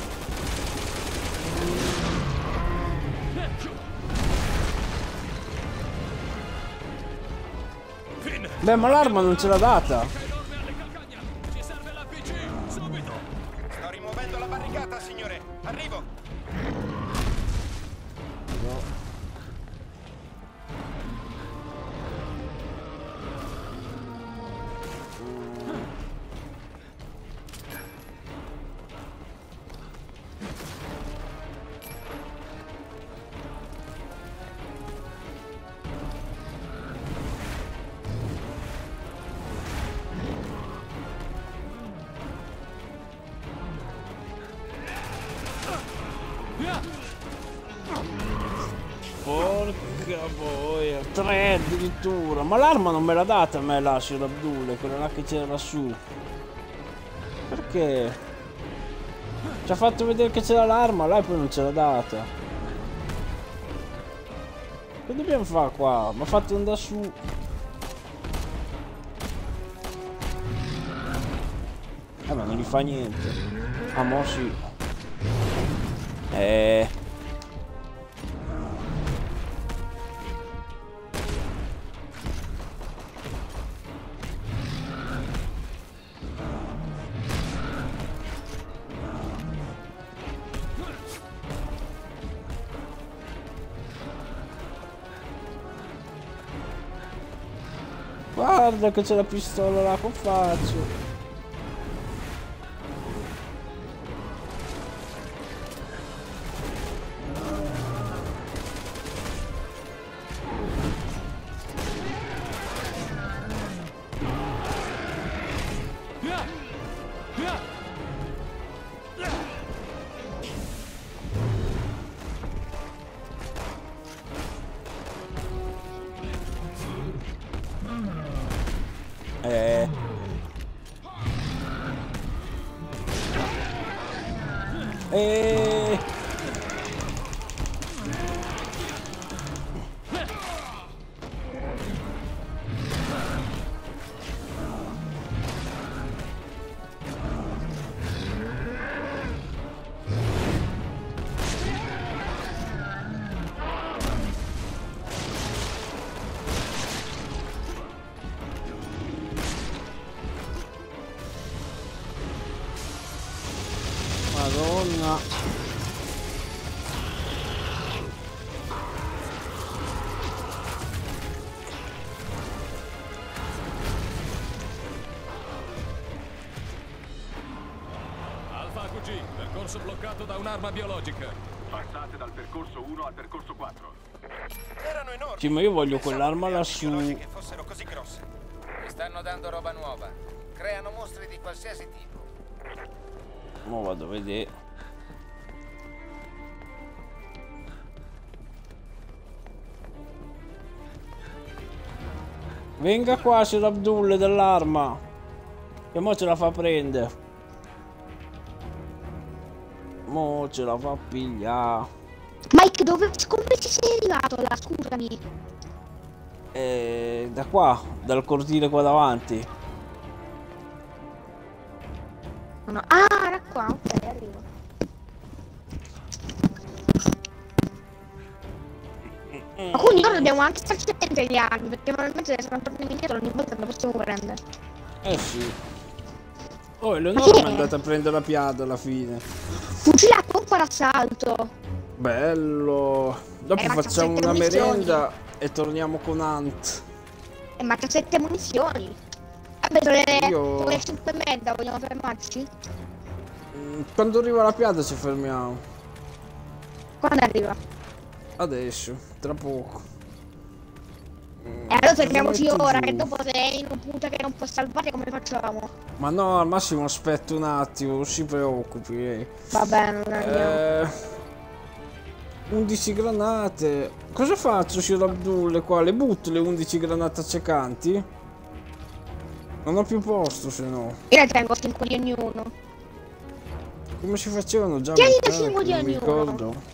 Beh, ma l'arma non ce l'ha data. Ci serve l'APC, subito. Sto rimuovendo la barricata, signore. Arrivo. No. Porca boia. 3 addirittura. Ma l'arma non me l'ha data a me là, Sir Abdul, quella là che c'era lassù. Perché? Ci ha fatto vedere che c'era l'arma là e poi non ce l'ha data. Che dobbiamo fare qua? Mi ha fatto andare su. Ma non gli fa niente. Ah, mo sì. Guarda che c'è la pistola là, che faccio? Madonna. Alfa AQG, percorso bloccato da un'arma biologica. Passate dal percorso 1 al percorso 4. Erano enormi. Sì, ma io voglio quell'arma lassù. Che fossero così grosse. Mi stanno dando roba nuova. Creano mostri di qualsiasi tipo. Mo vado a vedere. Venga qua, Sir Abdul, dell'arma. Che mo ce la fa prendere. Mo ce la fa pigliare. Mike, come ci sei arrivato là? Scusami. Da qua, dal cortile qua davanti. No. Ah, era qua, ok, arrivo. Ma quindi noi dobbiamo anche starci dentro gli armi, perché probabilmente se non torniamo indietro ogni volta lo possiamo prendere. Sì. Oh, Eleonora è andata a prendere la piada alla fine. Fucile a pompa d'assalto. Bello. Dopo facciamo una merenda e torniamo con Ant. Ma c'ha 7 munizioni. Vabbè, sono le 5:30, vogliamo fermarci? Quando arriva la piada ci fermiamo. Quando arriva? Adesso, tra poco. Allora fermiamoci ora, che dopo se è in un punto che non può salvare, come facciamo? Ma no, al massimo aspetto un attimo, non si preoccupi. Va bene, non andiamo. 11 granate. Cosa faccio, Sir Abdul, qua? Le butto le 11 granate accecanti? Non ho più posto, se no. Io ne tengo 5 di ognuno. Come si facevano già? Tieni da 5 di ognuno. Mi ricordo.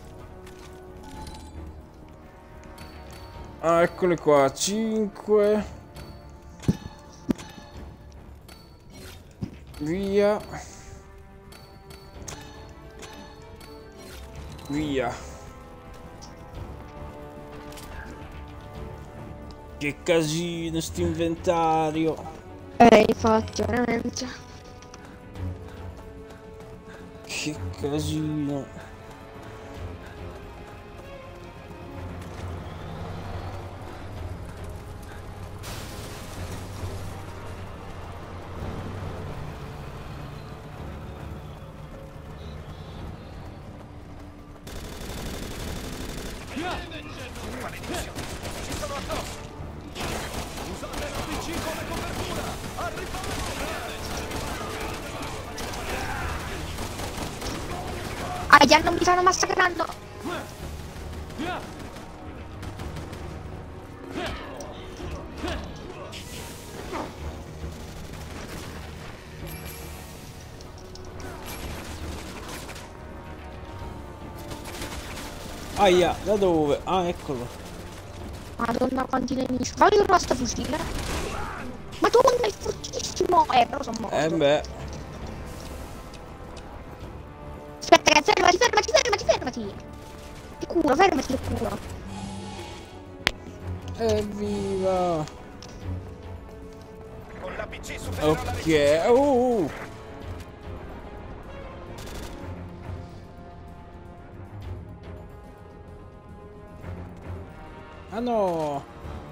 Ah, eccole qua, 5. Via. Via. Che casino sto inventario. Infatti, veramente. Che casino. Mi stanno massacrando. Aia, da dove? Ah, eccolo. Madonna, quanti nemici. Fammi trovare sta fucile. Madonna, è fortissimo. Però sono morto. Beh. Aspetta, ragazzi, fermati. Ti curo, fermati, ti curo. Evviva. Con la PC Ok. Ah no.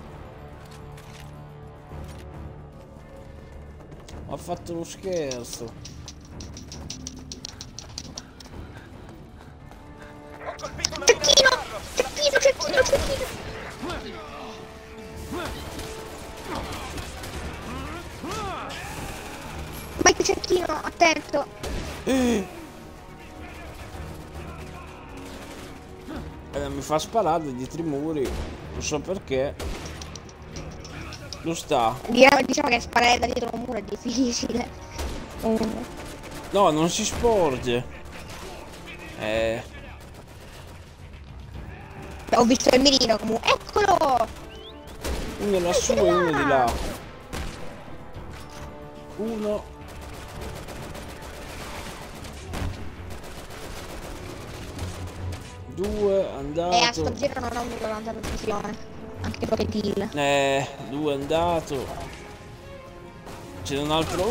Ho fatto lo scherzo. Cecchino. Vai più cecchino, attento. Mi fa sparare dietro i muri. Non so perché. Lo sta. Diciamo che sparare da dietro un muro è difficile. No, non si sporge. Ho visto il mirino comunque. Eccolo! Uno lassù e uno di là. Uno. Due, andato. A sto giro non ho avuto tanta precisione. Anche poche kill. Due, andato. C'è un altro.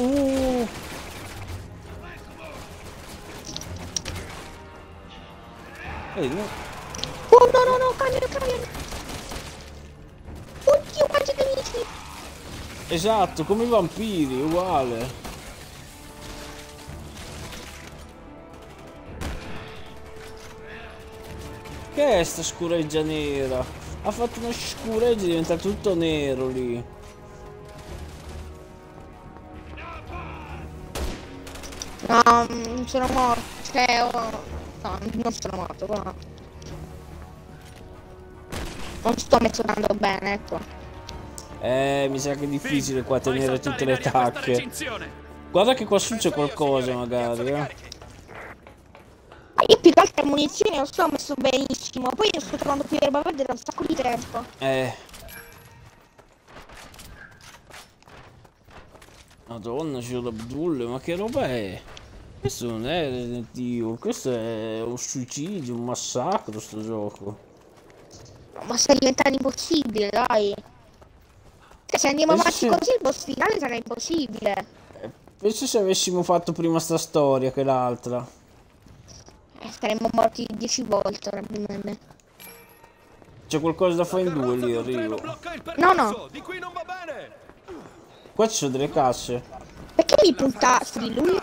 No. Oh no, cambia. Oddio, quanti nemici! Esatto, come i vampiri, uguale. Che è sta scureggia nera? Ha fatto una scureggia e diventa tutto nero lì. No, sono morto. No, non sono morto, però. Non sto messo tanto bene, ecco. Mi sa che è difficile qua tenere tutte le tacche. Guarda che qua succede qualcosa magari, Io più che altre munizioni non sto messo benissimo. Poi io sto trovando più erba verde da un sacco di tempo. Madonna, c'è l'Abdul, ma che roba è? Questo non è Resident Evil, questo è un suicidio, un massacro sto gioco. Ma sta diventando impossibile, dai. Se andiamo avanti così il boss finale sarà impossibile. Penso se avessimo fatto prima sta storia che l'altra. Saremmo morti 10 volte probabilmente. C'è qualcosa da fare in due lì, arrivo. No. Qua ci sono delle casse. Perché mi puntasti lui?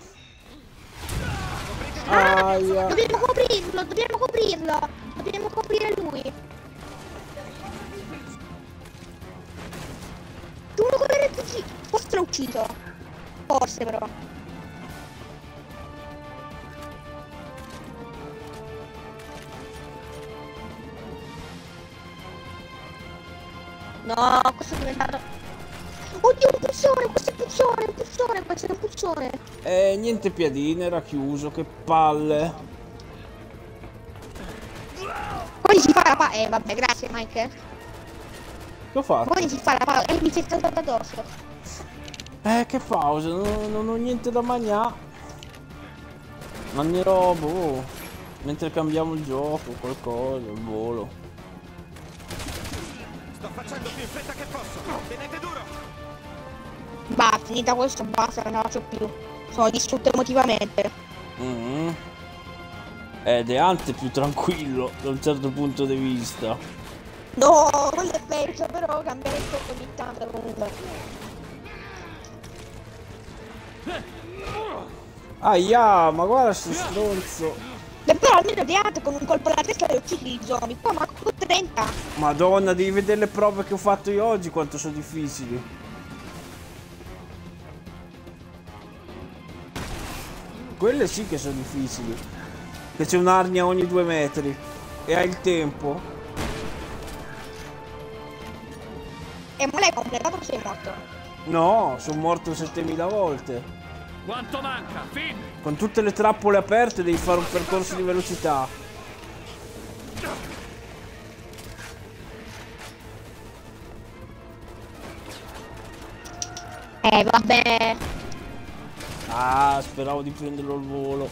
Aia. Dobbiamo coprirlo. Dobbiamo coprire lui. Dobbiamo coprire tutti. Forse l'ho ucciso. Forse però. No, questo è diventato... Oddio, un puzzone, questo è un puzzone. Niente piadine, era chiuso, che palle. Poi si fa la pausa. Vabbè, grazie Mike. Che ho fatto? Poi si fa la pausa. Mi si è saltato addosso. Che pausa, non ho niente da mangiare. Mangerò, boh. Mentre cambiamo il gioco, qualcosa, il volo. Sto facendo più in fretta che posso. Tenete duro. Bah, finita questo basta, non ne faccio più. Sono distrutto emotivamente. Ed è anche più tranquillo da un certo punto di vista. No, quello è peggio, però cambiare il gioco ogni tanto comunque. Aia, ma guarda sto stronzo. Però almeno Deante con un colpo alla testa li uccidi i zombie. Qua manco con 30. Madonna, devi vedere le prove che ho fatto io oggi, quanto sono difficili. Quelle sì che sono difficili. Che c'è un'arnia ogni 2 metri. E hai il tempo. E ma l'hai completato o sei morto? No, sono morto 7000 volte. Quanto manca? Finn! Con tutte le trappole aperte devi fare un percorso di velocità. Vabbè. Ah, speravo di prenderlo al volo.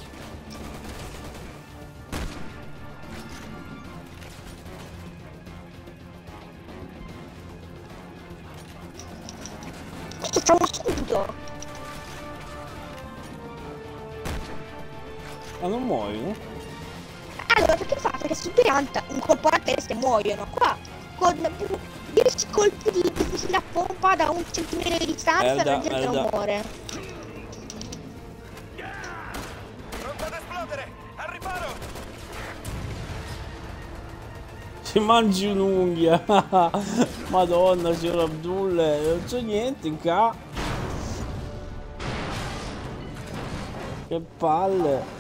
C'è uno scudo. Ma non muoiono? Allora, perché fate che su pianta un colpo alla testa e muoiono? Qua, con 10 colpi di fucile a pompa da un centimetro di distanza, la gente non muore. Pronto ad esplodere! Al riparo! Si mangi un'unghia. Madonna, signor Abdul, non c'è niente in ca. Che palle.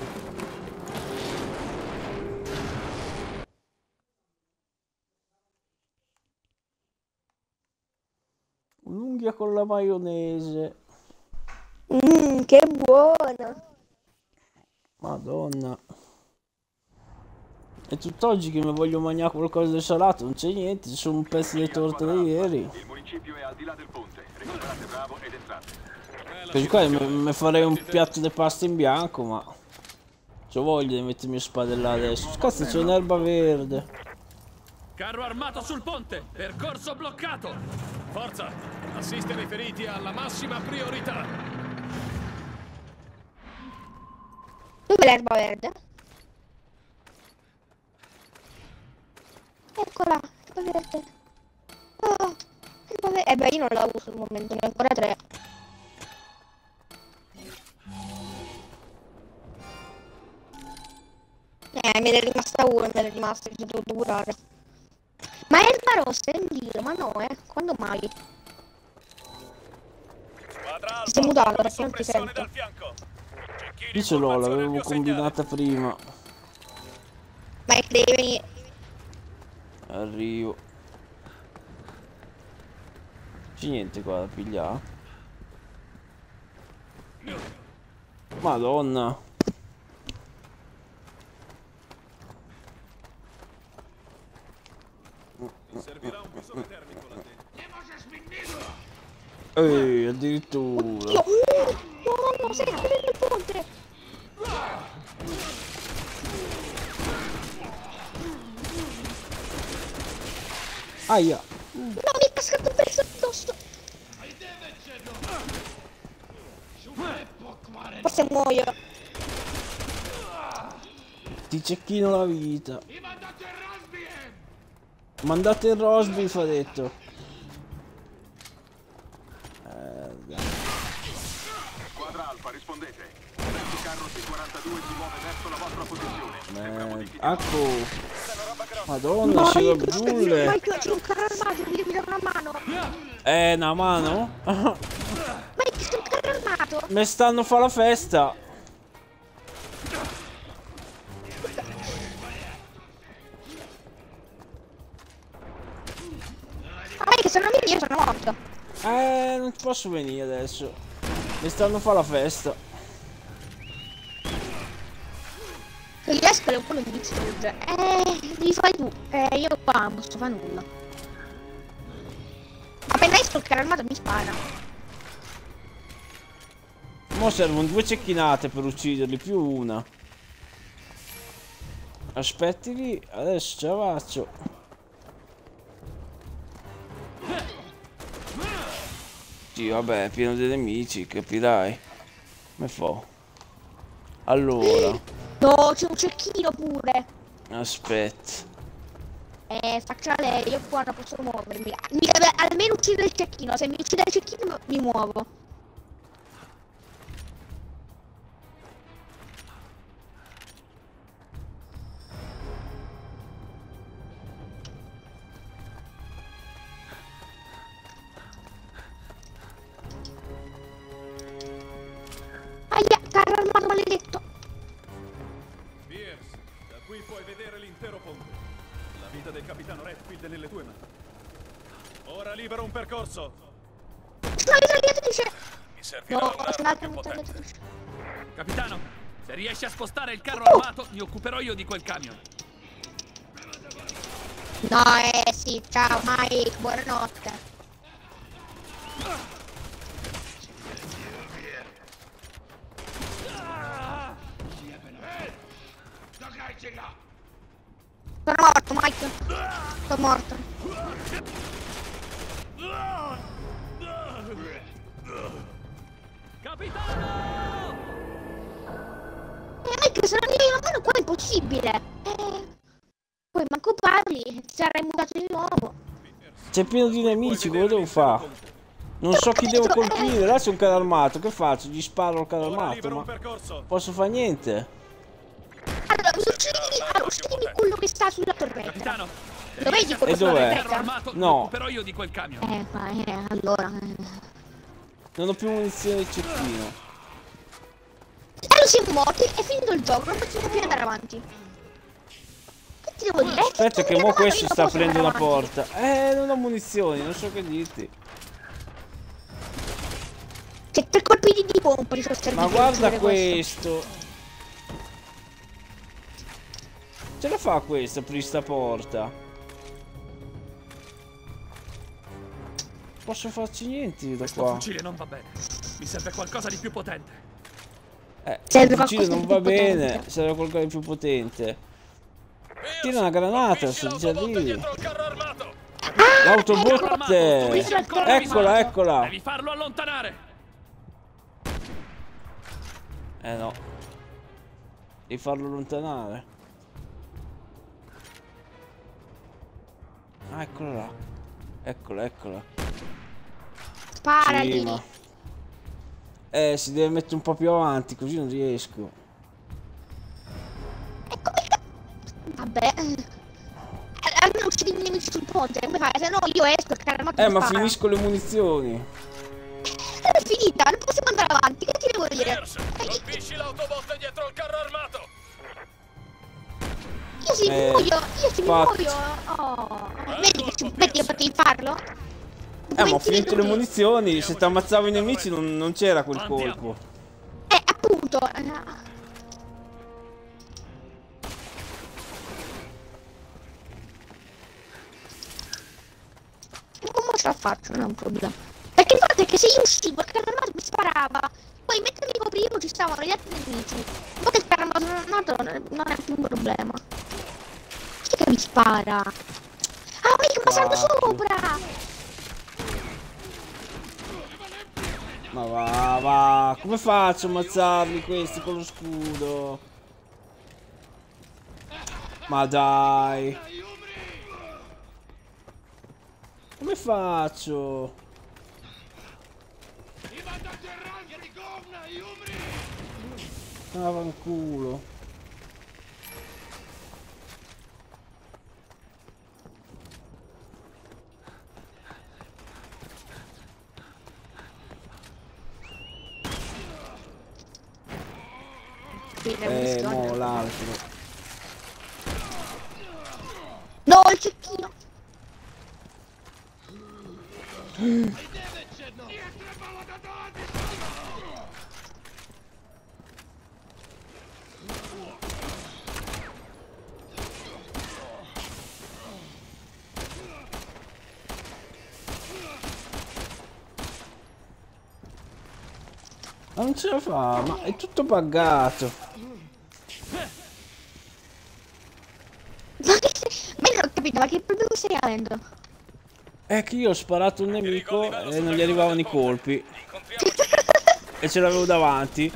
Un'unghia con la maionese. Che buono. Madonna. E tutt'oggi che mi voglio mangiare qualcosa di salato, non c'è niente, ci sono un pezzo di torta da ieri. Il municipio è al di là del ponte. Recuperate Bravo ed entrate. Così qua mi farei un piatto di pasta in bianco, ma c'ho voglia di mettermi a spadellare adesso. Cazzo, c'è un'erba verde. Carro armato sul ponte! Percorso bloccato! Forza! Assistere i feriti alla massima priorità! Dov'è l'erba verde? Eccola, erba verde. Oh, erba verde. Beh, io non la uso al momento, ne ho ancora 3. Me ne è rimasta una, me ne è rimasta, che ho dovuto curare. Ma erba rossa è in giro, ma no, quando mai? Ti sei mutato perché non ti sento. Qui ce l'ho, l'avevo combinata prima. Ma è che devi venire. Arrivo. C'è niente qua da pigliare. Madonna. Servirà un visore termico là dentro. Addirittura. No, sei nel ponte. Aia. No, mi è cascato un pezzo addosso. Forse muoio. Ti cecchino la vita. Mandate il Rosbeef, ha detto. Squadra Alfa, rispondete. Il carro C-42 si muove verso la vostra posizione. Ecco. Madonna, c'è la bulle. Ma c'è un carro armato, mi devi dare una mano. Una mano? Ma c'è un carro armato. Mi stanno a fare la festa. Che se non vieni io sono morto. Non posso venire adesso. Mi stanno a fare la festa. Se riesco è un po' di distrugge. Li fai tu. Io qua non posso fare nulla. Appena esco il carro armato mi spara. Mo servono 2 cecchinate per ucciderli, più una. Aspetti lì, adesso ce la faccio. Sì, vabbè, è pieno di nemici, capirai. Come fa? Allora. No, c'è un cecchino pure. Aspetta. Faccia lei, io qua non posso muovermi. Mi deve almeno uccidere il cecchino. Se mi uccide il cecchino mi muovo. Aia, carro armato maledetto. Pierce, da qui puoi vedere l'intero ponte. La vita del capitano Redfield è nelle tue mani. Ora libera un percorso. No, mitragliatrice. Mi servirà un'arma più potente. Capitano, se riesci a spostare il carro armato, mi occuperò io di quel camion. No, sì, ciao Mike, buonanotte. Sono morto, Mike. Sono morto. Capitano! Mike, se non gli viene la mano qua è impossibile. Poi manco parli, ti sarai mutato di nuovo. C'è pieno di nemici, come devo fare? Non so chi devo colpire, là c'è un carro armato, che faccio? Gli sparo al carro armato, ma posso fare niente? Allora, uccidi quello che sta sulla torretta. Capitano! Lo vedi quello E sulla dov'è? torretta? No. Però io di quel camion. Allora. Non ho più munizioni di cecchino. Allora siamo morti, è finito il gioco, non possiamo più andare avanti. Che ti devo dire? Aspetta che mo questo sta aprendo una porta. Non ho munizioni, non so che dirti. C'è 3 colpi di pompa di sono Ma guarda questo. Ce la fa questa aprire sta porta? Posso farci niente da Questo qua. fucile non va bene. Mi serve qualcosa di più potente. Il fucile non va bene, serve qualcosa di più potente. Tira una granata se già lì. L'autobotte! Eccola, eccola! Devi farlo allontanare. No. Devi farlo allontanare. Ah, eccola là. Eccola, eccola. Sparagli. Sì, ma... si deve mettere un po' più avanti, così non riesco. Vabbè. Almeno uccidi i nemici sul ponte, come fai? Se no io esco e il carro armato mi Ma spara. finisco le munizioni. È finita, non possiamo andare avanti, che ti devo dire? Colpisci l'autobotte dietro il carro armato! Io si muoio, mi muoio. Oh. Vedi che potevi farlo? Ma ho finito le munizioni, se ti ammazzavo i nemici non c'era quel colpo. Appunto. Come ce la faccio? Non è un problema. Perché il fatto è che se io uscivo, il carro armato mi sparava. Poi mentre mi coprivo ci stavano gli altri nemici. Poi il carro armato non è più un problema. Chi è che mi spara? Ah, mica passando sopra! Ma va, come faccio a ammazzarli questi con lo scudo? Ma dai! Come faccio? Ah, fanculo. Mo l'altro. No, il cecchino. Ma non ce la fa, ma è tutto buggato. Ma non ho capito, ma che problema stai avendo? È che io ho sparato un nemico e non gli arrivavano i colpi. E ce l'avevo davanti.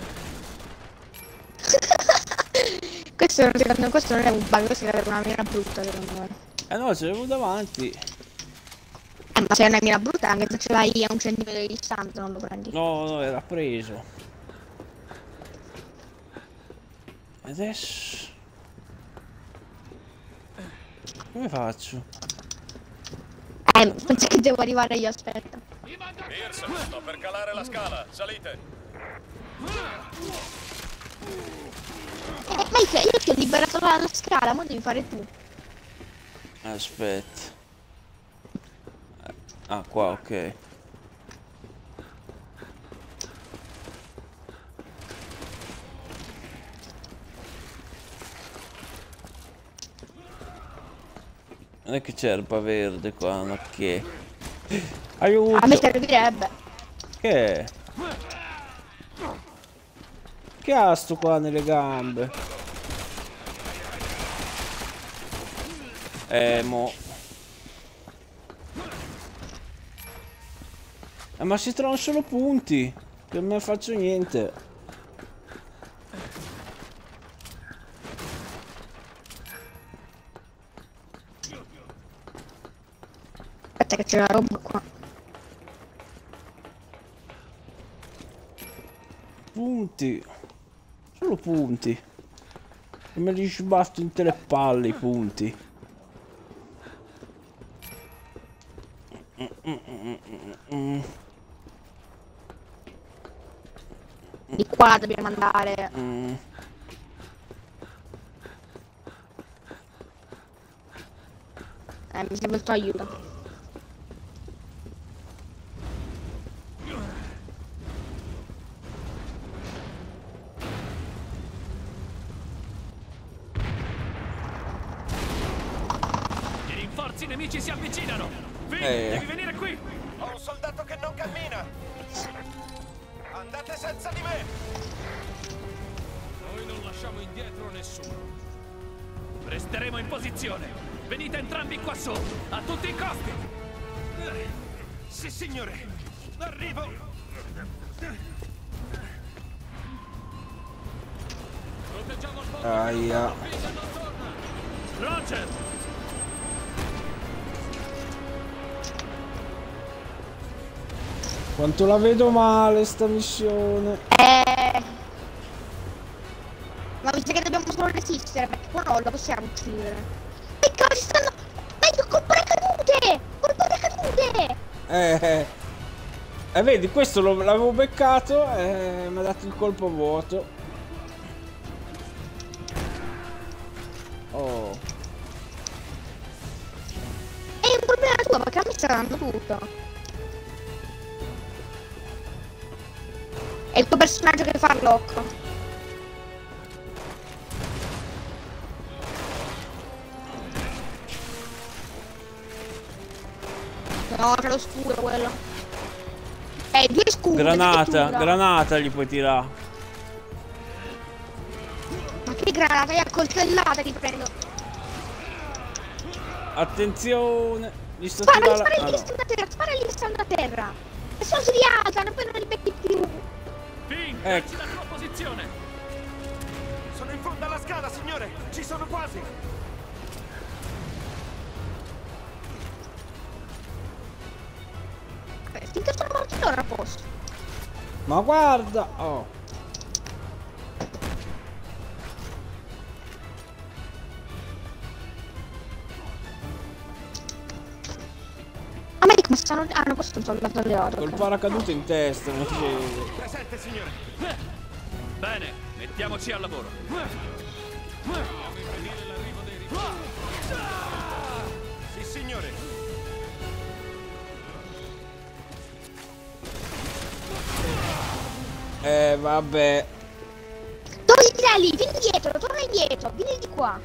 Questo non è un bug, questo è una mira brutta secondo me. No, ce l'avevo davanti. Ma se è una mira brutta anche se ce l'hai a 1 centimetro di distanza non lo prendi. No, era preso. E adesso... come faccio? Penso che devo arrivare io, aspetta. Pierce, sto per calare la scala, salite. Mike, io ti ho liberato la scala, ma devi fare tu. Aspetta. Ah, qua, ok. Non è che c'è erba verde qua, ma che... Aiuto! A me servirebbe. Che è? Che ha sto qua nelle gambe? Mo. Ma si trovano solo punti. Per me faccio niente. Aspetta che c'è la roba qua. Punti. Solo punti. E me li sbatto in tutte le palle i punti. Di qua dobbiamo andare. Mi serve il tuo aiuto. I rinforzi nemici si avvicinano. Finn, devi venire qui. Ho un soldato che non cammina. Andate senza di me. Noi non lasciamo indietro nessuno. Resteremo in posizione. Venite entrambi qua su, a tutti i costi. Sì, signore. Arrivo. Proteggiamo il ponte. Aia. Roger. Quanto la vedo male sta missione. Ma mi sa che dobbiamo solo resistere, perché qua non la possiamo uccidere. Peccato, ci stanno... Meglio, colpare cadute! Colpare cadute! Vedi, questo l'avevo beccato e mi ha dato il colpo vuoto. Oh. È un problema tuo, perché a me sta dando tutto. È il tuo personaggio che fa l'occo. No, c'è lo scudo quello. 2 scudi. Granata gli puoi tirare. Ma che granata? È a coltellata ti prendo. Attenzione. Gli sto Spara tirando. gli stanno a terra, spara gli stanno a terra. E sono si rialzano, poi non li becchi più. Finn, dacci la tua posizione. Sono in fondo alla scala, signore. Ci sono quasi. Finché sono morti loro a posto. Ma guarda! Oh. A me come stanno... hanno posto un soldato alleato. Col paracadute in testa, non ci... Presente, signore. Bene, mettiamoci al lavoro. Sì, signore. Vabbè. Dove stai lì? Vieni dietro, torna indietro, vieni di qua.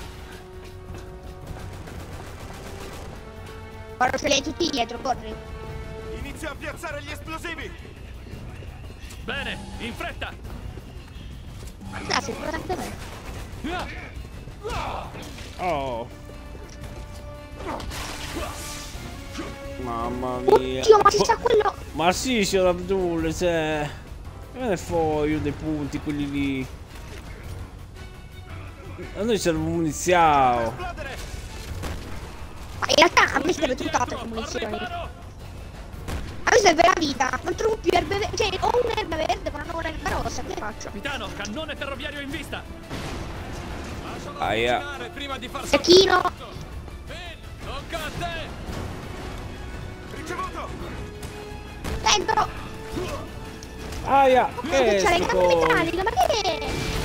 Guarda, ce li hai tutti dietro, corri. Inizio a piazzare gli esplosivi. Bene, in fretta. Dai, sei importante me. Oh. Mamma mia. Oddio, ma ci sta quello. Ma sì, signor Abdul, cioè... Me ne fo io dei punti, quelli lì. A noi serve muniziao. Ma in realtà a me serve tutt'altro che munizioni. A me serve la vita. Non trovo più erbe verde. Cioè, ho un'erba verde, ma non ho un'erba rossa. Che faccio? Capitano, cannone ferroviario in vista. Aia. Secchino. Tocca a te. Ricevuto. Dentro. Aia, che c'è le gambe metalliche, ma che è?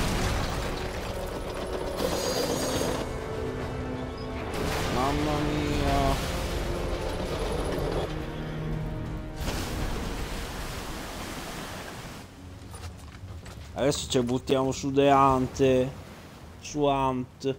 Mamma mia. Adesso ci buttiamo su The Ant. Su Ant.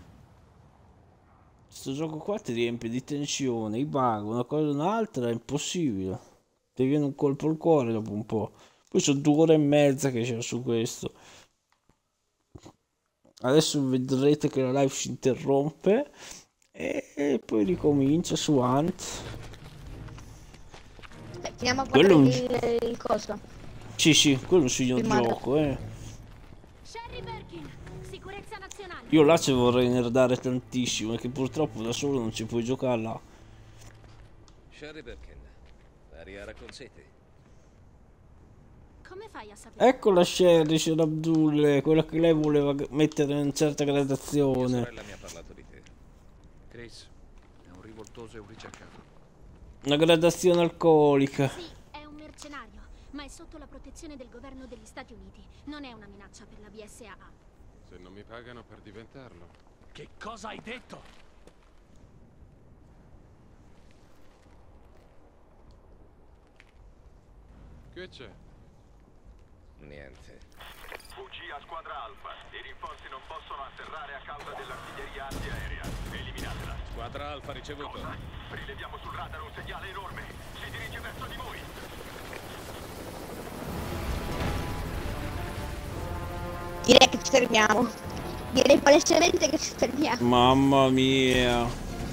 Questo gioco qua ti riempie di tensione, i bug, una cosa o un'altra è impossibile. Ti viene un colpo al cuore dopo un po'. Poi sono 2 ore e mezza che c'è su questo. Adesso vedrete che la live si interrompe E poi ricomincia su Ant. Finiamo a Quello guardare il coso. Sì, quello è un signor Filmato. gioco, Sherry Birkin, sicurezza nazionale. Io là ci vorrei nerdare tantissimo, perché purtroppo da solo non ci puoi giocare là. Sherry Birkin, pari a Raccoon City. Come fai a sapere? Ecco la Sherry, Sir Abdul, quella che lei voleva mettere in certa Mia gradazione. sorella mi ha parlato di te. Chris è un rivoltoso e un ricercato. Una gradazione alcolica. Sì, è un mercenario, ma è sotto la protezione del governo degli Stati Uniti. Non è una minaccia per la BSAA. Se non mi pagano per diventarlo. Che cosa hai detto? Che c'è? Niente. UG a squadra Alfa. I rinforzi non possono atterrare a causa dell'artiglieria antiaerea. Eliminatela. Squadra Alfa ricevuto. Cosa? Rileviamo sul radar un segnale enorme. Si dirige verso di voi. Direi che ci fermiamo. Direi palesemente che ci fermiamo. Mamma mia.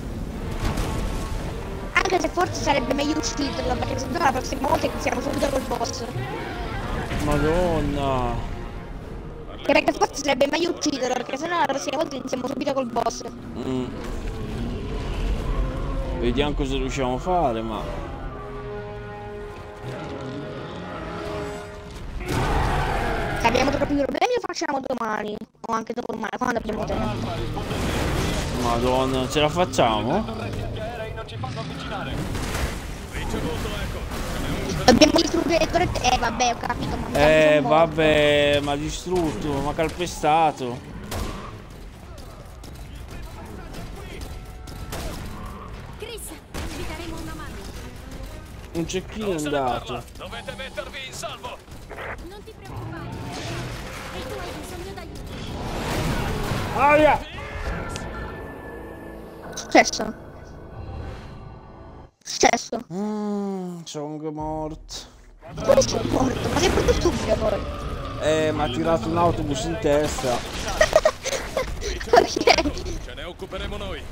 Anche se forse sarebbe meglio ucciderlo, perché se no la prossima volta iniziamo subito col boss. Madonna. Perché forse sarebbe meglio ucciderlo, perché sennò la prossima volta iniziamo subito col boss. Vediamo cosa riusciamo a fare, ma... Se abbiamo troppi problemi lo facciamo domani. O anche dopodomani, quando abbiamo tempo. Madonna, ce la facciamo? Dobbiamo distruggere le torrette. Vabbè, ho capito, ma Vabbè, ma distrutto, ma calpestato. Chris, vi daremo una mano. Un cecchino è andato. Dovete mettervi in salvo. Non ti preoccupare. E tu hai bisogno d'aiuto. Aia! Successo. Sono morto. Come sono morto? Ma sei proprio stupido poi. Mi ha tirato un autobus in testa. Ok. Ce ne occuperemo noi.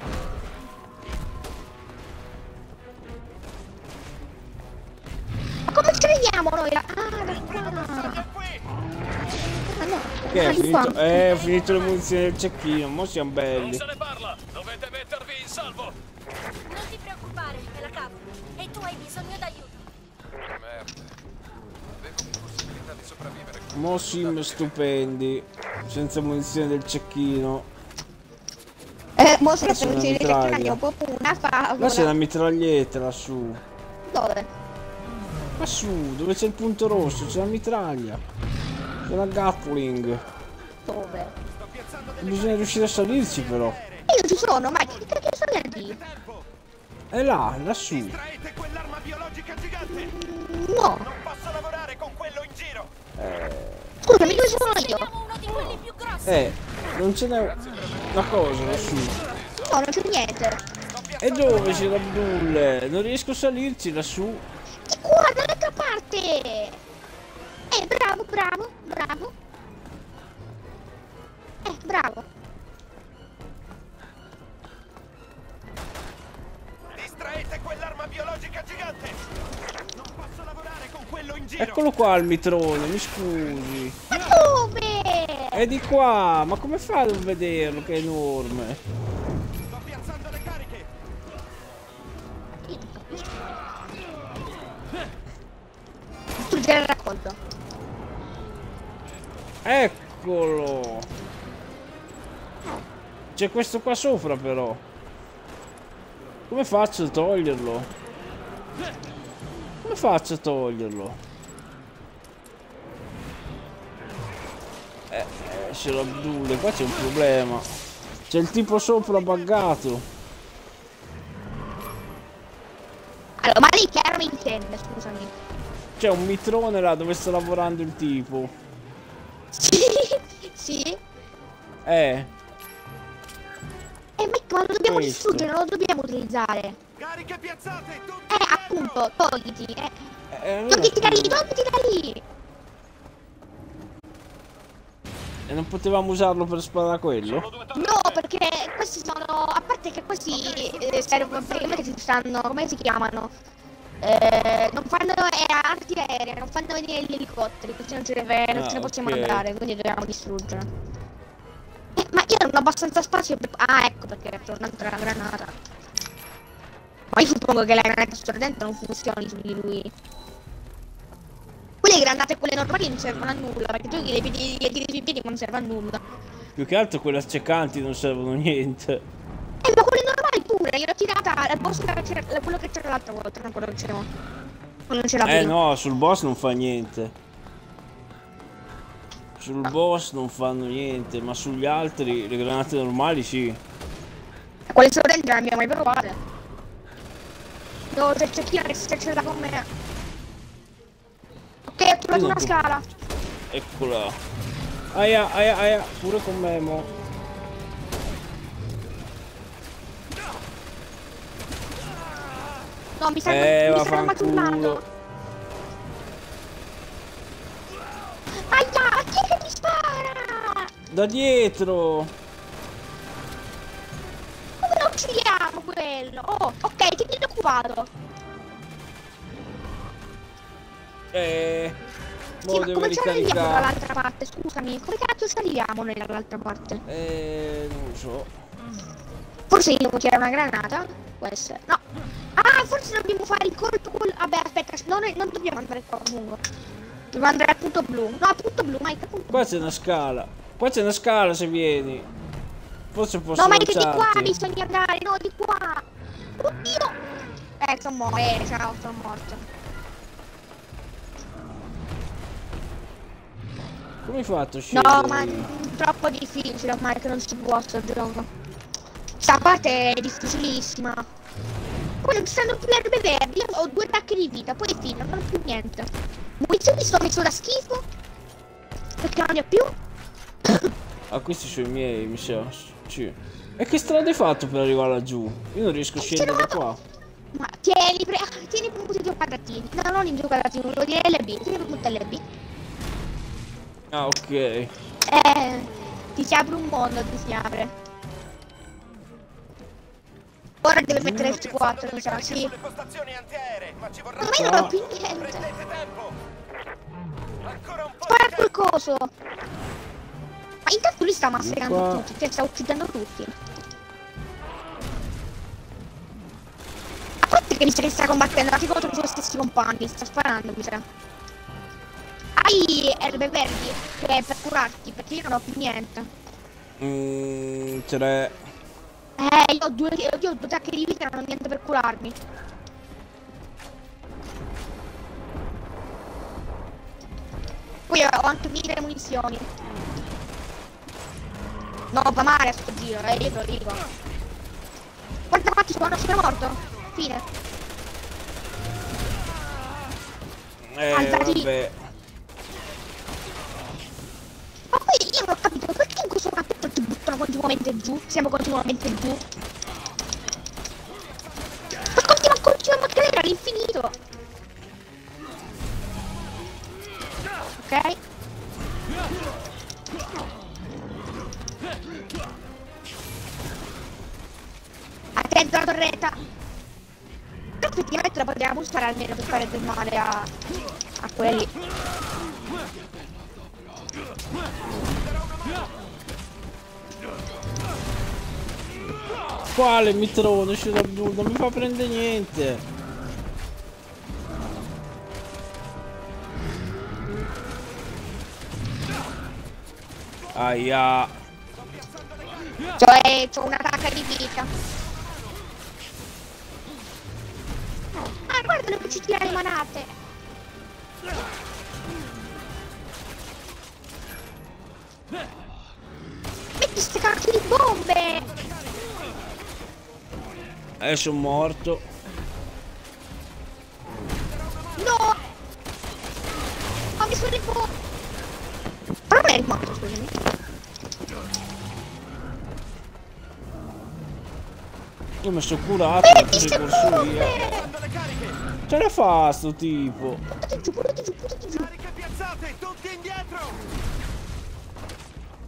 Ma come ci vediamo noi? Ah, da qua. Ah no. Che Ah, è di qua. finito? Ho finito le munizioni del cecchino, mo siamo belli. Non se ne parla. Dovete mettervi in salvo. Non ti preoccupare, è la capo. E tu hai bisogno d'aiuto. Merda. Avevo possibilità di sopravvivere. Mo sim stupendi. Senza munizioni del cecchino. Mostra C'è una che mitraglia. è proprio una favola. Là c'è una mitraglietta lassù. Dove? Lassù, dove c'è il punto rosso, c'è una mitraglia. C'è una Gatling. Dove? Bisogna riuscire a salirci però. Io ci sono, ma che cacchio sono lì? È là, lassù. Quell'arma biologica gigante! No! Non posso lavorare con quello in giro! Scusami, dove sono io? Uno di quelli più grossi. Non ce n'è una cosa lassù. No, non c'è niente. E dove c'è l'Abdul? Non riesco a salirci lassù. È qua, dall'altra parte! Bravo, bravo, bravo. Bravo. Distraete quell'arma biologica gigante! Non posso lavorare con quello in giro! Eccolo qua il mitrone, mi scusi. Ma dove? È di qua, ma come fa a non vederlo che è enorme? Sto piazzando le cariche! Distruggere il raccolto. Eccolo. C'è questo qua sopra però. Come faccio a toglierlo? Come faccio a toglierlo? C'è l'Abdul, qua c'è un problema. C'è il tipo sopra buggato. Allora, ma lì che arma intende, scusami. C'è un mitrone là dove sta lavorando il tipo. Sì. Ma lo dobbiamo distruggere, non lo dobbiamo utilizzare. Cariche piazzate! Appunto, togliti. Togliti da lì, togliti da lì. E non potevamo usarlo per sparare a quello? No, perché questi sono... A parte che questi servono praticamente, ci stanno... Come si chiamano? Non fanno arti aeree, non fanno venire gli elicotteri, così non ce ne possiamo andare, quindi dobbiamo distruggere. Ma io non ho abbastanza spazio per... Ah, ecco perché c'è un'altra granata. Ma io suppongo che la granata stordente non funzioni su di lui. Quelle granate, quelle normali non servono a nulla, perché tu le tiri sui piedi ma non serve a nulla. Più che altro quelle accecanti non servono a niente. Ma quelle normali pure, io l'ho tirata al boss, quello che c'era l'altra volta, non quello che c'era. Non c'era più. No, sul boss non fa niente. Sul boss non fanno niente, ma sugli altri, le granate normali sì. Quelle stordenti non le abbiamo mai provate. Devo cercare se c'è da con me. Ok, ho trovato una scala. Eccola. Aia, pure con Memo. No, mi stanno maciullando. Aia, chi è che mi spara? Da dietro. Come lo uccidiamo quello? Oh, ok, ti viene occupato. Sì, ma come ci arriviamo dall'altra parte? Scusami, come cazzo ci arriviamo noi dall'altra parte? Non lo so. Forse io c'era una granata? Può essere. No. Ah, forse dobbiamo fare il colpo con... Vabbè, aspetta, no, noi non dobbiamo andare qua lungo. Dobbiamo andare al punto blu. No, al punto blu, Mike, punto qua c'è una scala. Qua c'è una scala se vieni. Forse posso no, Mike, di qua bisogna andare, no, di qua. Oddio. Sono morto, ciao, sono morto. Come hai fatto a scendere? No, ma è troppo difficile ormai che non si può sto gioco. Sta parte è difficilissima. Poi non ci stanno più le erbe verdi, io ho 2 attacchi di vita, poi fine, non ho più niente. Munizioni sto messo da schifo. Perché non ne ho più. Ah, questi sono i miei, mi sa. Sì. E che strada hai fatto per arrivare laggiù? Io non riesco a scendere da qua. Ma tieni per tutti i quadratini. No, non in 2 quadratini, volevo dire LB. Tieni per tutte LB. Ah, ok. Ti si apre un mondo, ti si apre. Ora deve mettere il C4, mi sa, sì. Ma io non ho più niente. Spara quel coso. Ma intanto lui sta massacrando tutti, cioè sta uccidendo tutti. A parte che mi sa che sta combattendo anche contro i suoi stessi compagni, sta sparando, mi sa. Hai erbe verdi per curarti, perché io non ho più niente. Ce l'è. Io ho 2 attacchi di vita e non ho niente per curarmi. Poi ho anche 1000 munizioni. No, va male a sto giro, io te lo dico. Guarda quanti sono morto. Fine. Vabbè. Ma poi io non ho capito perché in questo capitolo ti buttano continuamente giù. Siamo continuamente giù. Ma continuiamo a cadere all'infinito. Ok. Attento alla torretta. Però effettivamente la potevamo usare almeno per fare del male a quelli. Quale mitrone? Non mi fa prendere niente. Aia. Cioè, c'ho un'attacca di vita. Ah, guardalo che ci tira le manate. Metti ste cacchio di bombe. Sono morto. No! Ho messo le bombe. Però non è morto, scusami. Io mi sono curato, ho preso il corso via. Ce la fa sto tipo. Buttati giù, buttati giù, buttati giù. Cariche piazzate, tutti indietro!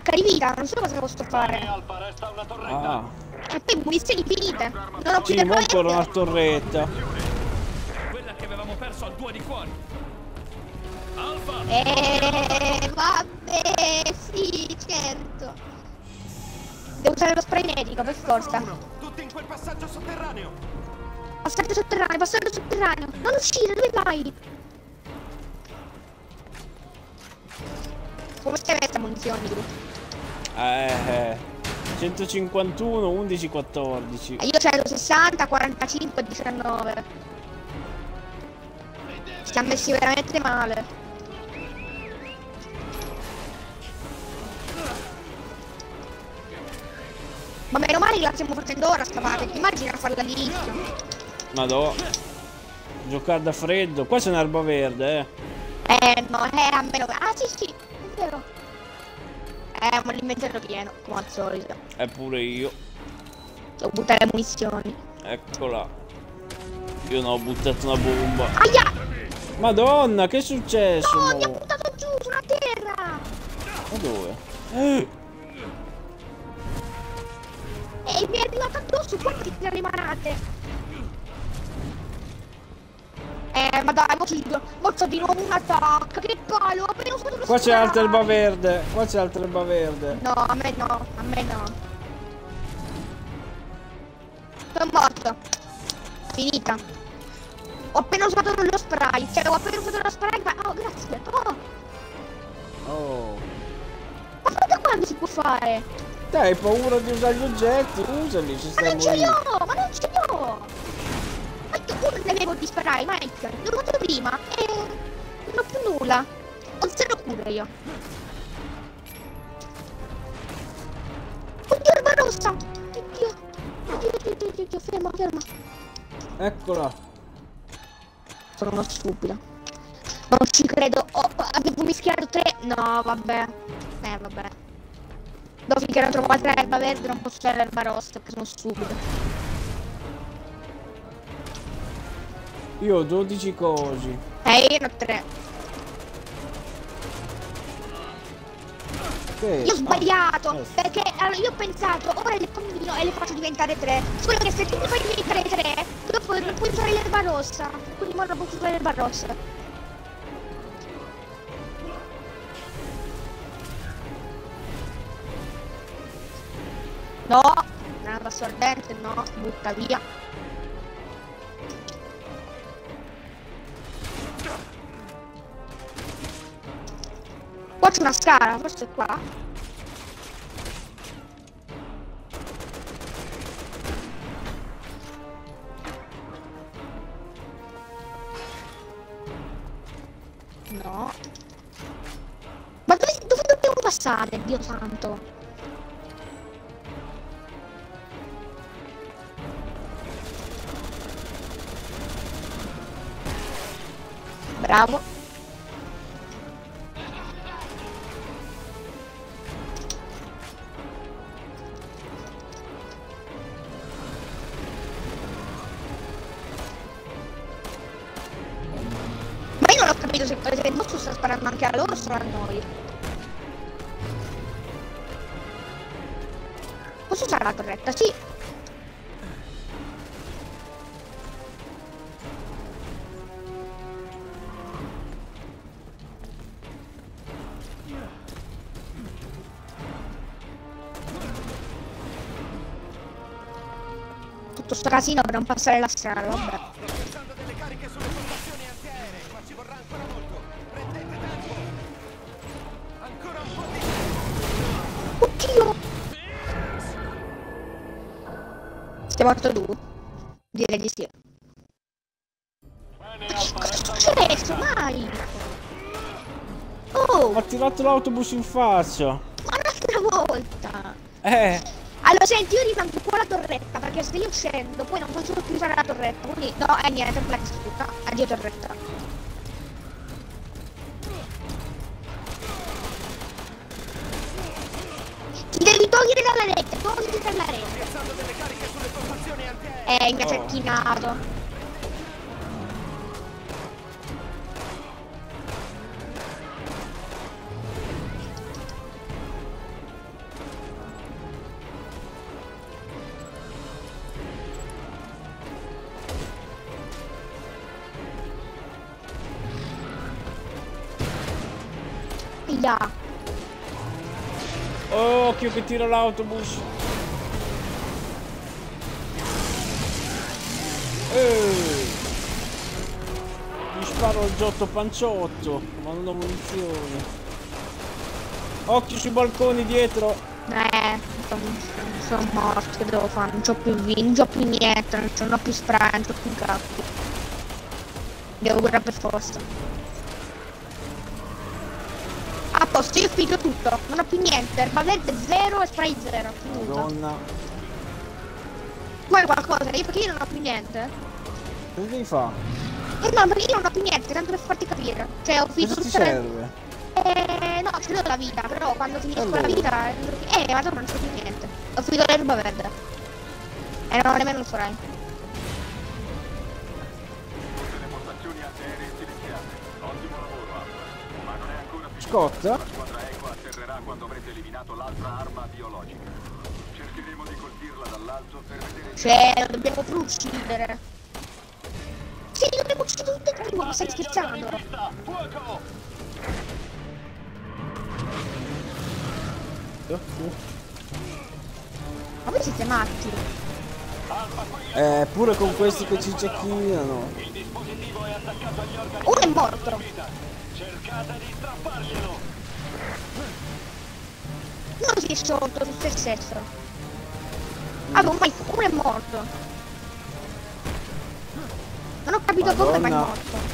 stacca di vita, non so cosa posso fare. Ah. E poi munizioni finite. Non ho più Sì, ma tempo. ancora una torretta. Quella che avevamo perso al 2 di cuori. Alfa! Vabbè, sì, certo. Devo usare lo spray medico, per forza. Tutti in quel passaggio sotterraneo. Passaggio sotterraneo. Non uscire, dove vai? Come stai messa munizioni, tu? 151, 11, 14. Io c'ero 60, 45, 19. Ci siamo messi veramente male. Ma meno male che la stiamo facendo ora sta parte, ti immagini a farla all'inizio? Madò. Giocare da freddo. Qua c'è un'erba verde, No, a meno... Ah, sì, è vero. Ma l'inventario pieno, come al solito. Pure io. Devo buttare munizioni. Eccola. Io non ho buttato una bomba. Aia! Madonna, che è successo? No, mi ha buttato giù sulla terra! Ma dove? E mi è arrivato addosso, quanti ne rimanate? Ma dai, mo di nuovo un attacco, che palo, appena usato lo Qua c'è spray. altra erba verde. Qua c'è altra erba verde. No, a me no. Sono morto. Finita. Ho appena usato lo spray, ma... Oh, grazie. Oh. Ma da quando si può fare? Dai, hai paura di usare gli oggetti? Usali, ci Ma non stiamo ce li ho, ma non ce li ho! Ma io pure ne avevo di spray, Mike. L'ho fatto prima e non ho più nulla. Ho zero cure io. Oddio, erba rossa! Oddio, ferma. Eccola. Sono uno stupido. Ma non ci credo. Avevo mischiato 3. No, vabbè. Vabbè. Dopo finché non trovo altra erba verde non posso fare l'erba rossa perché sono stupido. Io ho 12 cosi. Io ne ho 3. Io ho sbagliato perché allora, io ho pensato ora le combino e le faccio diventare 3. Solo che se tu mi fai diventare 3 dopo non puoi usare l'erba rossa. Quindi ora posso usare l'erba rossa. No, granata assorbente, no, butta via. Qua c'è una scala, forse è qua. No. Ma dove dobbiamo passare, Dio santo? Bravo. Ma io non ho capito se il mostro sta sparando anche a loro o solo a noi. Posso usare la torretta? Sì. Tutto sto casino per non passare la strada, vabbè. Delle cariche sulle postazioni antiaeree, ma ci vorrà ancora molto. Prendete tempo. Ancora un po' di... Oddio! Sei morto tu? Direi di sì. Cosa è successo? Mai! Oh! Ha tirato l'autobus in faccia. Ma un'altra volta! Allora senti, io rimango qua la torretta, perché se io scendo poi non posso più usare la torretta, quindi no, niente, per la distrutta. Addio torretta. Ti devi togliere dalla rete, togliti dalla rete. Mi ha cecchinato. Aia! Oh, occhio che tira l'autobus. Gli sparo il giotto panciotto, ma non ho munizioni. Occhio sui balconi dietro. Sono morto, che devo fare? Non c'ho più vino, non c'ho più niente, non ho più spray, non c'ho più cazzo. Devo guardare per forza. A posto, io ho finito tutto, non ho più niente, erba verde 0 e spray 0. Madonna. Vuoi qualcosa? Io perché io non ho più niente? Cosa devi fare? No, perché io non ho più niente, tanto per farti capire. Cioè ho finito Cosa ti tutte le... serve? No, ce l'ho la vita, però quando finisco la vita... ma dopo non c'è più niente. Ho finito l'erba verde. E non ho nemmeno il spray. Le postazioni antiaeree silenziate. Ottimo lavoro, Alfa. Ma non è ancora finito. Scotta? La squadra Eco atterrerà quando avrete eliminato l'altra arma biologica. Cercheremo di colpirla dall'alto per vedere... Cioè, lo dobbiamo pure uccidere. Sì, li dobbiamo uccidere tutti e due, ma stai scherzando? Ma voi siete matti? Pure con questi che ci cecchinano. Uno è morto. Cercate di strapparglielo. Non si è sciolto su se stesso. Ah, ma uno è morto. Non ho capito come mai è morto.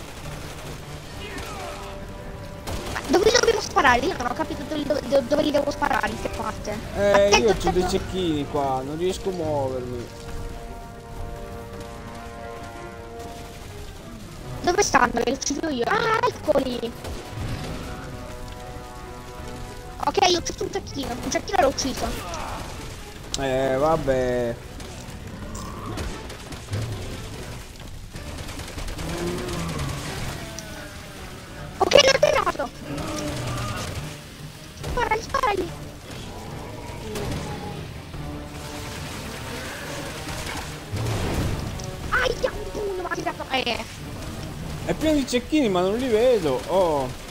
Ma dove li dobbiamo sparare? Io non ho capito dove li devo sparare in che parte. Io ho dei cecchini qua, non riesco a muovermi. Dove stanno? Li uccido io. Ah, eccoli. Ok, ho ucciso un cecchino l'ho ucciso. Vabbè. Ok, l'ho atterrato. Sparagli, sparagli. Aia, uno mi ha tirato. È pieno di cecchini ma non li vedo. Oh.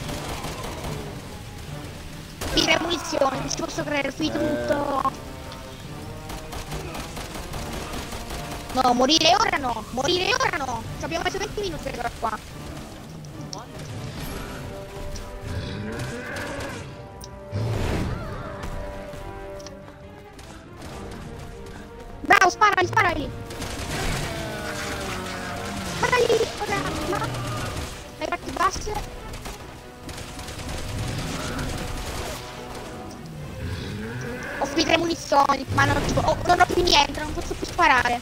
Tira munizioni, non ci posso credere, qui tutto. No, morire ora no, morire ora no. Ci abbiamo messo 20 minuti per arrivare qua. Bravo, sparali, sparali. Sparali, ora, no. Le parti basse. Ho finito le munizioni, ma non ho più niente, non posso più sparare.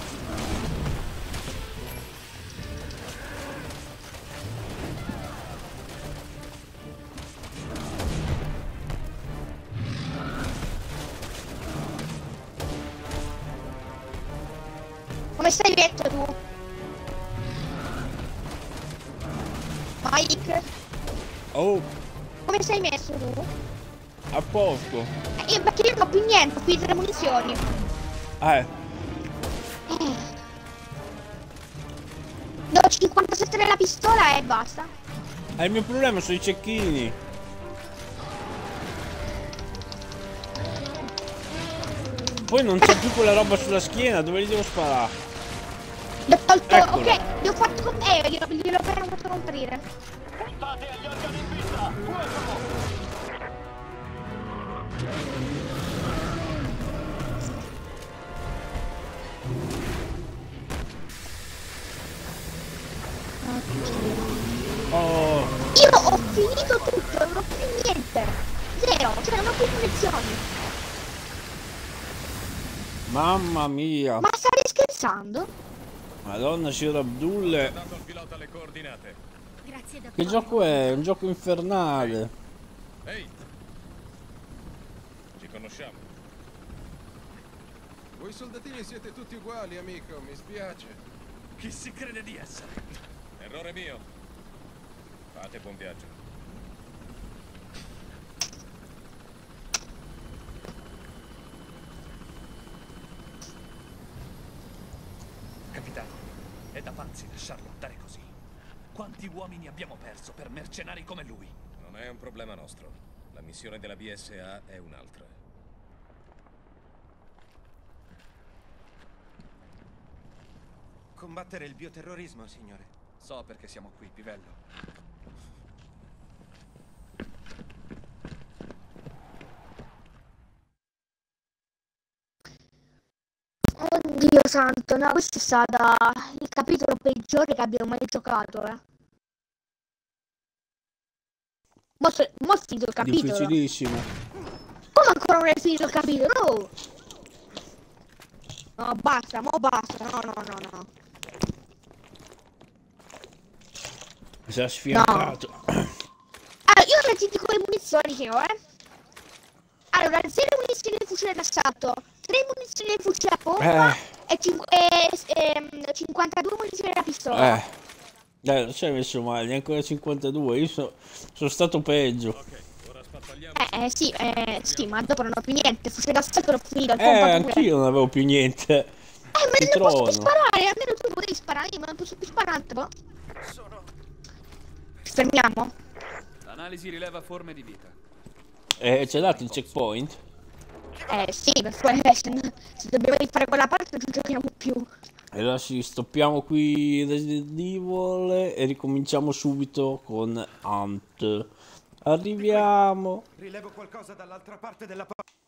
Come stai detto tu? Mike? Oh, Come sei messo tu? a posto. Perché io non ho più niente, ho finito le munizioni. Ne ho 57 nella pistola e basta. Il mio problema sono i cecchini. Poi non c'è più quella roba sulla schiena, dove li devo sparare? L'ho tolto, Eccolo. ok, li ho fatto gliel'ho appena fatto comprire. Puntate agli organi in vista. Fuoco! Oh. Io ho finito tutto, non ho più niente. Zero, cioè non ho più munizioni. Mamma mia. Ma stai scherzando? Madonna, Sir Abdul. Grazie da Che gioco è? Un gioco infernale. Ehi! Ci conosciamo. Voi soldatini siete tutti uguali, amico, mi spiace. Chi si crede di essere? Errore mio. Fate buon viaggio. Capitano, è da pazzi lasciarlo andare così. Quanti uomini abbiamo perso per mercenari come lui? Non è un problema nostro. La missione della BSA è un'altra. Combattere il bioterrorismo, signore. So perché siamo qui, Pivello. Oddio santo, no, questo è stato il capitolo peggiore che abbiamo mai giocato, Mo' finito il capitolo. Difficilissimo. Come ancora non è finito il capitolo? Oh! No, basta, mo' basta, no. Mi si è sfiancato. Allora, io ora ti dico le munizioni che ho, Allora, 0 munizioni di fucile d'assalto, 3 munizioni di fucile a pompa e 52 munizioni da pistola. Non ci hai messo male, neanche ancora 52, io sono stato peggio. Sì, ma dopo non ho più niente, fucile d'assalto l'ho finito, il pompa pure. Anch'io non avevo più niente. Ma non posso più sparare, almeno tu potevi sparare, io ma non posso più sparare, Fermiamo. L'analisi rileva forme di vita. C'è dato il checkpoint? Sì, per fare se dobbiamo fare quella parte non giochiamo più. E allora ci stoppiamo qui Resident Evil e ricominciamo subito con Hunt. Arriviamo. Rilevo qualcosa dall'altra parte della porta.